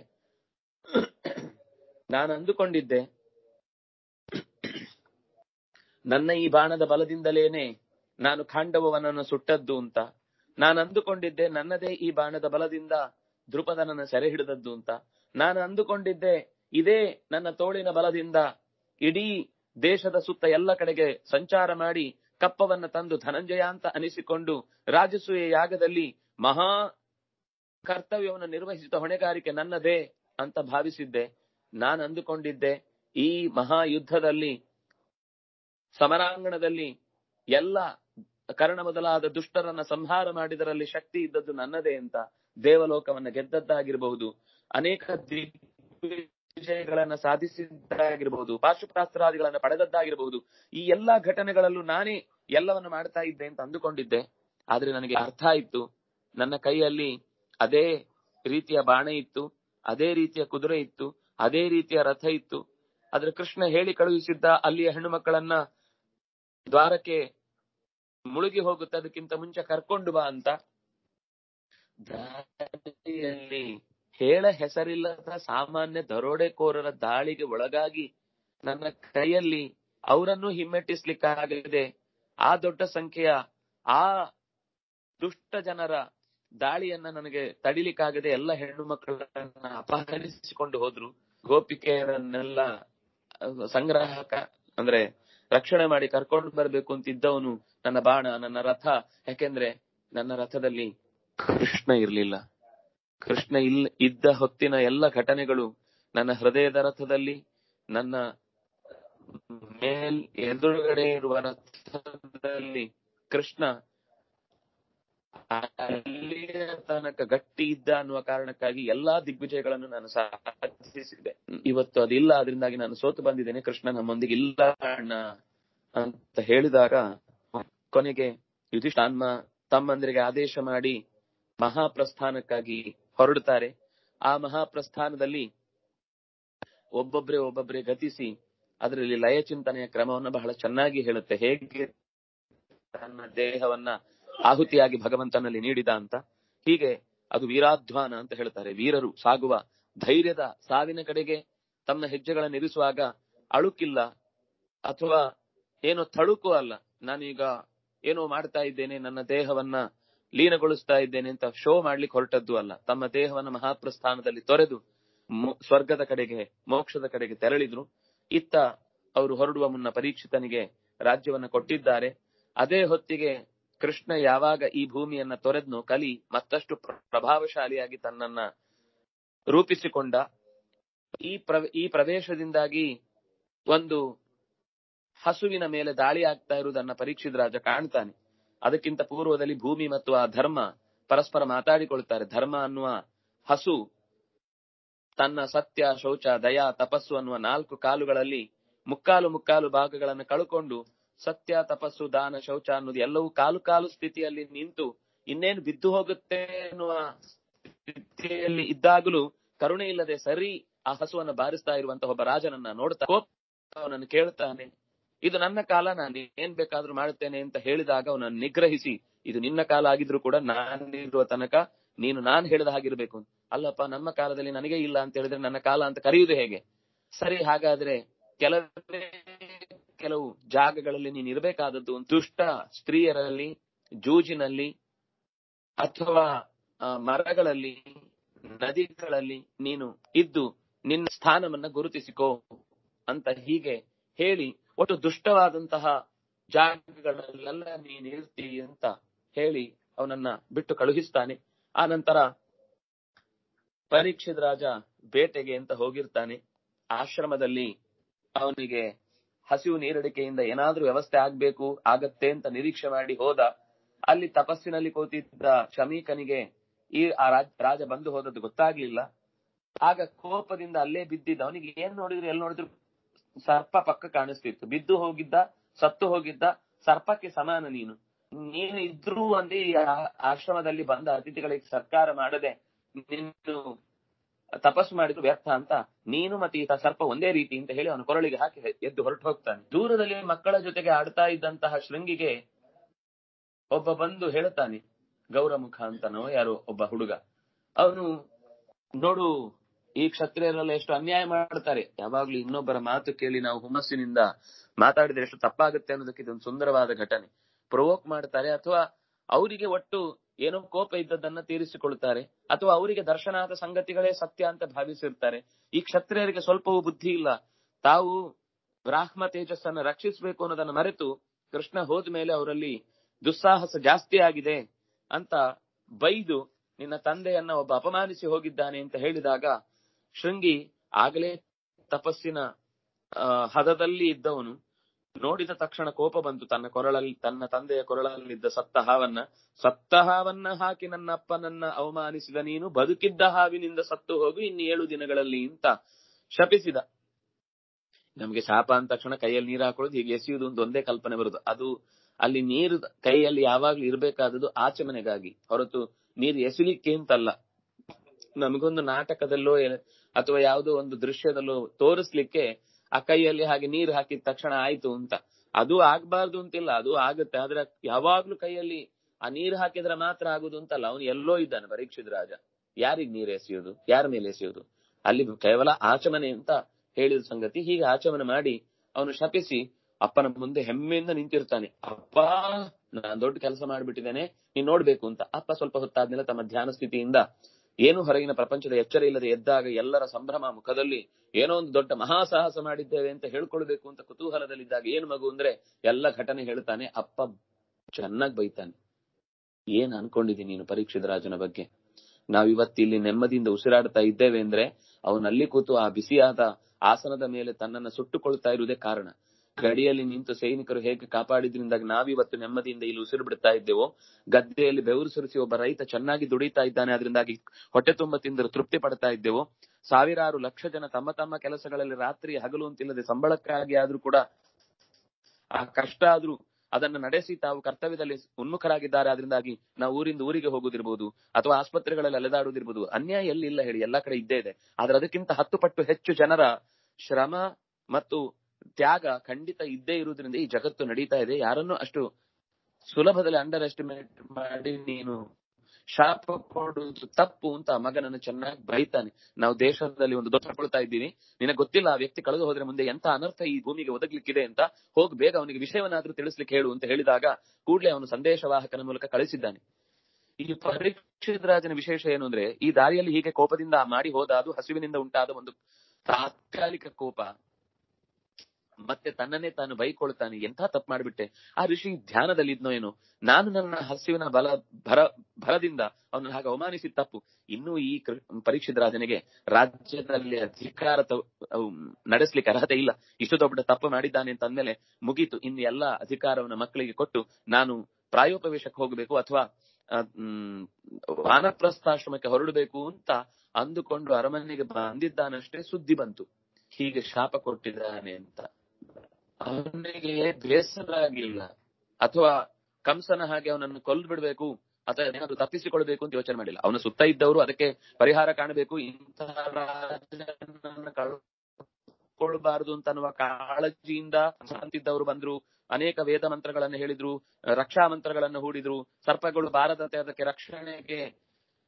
ನಾನು ಅಂದುಕೊಂಡಿದ್ದೆ ನನ್ನ ಈ ಬಾಣದ ಬಲದಿಂದಲೇನೆ ನಾನು ಖಾಂಡವನನ್ನು ಸುಟ್ಟದ್ದು ಅಂತ. ನಾನು ಅಂದುಕೊಂಡಿದ್ದೆ ನನ್ನದೇ ಈ ಬಾಣದ ಬಲದಿಂದ ದ್ರುಪದನನ್ನ ಸೆರೆ ಹಿಡಿದದ್ದು ಅಂತ. ನಾನು ಅಂದುಕೊಂಡಿದ್ದೆ ಇದೇ ನನ್ನ ತೋಳಿನ ಬಲದಿಂದ ಇಡೀ ದೇಶದ ಸುತ್ತ ಎಲ್ಲ ಕಡೆಗೆ ಸಂಚಾರ ಮಾಡಿ ಕಪ್ಪವನ್ನ ತಂದು ಧನಂಜಯ ಅಂತ ಅನಿಸಿಕೊಂಡು ರಾಜಸೂಯ ಯಾಗದಲ್ಲಿ ಮಹಾ ಕರ್ತವ್ಯವನ್ನು ನಿರ್ವಹಿಸಿದ ಹೊಣೆಗಾರಿಕೆ ನನ್ನದೇ ಅಂತ ಭಾವಿಸಿದ್ದೆ. ನಾನು ಅಂದುಕೊಂಡಿದ್ದೆ ಈ ಮಹಾ ಯುದ್ಧದಲ್ಲಿ ಸಮರಾಂಗಣದಲ್ಲಿ ಎಲ್ಲ ಕರ್ಣ ಮೊದಲಾದ ದುಷ್ಟರನ್ನ ಸಂಹಾರ ಮಾಡಿದರಲ್ಲಿ ಶಕ್ತಿ ಇದ್ದದ್ದು ನನ್ನದೇ ಅಂತ. ದೇವಲೋಕವನ್ನ ಗೆದ್ದದ್ದಾಗಿರಬಹುದು, ಅನೇಕ ವಿಜಯಗಳನ್ನ ಸಾಧಿಸಿದ್ದಾಗಿರಬಹುದು, ಪಾಶುಪತಾಸ್ತ್ರಾದಿಗಳನ್ನ ಪಡೆದದ್ದಾಗಿರಬಹುದು, ಈ ಎಲ್ಲಾ ಘಟನೆಗಳಲ್ಲೂ ನಾನೇ ಎಲ್ಲವನ್ನು ಮಾಡ್ತಾ ಇದ್ದೆ ಅಂತ ಅಂದುಕೊಂಡಿದ್ದೆ. ಆದ್ರೆ ನನಗೆ ಅರ್ಥ ಆಯ್ತು, ನನ್ನ ಕೈಯಲ್ಲಿ ಅದೇ ರೀತಿಯ ಬಾಣ ಇತ್ತು, ಅದೇ ರೀತಿಯ ಕುದುರೆ ಇತ್ತು, ಅದೇ ರೀತಿಯ ರಥ ಇತ್ತು. ಆದ್ರೆ ಕೃಷ್ಣ ಹೇಳಿ ಕಳುಹಿಸಿದ್ದ ಅಲ್ಲಿಯ ಹೆಣ್ಣು ಮಕ್ಕಳನ್ನ ದ್ವಾರಕ್ಕೆ ಮುಳುಗಿ ಹೋಗುತ್ತೆ ಅದಕ್ಕಿಂತ ಮುಂಚೆ ಕರ್ಕೊಂಡು ಬಾ ಅಂತ. ದಾರಿಯಲ್ಲಿ ಹೇಳ ಹೆಸರಿಲ್ಲದ ಸಾಮಾನ್ಯ ದರೋಡೆಕೋರರ ದಾಳಿಗೆ ಒಳಗಾಗಿ ನನ್ನ ಕೈಯಲ್ಲಿ ಅವರನ್ನು ಹಿಮ್ಮೆಟ್ಟಿಸ್ಲಿಕ್ಕಾಗದೆ ಆ ದೊಡ್ಡ ಸಂಖ್ಯೆಯ ಆ ದುಷ್ಟ ಜನರ ದಾಳಿಯನ್ನ ನನಗೆ ತಡಿಲಿಕ್ಕಾಗದೆ ಎಲ್ಲ ಹೆಣ್ಣು ಮಕ್ಕಳನ್ನ ಅಪಹರಿಸಿಕೊಂಡು ಹೋದ್ರು. ಗೋಪಿಕೆಯರನ್ನೆಲ್ಲ ಸಂಗ್ರಹಕ ಅಂದ್ರೆ ರಕ್ಷಣೆ ಮಾಡಿ ಕರ್ಕೊಂಡು ಬರ್ಬೇಕು ಅಂತಿದ್ದವನು ನನ್ನ ಬಾಣ, ನನ್ನ ರಥ. ಯಾಕೆಂದ್ರೆ ನನ್ನ ರಥದಲ್ಲಿ ಕೃಷ್ಣ ಇರ್ಲಿಲ್ಲ. ಕೃಷ್ಣ ಇಲ್ ಇದ್ದ ಹೊತ್ತಿನ ಎಲ್ಲ ಘಟನೆಗಳು ನನ್ನ ಹೃದಯದ ರಥದಲ್ಲಿ, ನನ್ನ ಮೇಲ್ ಎದುರುಗಡೆ ಇರುವ ರಥದಲ್ಲಿ ಕೃಷ್ಣ ಅಲ್ಲಿಯ ತನಕ ಗಟ್ಟಿ ಇದ್ದ ಅನ್ನುವ ಕಾರಣಕ್ಕಾಗಿ ಎಲ್ಲಾ ದಿಗ್ವಿಜಯಗಳನ್ನು ನಾನು ಸಾಧಿಸಿದೆ. ಇವತ್ತು ಅದಿಲ್ಲ, ಅದರಿಂದಾಗಿ ನಾನು ಸೋತು ಬಂದಿದ್ದೇನೆ, ಕೃಷ್ಣ ನಮ್ಮೊಂದಿಗೆ ಇಲ್ಲ ಅಣ್ಣ ಅಂತ ಹೇಳಿದಾಗ ಕೊನೆಗೆ ಯುಧಿಷ್ಠಾನ್ಮ ತಮ್ಮಂದಿರಿಗೆ ಆದೇಶ ಮಾಡಿ ಮಹಾಪ್ರಸ್ಥಾನಕ್ಕಾಗಿ ಹೊರಡುತ್ತಾರೆ. ಆ ಮಹಾಪ್ರಸ್ಥಾನದಲ್ಲಿ ಒಬ್ಬೊಬ್ರೆ ಒಬ್ಬೊಬ್ರೆ ಗತಿಸಿ ಅದರಲ್ಲಿ ಲಯ ಚಿಂತನೆಯ ಕ್ರಮವನ್ನು ಬಹಳ ಚೆನ್ನಾಗಿ ಹೇಳುತ್ತೆ. ಹೇಗೆ ತನ್ನ ದೇಹವನ್ನ ಆಹುತಿಯಾಗಿ ಭಗವಂತನಲ್ಲಿ ನೀಡಿದ ಅಂತ. ಹೀಗೆ ಅದು ವೀರಾಧ್ವಾನ ಅಂತ ಹೇಳ್ತಾರೆ. ವೀರರು ಸಾಗುವ ಧೈರ್ಯದ ಸಾವಿನ ಕಡೆಗೆ ತಮ್ಮ ಹೆಜ್ಜೆಗಳನ್ನು ಇರಿಸುವಾಗ ಅಳುಕಿಲ್ಲ ಅಥವಾ ಏನೋ ತಳುಕು ಅಲ್ಲ, ನಾನೀಗ ಏನೋ ಮಾಡ್ತಾ ಇದ್ದೇನೆ, ನನ್ನ ದೇಹವನ್ನ ಲೀನಗೊಳಿಸ್ತಾ ಇದ್ದೇನೆ ಅಂತ ಶೋ ಮಾಡ್ಲಿಕ್ಕೆ ಹೊರಟದ್ದು ಅಲ್ಲ. ತಮ್ಮ ದೇಹವನ್ನ ಮಹಾಪ್ರಸ್ಥಾನದಲ್ಲಿ ತೊರೆದು ಸ್ವರ್ಗದ ಕಡೆಗೆ, ಮೋಕ್ಷದ ಕಡೆಗೆ ತೆರಳಿದ್ರು. ಇತ್ತ ಅವರು ಹೊರಡುವ ಮುನ್ನ ಪರೀಕ್ಷಿತನಿಗೆ ರಾಜ್ಯವನ್ನ ಕೊಟ್ಟಿದ್ದಾರೆ. ಅದೇ ಹೊತ್ತಿಗೆ ಕೃಷ್ಣ ಯಾವಾಗ ಈ ಭೂಮಿಯನ್ನ ತೊರೆದ್ನೋ, ಕಲಿ ಮತ್ತಷ್ಟು ಪ್ರಭಾವಶಾಲಿಯಾಗಿ ತನ್ನನ್ನ ರೂಪಿಸಿಕೊಂಡ. ಈ ಪ್ರ ಈ ಪ್ರವೇಶದಿಂದಾಗಿ ಒಂದು ಹಸುವಿನ ಮೇಲೆ ದಾಳಿ ಆಗ್ತಾ ಇರುವುದನ್ನ ಪರೀಕ್ಷಿತ ರಾಜ ಕಾಣ್ತಾನೆ. ಅದಕ್ಕಿಂತ ಪೂರ್ವದಲ್ಲಿ ಭೂಮಿ ಮತ್ತು ಆ ಧರ್ಮ ಪರಸ್ಪರ ಮಾತಾಡಿಕೊಳ್ತಾರೆ. ಧರ್ಮ ಅನ್ನುವ ಹಸು ತನ್ನ ಸತ್ಯ, ಶೌಚ, ದಯಾ, ತಪಸ್ಸು ಅನ್ನುವ ನಾಲ್ಕು ಕಾಲುಗಳಲ್ಲಿ ಮುಕ್ಕಾಲು ಮುಕ್ಕಾಲು ಭಾಗಗಳನ್ನು ಕಳ್ಕೊಂಡು ಸತ್ಯ, ತಪಸ್ಸು, ದಾನ, ಶೌಚ ಅನ್ನೋದು ಎಲ್ಲವೂ ಕಾಲು ಕಾಲು ಸ್ಥಿತಿಯಲ್ಲಿ ನಿಂತು ಇನ್ನೇನು ಬಿದ್ದು ಹೋಗುತ್ತೆ ಎನ್ನುವ ಸ್ಥಿತಿಯಲ್ಲಿ ಇದ್ದಾಗಲೂ ಕರುಣೆ ಇಲ್ಲದೆ ಸರಿ ಆ ಹಸುವನ್ನು ಬಾರಿಸ್ತಾ ಇರುವಂತಹ ಒಬ್ಬ ರಾಜನನ್ನ ನೋಡ್ತಾ ಅವನನ್ನು ಕೇಳ್ತಾನೆ, ಇದು ನನ್ನ ಕಾಲ, ನಾನು ಏನ್ ಬೇಕಾದ್ರೂ ಮಾಡುತ್ತೇನೆ ಅಂತ ಹೇಳಿದಾಗ ಅವನನ್ನು ನಿಗ್ರಹಿಸಿ, ಇದು ನಿನ್ನ ಕಾಲ ಆಗಿದ್ರು ಕೂಡ ನಾನಿರುವ ತನಕ ನೀನು ನಾನ್ ಹೇಳಿದ ಹಾಗಿರ್ಬೇಕು. ಅಲ್ಲಪ್ಪ, ನಮ್ಮ ಕಾಲದಲ್ಲಿ ನನಗೆ ಇಲ್ಲ ಅಂತ ಹೇಳಿದ್ರೆ ನನ್ನ ಕಾಲ ಅಂತ ಕರೆಯುವುದು ಹೇಗೆ? ಸರಿ, ಹಾಗಾದ್ರೆ ಕೆಲವೇ ಕೆಲವು ಜಾಗಗಳಲ್ಲಿ ನೀನು ಇರಬೇಕಾದದ್ದು ದುಷ್ಟ ಸ್ತ್ರೀಯರಲ್ಲಿ, ಜೂಜಿನಲ್ಲಿ, ಅಥವಾ ಮರಗಳಲ್ಲಿ, ನದಿಗಳಲ್ಲಿ ನೀನು ಇದ್ದು ನಿನ್ನ ಸ್ಥಾನವನ್ನ ಗುರುತಿಸಿಕೋ ಅಂತ ಹೀಗೆ ಹೇಳಿ, ಒಟ್ಟು ದುಷ್ಟವಾದಂತಹ ಜಾಗಗಳಲ್ಲೆಲ್ಲ ನೀನು ಇರ್ತಿ ಅಂತ ಹೇಳಿ ಅವನನ್ನ ಬಿಟ್ಟು ಕಳುಹಿಸ್ತಾನೆ. ಆ ನಂತರ ಪರೀಕ್ಷಿತ್ ರಾಜ ಬೇಟೆಗೆ ಅಂತ ಹೋಗಿರ್ತಾನೆ. ಆಶ್ರಮದಲ್ಲಿ ಅವನಿಗೆ ಹಸಿವು ನೀರಡಿಕೆಯಿಂದ ಏನಾದ್ರೂ ವ್ಯವಸ್ಥೆ ಆಗ್ಬೇಕು ಆಗತ್ತೆ ಅಂತ ನಿರೀಕ್ಷೆ ಮಾಡಿ ಹೋದ. ಅಲ್ಲಿ ತಪಸ್ಸಿನಲ್ಲಿ ಕೂತಿದ್ದ ಶಮೀಕನಿಗೆ ಈ ಆ ರಾಜ ಬಂದು ಹೋದದ್ದು ಗೊತ್ತಾಗ್ಲಿಲ್ಲ. ಆಗ ಕೋಪದಿಂದ ಅಲ್ಲೇ ಬಿದ್ದಿದ್ದ ಅವನಿಗೆ ಏನ್ ನೋಡಿದ್ರು ಎಲ್ಲಿ ನೋಡಿದ್ರು ಸರ್ಪ ಪಕ್ಕ ಕಾಣಿಸ್ತಿತ್ತು. ಬಿದ್ದು ಹೋಗಿದ್ದ, ಸತ್ತು ಹೋಗಿದ್ದ ಸರ್ಪಕ್ಕೆ ಸಮಾನ ನೀನು. ನೀನು ಇದ್ರೂ ಒಂದೇ ಆಶ್ರಮದಲ್ಲಿ ಬಂದ ಅತಿಥಿಗಳಿಗೆ ಸತ್ಕಾರ ಮಾಡದೆ ನೀನು ತಪಸ್ಸು ಮಾಡಿದ್ರು ವ್ಯರ್ಥ ಅಂತ, ನೀನು ಮತ್ತೆ ಈತ ಸರ್ಪ ಒಂದೇ ರೀತಿ ಅಂತ ಹೇಳಿ ಅವನು ಕೊರಳಿಗೆ ಹಾಕಿ ಎದ್ದು ಹೊರಟು ಹೋಗ್ತಾನೆ. ದೂರದಲ್ಲಿ ಮಕ್ಕಳ ಜೊತೆಗೆ ಆಡ್ತಾ ಇದ್ದಂತಹ ಶೃಂಗಿಗೆ ಒಬ್ಬ ಬಂದು ಹೇಳ್ತಾನೆ, ಗೌರಮುಖ ಅಂತನೋ ಯಾರೋ ಒಬ್ಬ ಹುಡುಗ. ಅವನು, ನೋಡು ಈ ಕ್ಷತ್ರಿಯರೆಲ್ಲ ಎಷ್ಟು ಅನ್ಯಾಯ ಮಾಡ್ತಾರೆ, ಯಾವಾಗ್ಲೂ ಇನ್ನೊಬ್ಬರ ಮಾತು ಕೇಳಿ ನಾವು ಹುಮ್ಮಸ್ಸಿನಿಂದ ಮಾತಾಡಿದ್ರೆ ಎಷ್ಟು ತಪ್ಪಾಗುತ್ತೆ ಅನ್ನೋದಕ್ಕೆ ಇದೊಂದು ಸುಂದರವಾದ ಘಟನೆ. ಪ್ರವೋಕ್ ಮಾಡ್ತಾರೆ, ಅಥವಾ ಅವರಿಗೆ ಒಟ್ಟು ಏನೋ ಕೋಪ ಇದ್ದದನ್ನ ತೀರಿಸಿಕೊಳ್ತಾರೆ, ಅಥವಾ ಅವರಿಗೆ ದರ್ಶನಾದ ಸಂಗತಿಗಳೇ ಸತ್ಯ ಅಂತ ಭಾವಿಸಿರ್ತಾರೆ. ಈ ಕ್ಷತ್ರಿಯರಿಗೆ ಸ್ವಲ್ಪವೂ ಬುದ್ಧಿ ಇಲ್ಲ. ತಾವು ಬ್ರಾಹ್ಮ ತೇಜಸ್ಸನ್ನ ರಕ್ಷಿಸಬೇಕು ಅನ್ನೋದನ್ನ ಮರೆತು ಕೃಷ್ಣ ಹೋದ ಮೇಲೆ ಅವರಲ್ಲಿ ದುಸ್ಸಾಹಸ ಜಾಸ್ತಿ ಆಗಿದೆ ಅಂತ ಬೈದು ನಿನ್ನ ತಂದೆಯನ್ನ ಒಬ್ಬ ಅಪಮಾನಿಸಿ ಹೋಗಿದ್ದಾನೆ ಅಂತ ಹೇಳಿದಾಗ, ಶೃಂಗಿ ಆಗಲೇ ತಪಸ್ಸಿನ ಹದದಲ್ಲಿ ಇದ್ದವನು ನೋಡಿದ ತಕ್ಷಣ ಕೋಪ ಬಂತು. ತನ್ನ ಕೊರಳಲ್ಲಿ, ತನ್ನ ತಂದೆಯ ಕೊರಳಲ್ಲಿದ್ದ ಸತ್ತ ಹಾವನ್ನ ಸತ್ತ ಹಾವನ್ನ ಹಾಕಿ ನನ್ನ ಅಪ್ಪನನ್ನ ಅವಮಾನಿಸಿದ ನೀನು ಬದುಕಿದ್ದ ಹಾವಿನಿಂದ ಸತ್ತು ಹೋಗು ಇನ್ನು ಏಳು ದಿನಗಳಲ್ಲಿ ಅಂತ ಶಪಿಸಿದ. ನಮ್ಗೆ ಶಾಪ ಅಂದ ತಕ್ಷಣ ಕೈಯಲ್ಲಿ ನೀರು ಹಾಕೊಳ್ಳೋದು, ಹೀಗೆ ಎಸೆಯುವುದು ಒಂದು ಒಂದೇ ಕಲ್ಪನೆ ಬರುದು. ಅದು ಅಲ್ಲಿ ನೀರು ಕೈಯಲ್ಲಿ ಯಾವಾಗ್ಲೂ ಇರ್ಬೇಕಾದದ್ದು ಆಚಮನೆಗಾಗಿ ಹೊರತು ನೀರು ಎಸಲಿಕ್ಕೆ ಅಂತಲ್ಲ. ನಮಗೊಂದು ನಾಟಕದಲ್ಲೋ ಅಥವಾ ಯಾವುದೋ ಒಂದು ದೃಶ್ಯದಲ್ಲೋ ತೋರಿಸ್ಲಿಕ್ಕೆ ಆ ಕೈಯಲ್ಲಿ ಹಾಗೆ ನೀರು ಹಾಕಿದ ತಕ್ಷಣ ಆಯ್ತು ಅಂತ, ಅದು ಆಗ್ಬಾರ್ದು ಅಂತಿಲ್ಲ, ಅದು ಆಗುತ್ತೆ. ಆದ್ರೆ ಯಾವಾಗ್ಲೂ ಕೈಯಲ್ಲಿ ಆ ನೀರು ಹಾಕಿದ್ರೆ ಮಾತ್ರ ಆಗುದು ಅಂತಲ್ಲ. ಅವನು ಎಲ್ಲೋ ಇದ್ದಾನೆ ಪರೀಕ್ಷಿತ್ ರಾಜ. ಯಾರಿಗ್ ನೀರು ಎಸೆಯೋದು, ಯಾರ ಮೇಲೆ ಎಸೆಯೋದು? ಅಲ್ಲಿ ಕೇವಲ ಆಚಮನೆ ಅಂತ ಹೇಳಿದ ಸಂಗತಿ. ಹೀಗೆ ಆಚಮನೆ ಮಾಡಿ ಅವನು ಶಪಿಸಿ ಅಪ್ಪನ ಮುಂದೆ ಹೆಮ್ಮೆಯಿಂದ ನಿಂತಿರ್ತಾನೆ. ಅಪ್ಪ, ನಾನ್ ದೊಡ್ಡ ಕೆಲಸ ಮಾಡ್ಬಿಟ್ಟಿದ್ದೇನೆ, ನೀನ್ ನೋಡ್ಬೇಕು ಅಂತ. ಅಪ್ಪ ಸ್ವಲ್ಪ ಹೊತ್ತಾದ್ಮೇಲೆ ತಮ್ಮ ಧ್ಯಾನ ಸ್ಥಿತಿಯಿಂದ ಏನು ಹೊರಗಿನ ಪ್ರಪಂಚದ ಎಚ್ಚರ ಇಲ್ಲದೆ ಎದ್ದಾಗ ಎಲ್ಲರ ಸಂಭ್ರಮ ಮುಖದಲ್ಲಿ, ಏನೋ ಒಂದು ದೊಡ್ಡ ಮಹಾಸಾಹಸ ಮಾಡಿದ್ದೇವೆ ಅಂತ ಹೇಳ್ಕೊಳ್ಬೇಕು ಅಂತ ಕುತೂಹಲದಲ್ಲಿದ್ದಾಗ ಏನು ಮಗು ಅಂದ್ರೆ ಎಲ್ಲ ಘಟನೆ ಹೇಳ್ತಾನೆ. ಅಪ್ಪ ಚೆನ್ನಾಗ್ ಬೈತಾನೆ. ಏನ್ ಅನ್ಕೊಂಡಿದ್ದೀನಿ ನೀನು ಪರೀಕ್ಷಿತ್ ರಾಜನ ಬಗ್ಗೆ? ನಾವಿವತ್ತು ಇಲ್ಲಿ ನೆಮ್ಮದಿಯಿಂದ ಉಸಿರಾಡ್ತಾ ಇದ್ದೇವೆ ಅಂದ್ರೆ ಅವನಲ್ಲಿ ಕೂತು ಆ ಬಿಸಿಯಾದ ಆಸನದ ಮೇಲೆ ತನ್ನನ್ನ ಸುಟ್ಟುಕೊಳ್ತಾ ಇರುವುದೇ ಕಾರಣ. ಗಡಿಯಲ್ಲಿ ನಿಂತು ಸೈನಿಕರು ಹೇಗೆ ಕಾಪಾಡಿದ್ರಿಂದಾಗಿ ನಾವಿವತ್ತು ನೆಮ್ಮದಿಯಿಂದ ಇಲ್ಲಿ ಉಸಿರು ಬಿಡ್ತಾ ಇದ್ದೇವೋ, ಗದ್ದೆಯಲ್ಲಿ ಬೆವರು ಸುರಿಸಿ ಒಬ್ಬ ರೈತ ಚೆನ್ನಾಗಿ ದುಡಿತಾ ಇದ್ದಾನೆ, ಅದರಿಂದಾಗಿ ಹೊಟ್ಟೆ ತುಂಬ ತಿಂದರು ತೃಪ್ತಿ ಪಡ್ತಾ ಇದ್ದೇವೋ, ಸಾವಿರಾರು ಲಕ್ಷ ಜನ ತಮ್ಮ ತಮ್ಮ ಕೆಲಸಗಳಲ್ಲಿ ರಾತ್ರಿ ಹಗಲು ಅಂತಿಲ್ಲದೆ ಸಂಬಳಕ್ಕಾಗಿ ಆದ್ರೂ ಕೂಡ ಆ ಕಷ್ಟ ಆದ್ರೂ ಅದನ್ನ ನಡೆಸಿ ತಾವು ಕರ್ತವ್ಯದಲ್ಲಿ ಉನ್ಮುಖರಾಗಿದ್ದಾರೆ. ಅದರಿಂದಾಗಿ ನಾವು ಊರಿಂದ ಊರಿಗೆ ಹೋಗುದಿರ್ಬೋದು ಅಥವಾ ಆಸ್ಪತ್ರೆಗಳಲ್ಲಿ ಅಲೆದಾಡುವುದಿರ್ಬೋದು. ಅನ್ಯಾಯ ಎಲ್ಲಿಲ್ಲ ಹೇಳಿ, ಎಲ್ಲಾ ಕಡೆ ಇದ್ದೇ ಇದೆ. ಆದ್ರೆ ಅದಕ್ಕಿಂತ ಹತ್ತು ಪಟ್ಟು ಹೆಚ್ಚು ಜನರ ಶ್ರಮ ಮತ್ತು ತ್ಯಾಗ ಖಂಡಿತ ಇದ್ದೇ ಇರುವುದರಿಂದ ಈ ಜಗತ್ತು ನಡೀತಾ ಇದೆ. ಯಾರನ್ನು ಅಷ್ಟು ಸುಲಭದಲ್ಲಿ ಅಂಡರ್ ಎಸ್ಟಿಮೇಟ್ ಮಾಡಿ ನೀನು ಶಾಪ ಕೊಡುವುದು ತಪ್ಪು ಅಂತ ಮಗನನ್ನು ಚೆನ್ನಾಗಿ ಬೈತಾನೆ. ನಾವು ದೇಶದಲ್ಲಿ ಒಂದು ದೊಡ್ಡ ಕೊಡ್ತಾ ಇದ್ದೀವಿ, ನಿನಗೆ ಗೊತ್ತಿಲ್ಲ ಆ ವ್ಯಕ್ತಿ ಕಳೆದು ಹೋದ್ರೆ ಮುಂದೆ ಎಂತ ಅನರ್ಥ ಈ ಭೂಮಿಗೆ ಒದಗ್ಲಿಕ್ಕಿದೆ ಅಂತ, ಹೋಗಿ ಬೇಗ ಅವನಿಗೆ ವಿಷಯವನ್ನಾದ್ರೂ ತಿಳಿಸ್ಲಿಕ್ಕೆ ಹೇಳು ಅಂತ ಹೇಳಿದಾಗ ಕೂಡಲೇ ಅವನು ಸಂದೇಶವಾಹಕನ ಮೂಲಕ ಕಳಿಸಿದ್ದಾನೆ. ಈ ಪರೀಕ್ಷಿತ್ ರಾಜನ ವಿಶೇಷ ಏನು ಅಂದ್ರೆ, ಈ ದಾರಿಯಲ್ಲಿ ಹೀಗೆ ಕೋಪದಿಂದ ಮಾಡಿ ಹೋದ, ಅದು ಹಸಿವಿನಿಂದ ಉಂಟಾದ ಒಂದು ತಾತ್ಕಾಲಿಕ ಕೋಪ. ಮತ್ತೆ ತನ್ನನ್ನೇ ತಾನು ಬೈಕೊಳ್ತಾನೆ, ಎಂಥ ತಪ್ಪು ಮಾಡ್ಬಿಟ್ಟೆ. ಆ ಋಷಿ ಧ್ಯಾನದಲ್ಲಿ ಇದ್ನೋ ಏನೋ, ನಾನು ನನ್ನ ಹಸಿವಿನ ಬಲ ಭರ ಭರದಿಂದ ಅವನನ್ನು ಹಾಗೆ ಅವಮಾನಿಸಿದ ತಪ್ಪು. ಇನ್ನೂ ಈ ಪರೀಕ್ಷಿತ್ ರಾಜನಿಗೆ ರಾಜ್ಯದಲ್ಲಿ ಅಧಿಕಾರ ನಡೆಸ್ಲಿಕ್ಕೆ ಅರ್ಹತೆ ಇಲ್ಲ. ಇಷ್ಟು ದೊಡ್ಡ ತಪ್ಪು ಮಾಡಿದ್ದಾನೆ ಅಂತ ಅಂದ್ಮೇಲೆ ಮುಗೀತು, ಇನ್ನು ಎಲ್ಲ ಅಧಿಕಾರವನ್ನ ಮಕ್ಕಳಿಗೆ ಕೊಟ್ಟು ನಾನು ಪ್ರಾಯೋಪವೇಶಕ್ಕೆ ಹೋಗಬೇಕು ಅಥವಾ ಹ್ಮ್ ವಾನಪ್ರಸ್ಥಾಶ್ರಮಕ್ಕೆ ಹೊರಡಬೇಕು ಅಂತ ಅಂದುಕೊಂಡು ಅರಮನೆಗೆ ಬಂದಿದ್ದಾನಷ್ಟೇ ಸುದ್ದಿ ಬಂತು ಹೀಗೆ ಶಾಪ ಕೊಟ್ಟಿದ್ದಾನೆ ಅಂತ. ಅವನಿಗೆ ಬೇಸರ ಆಗಿಲ್ಲ, ಅಥವಾ ಕಂಸನ ಹಾಗೆ ಅವನನ್ನು ಕೊಲ್ಲು ಬಿಡ್ಬೇಕು ಅಥವಾ ಏನಾದ್ರು ತಪ್ಪಿಸಿಕೊಳ್ಬೇಕು ಅಂತ ಯೋಚನೆ ಮಾಡಿಲ್ಲ. ಅವನ ಸುತ್ತ ಇದ್ದವರು ಅದಕ್ಕೆ ಪರಿಹಾರ ಕಾಣಬೇಕು, ಇಂತಹ ರಾಜನನ್ನು ಕಳ್ಕೊಳ್ಬಾರದು ಅಂತ ಅನ್ನುವ ಕಾಳಜಿಯಿಂದ ಅಂತಿದ್ದವರು ಬಂದ್ರು. ಅನೇಕ ವೇದ ಮಂತ್ರಗಳನ್ನು ಹೇಳಿದ್ರು, ರಕ್ಷಾ ಮಂತ್ರಗಳನ್ನು ಹೂಡಿದ್ರು. ಸರ್ಪಗಳು ಬಾರದಂತೆ ಅದಕ್ಕೆ ರಕ್ಷಣೆಗೆ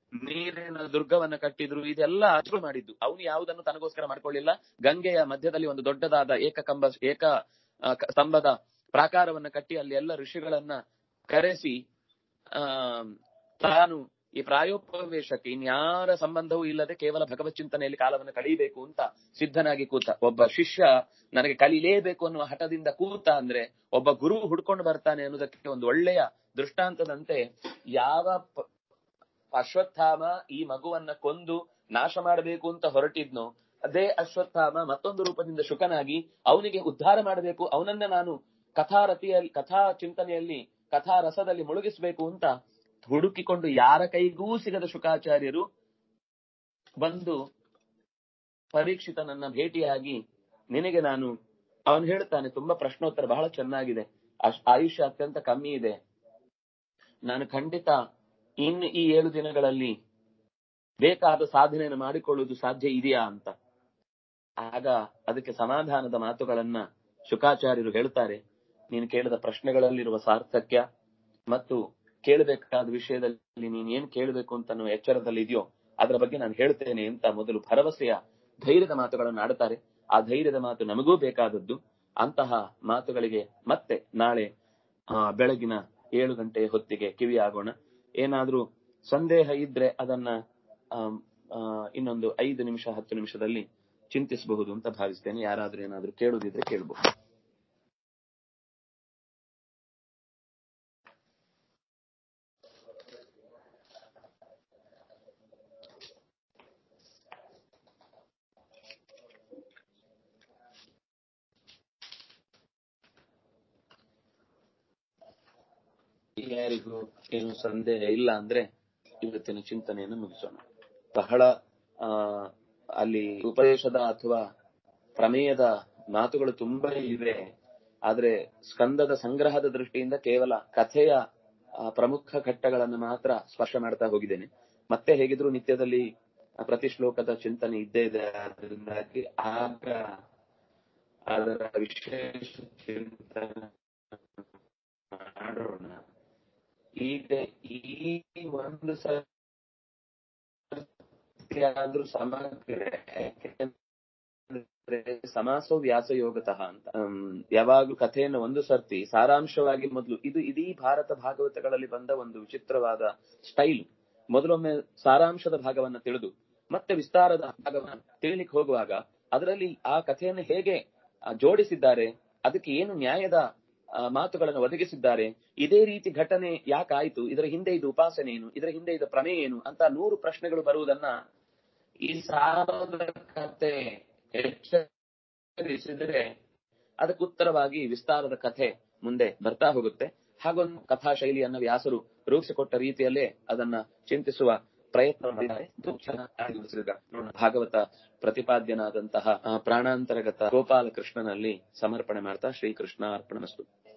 ನೀರಿನ ದುರ್ಗವನ್ನ ಕಟ್ಟಿದ್ರು. ಇದೆಲ್ಲ ಅರ್ಜುನ ಮಾಡಿದ್ದು. ಅವನು ಯಾವುದನ್ನು ತನಗೋಸ್ಕರ ಮಾಡ್ಕೊಳ್ಳಿಲ್ಲ. ಗಂಗೆಯ ಮಧ್ಯದಲ್ಲಿ ಒಂದು ದೊಡ್ಡದಾದ ಏಕಕಂಬ ಏಕ ಸ್ತಂಭದ ಪ್ರಾಕಾರವನ್ನ ಕಟ್ಟಿ ಅಲ್ಲಿ ಎಲ್ಲ ಋಷಿಗಳನ್ನ ಕರೆಸಿ ಆ ತಾನು ಈ ಪ್ರಾಯೋಪವೇಶಕ್ಕೆ ಇನ್ಯಾರ ಸಂಬಂಧವೂ ಇಲ್ಲದೆ ಕೇವಲ ಭಗವತ್ ಚಿಂತನೆಯಲ್ಲಿ ಕಾಲವನ್ನು ಕಳೀಬೇಕು ಅಂತ ಸಿದ್ಧನಾಗಿ ಕೂತ. ಒಬ್ಬ ಶಿಷ್ಯ ನನಗೆ ಕಲಿಲೇಬೇಕು ಅನ್ನುವ ಹಠದಿಂದ ಕೂತ ಅಂದ್ರೆ ಒಬ್ಬ ಗುರು ಹುಡ್ಕೊಂಡು ಬರ್ತಾನೆ ಅನ್ನೋದಕ್ಕೆ ಒಂದು ಒಳ್ಳೆಯ ದೃಷ್ಟಾಂತದಂತೆ ಯಾವ ಅಶ್ವತ್ಥಾಮ ಈ ಮಗುವನ್ನ ಕೊಂದು ನಾಶ ಮಾಡಬೇಕು ಅಂತ ಹೊರಟಿದ್ನೋ ಅದೇ ಅಶ್ವತ್ಥಾಮ ಮತ್ತೊಂದು ರೂಪದಿಂದ ಶುಕನಾಗಿ ಅವನಿಗೆ ಉದ್ಧಾರ ಮಾಡಬೇಕು, ಅವನನ್ನ ನಾನು ಕಥಾರತಿಯಲ್ಲಿ ಕಥಾ ಚಿಂತನೆಯಲ್ಲಿ ಕಥಾ ರಸದಲ್ಲಿ ಮುಳುಗಿಸಬೇಕು ಅಂತ ಹುಡುಕಿಕೊಂಡು ಯಾರ ಕೈಗೂ ಸಿಗದ ಶುಕಾಚಾರ್ಯರು ಬಂದು ಪರೀಕ್ಷಿತನನ್ನ ಭೇಟಿಯಾಗಿ ನಿನಗೆ ನಾನು, ಅವನು ಹೇಳ್ತಾನೆ ತುಂಬಾ ಪ್ರಶ್ನೋತ್ತರ ಬಹಳ ಚೆನ್ನಾಗಿದೆ, ಆಯುಷ್ಯ ಅತ್ಯಂತ ಕಮ್ಮಿ ಇದೆ, ನಾನು ಖಂಡಿತ ಇನ್ನು ಈ ಏಳು ದಿನಗಳಲ್ಲಿ ಬೇಕಾದ ಸಾಧನೆಯನ್ನು ಮಾಡಿಕೊಳ್ಳುವುದು ಸಾಧ್ಯ ಇದೆಯಾ ಅಂತ. ಆಗ ಅದಕ್ಕೆ ಸಮಾಧಾನದ ಮಾತುಗಳನ್ನ ಶುಕಾಚಾರ್ಯರು ಹೇಳ್ತಾರೆ. ನೀನು ಕೇಳಿದ ಪ್ರಶ್ನೆಗಳಲ್ಲಿರುವ ಸಾರ್ಥಕ್ಯ ಮತ್ತು ಕೇಳಬೇಕಾದ ವಿಷಯದಲ್ಲಿ ನೀನ್ ಏನ್ ಕೇಳಬೇಕು ಅಂತ ಎಚ್ಚರದಲ್ಲಿ ಇದೆಯೋ ಅದರ ಬಗ್ಗೆ ನಾನು ಹೇಳ್ತೇನೆ ಅಂತ ಮೊದಲು ಭರವಸೆಯ ಧೈರ್ಯದ ಮಾತುಗಳನ್ನು ಆಡುತ್ತಾರೆ. ಆ ಧೈರ್ಯದ ಮಾತು ನಮಗೂ ಬೇಕಾದದ್ದು. ಅಂತಹ ಮಾತುಗಳಿಗೆ ಮತ್ತೆ ನಾಳೆ ಆ ಬೆಳಗಿನ ಏಳು ಗಂಟೆ ಹೊತ್ತಿಗೆ ಕಿವಿಯಾಗೋಣ. ಏನಾದ್ರೂ ಸಂದೇಹ ಇದ್ರೆ ಅದನ್ನ ಇನ್ನೊಂದು ಐದು ನಿಮಿಷ ಹತ್ತು ನಿಮಿಷದಲ್ಲಿ ಚಿಂತಿಸಬಹುದು ಅಂತ ಭಾವಿಸ್ತೇನೆ. ಯಾರಾದ್ರೂ ಏನಾದ್ರೂ ಕೇಳುದಿದ್ರೆ ಕೇಳಬಹುದು. ಯಾರಿಗೂ ಏನು ಸಂದೇಹ ಇಲ್ಲ ಅಂದ್ರೆ ಇವತ್ತಿನ ಚಿಂತನೆಯನ್ನು ಮುಗಿಸೋಣ. ಬಹಳ ಆ ಅಲ್ಲಿ ಉಪದೇಶದ ಅಥವಾ ಪ್ರಮೇಯದ ಮಾತುಗಳು ತುಂಬಾ ಇವೆ. ಆದ್ರೆ ಸ್ಕಂದದ ಸಂಗ್ರಹದ ದೃಷ್ಟಿಯಿಂದ ಕೇವಲ ಕಥೆಯ ಪ್ರಮುಖ ಘಟ್ಟಗಳನ್ನು ಮಾತ್ರ ಸ್ಪರ್ಶ ಮಾಡ್ತಾ ಹೋಗಿದ್ದೇನೆ. ಮತ್ತೆ ಹೇಗಿದ್ರು ನಿತ್ಯದಲ್ಲಿ ಪ್ರತಿ ಶ್ಲೋಕದ ಚಿಂತನೆ ಇದ್ದೇ ಇದೆ. ಅದರಿಂದಾಗಿ ಆಗ ಅದರ ವಿಶೇಷ ಚಿಂತನೆ ಮಾಡೋಣ. ಈಗ ಈ ಒಂದು ಆದ್ರೂ ಸಮಗ್ರ ಸಮಾಸೋ ವ್ಯಾಸ ಯೋಗತಃ ಅಂತ ಯಾವಾಗ್ಲೂ ಕಥೆಯನ್ನು ಒಂದು ಸರ್ತಿ ಸಾರಾಂಶವಾಗಿ ಮೊದಲು, ಇದು ಇಡೀ ಭಾರತ ಭಾಗವತಗಳಲ್ಲಿ ಬಂದ ಒಂದು ವಿಚಿತ್ರವಾದ ಸ್ಟೈಲ್. ಮೊದಲೊಮ್ಮೆ ಸಾರಾಂಶದ ಭಾಗವನ್ನ ತಿಳಿದು ಮತ್ತೆ ವಿಸ್ತಾರದ ಭಾಗವನ್ನ ತಿಳಿಲಿಕ್ಕೆ ಹೋಗುವಾಗ ಅದರಲ್ಲಿ ಆ ಕಥೆಯನ್ನು ಹೇಗೆ ಜೋಡಿಸಿದ್ದಾರೆ, ಅದಕ್ಕೆ ಏನು ನ್ಯಾಯದ ಮಾತುಗಳನ್ನು ಒದಗಿಸಿದ್ದಾರೆ, ಇದೇ ರೀತಿ ಘಟನೆ ಯಾಕಾಯ್ತು, ಇದರ ಹಿಂದೆ ಇದು ಉಪಾಸನೆ ಏನು, ಇದರ ಹಿಂದೆ ಇದು ಪ್ರಮೇಯ ಏನು ಅಂತ ನೂರು ಪ್ರಶ್ನೆಗಳು ಬರುವುದನ್ನ ಈ ಸಾರದ ಕಥೆ ಎಚ್ಚರಿಸಿದ್ರೆ ಅದಕ್ಕೆ ಉತ್ತರವಾಗಿ ವಿಸ್ತಾರದ ಕಥೆ ಮುಂದೆ ಬರ್ತಾ ಹೋಗುತ್ತೆ. ಹಾಗೊಂದು ಕಥಾ ಶೈಲಿಯನ್ನ ವ್ಯಾಸರು ರೂಪಿಸಿಕೊಟ್ಟ ರೀತಿಯಲ್ಲೇ ಅದನ್ನ ಚಿಂತಿಸುವ ಪ್ರಯತ್ನ ಮಾಡಿದ್ದಾರೆ. ಭಾಗವತ ಪ್ರತಿಪಾದ್ಯನಾದಂತಹ ಪ್ರಾಣಾಂತರ್ಗತ ಗೋಪಾಲ ಕೃಷ್ಣನಲ್ಲಿ ಸಮರ್ಪಣೆ ಮಾಡ್ತಾ ಶ್ರೀಕೃಷ್ಣ ಅರ್ಪಣಮಸ್ತು.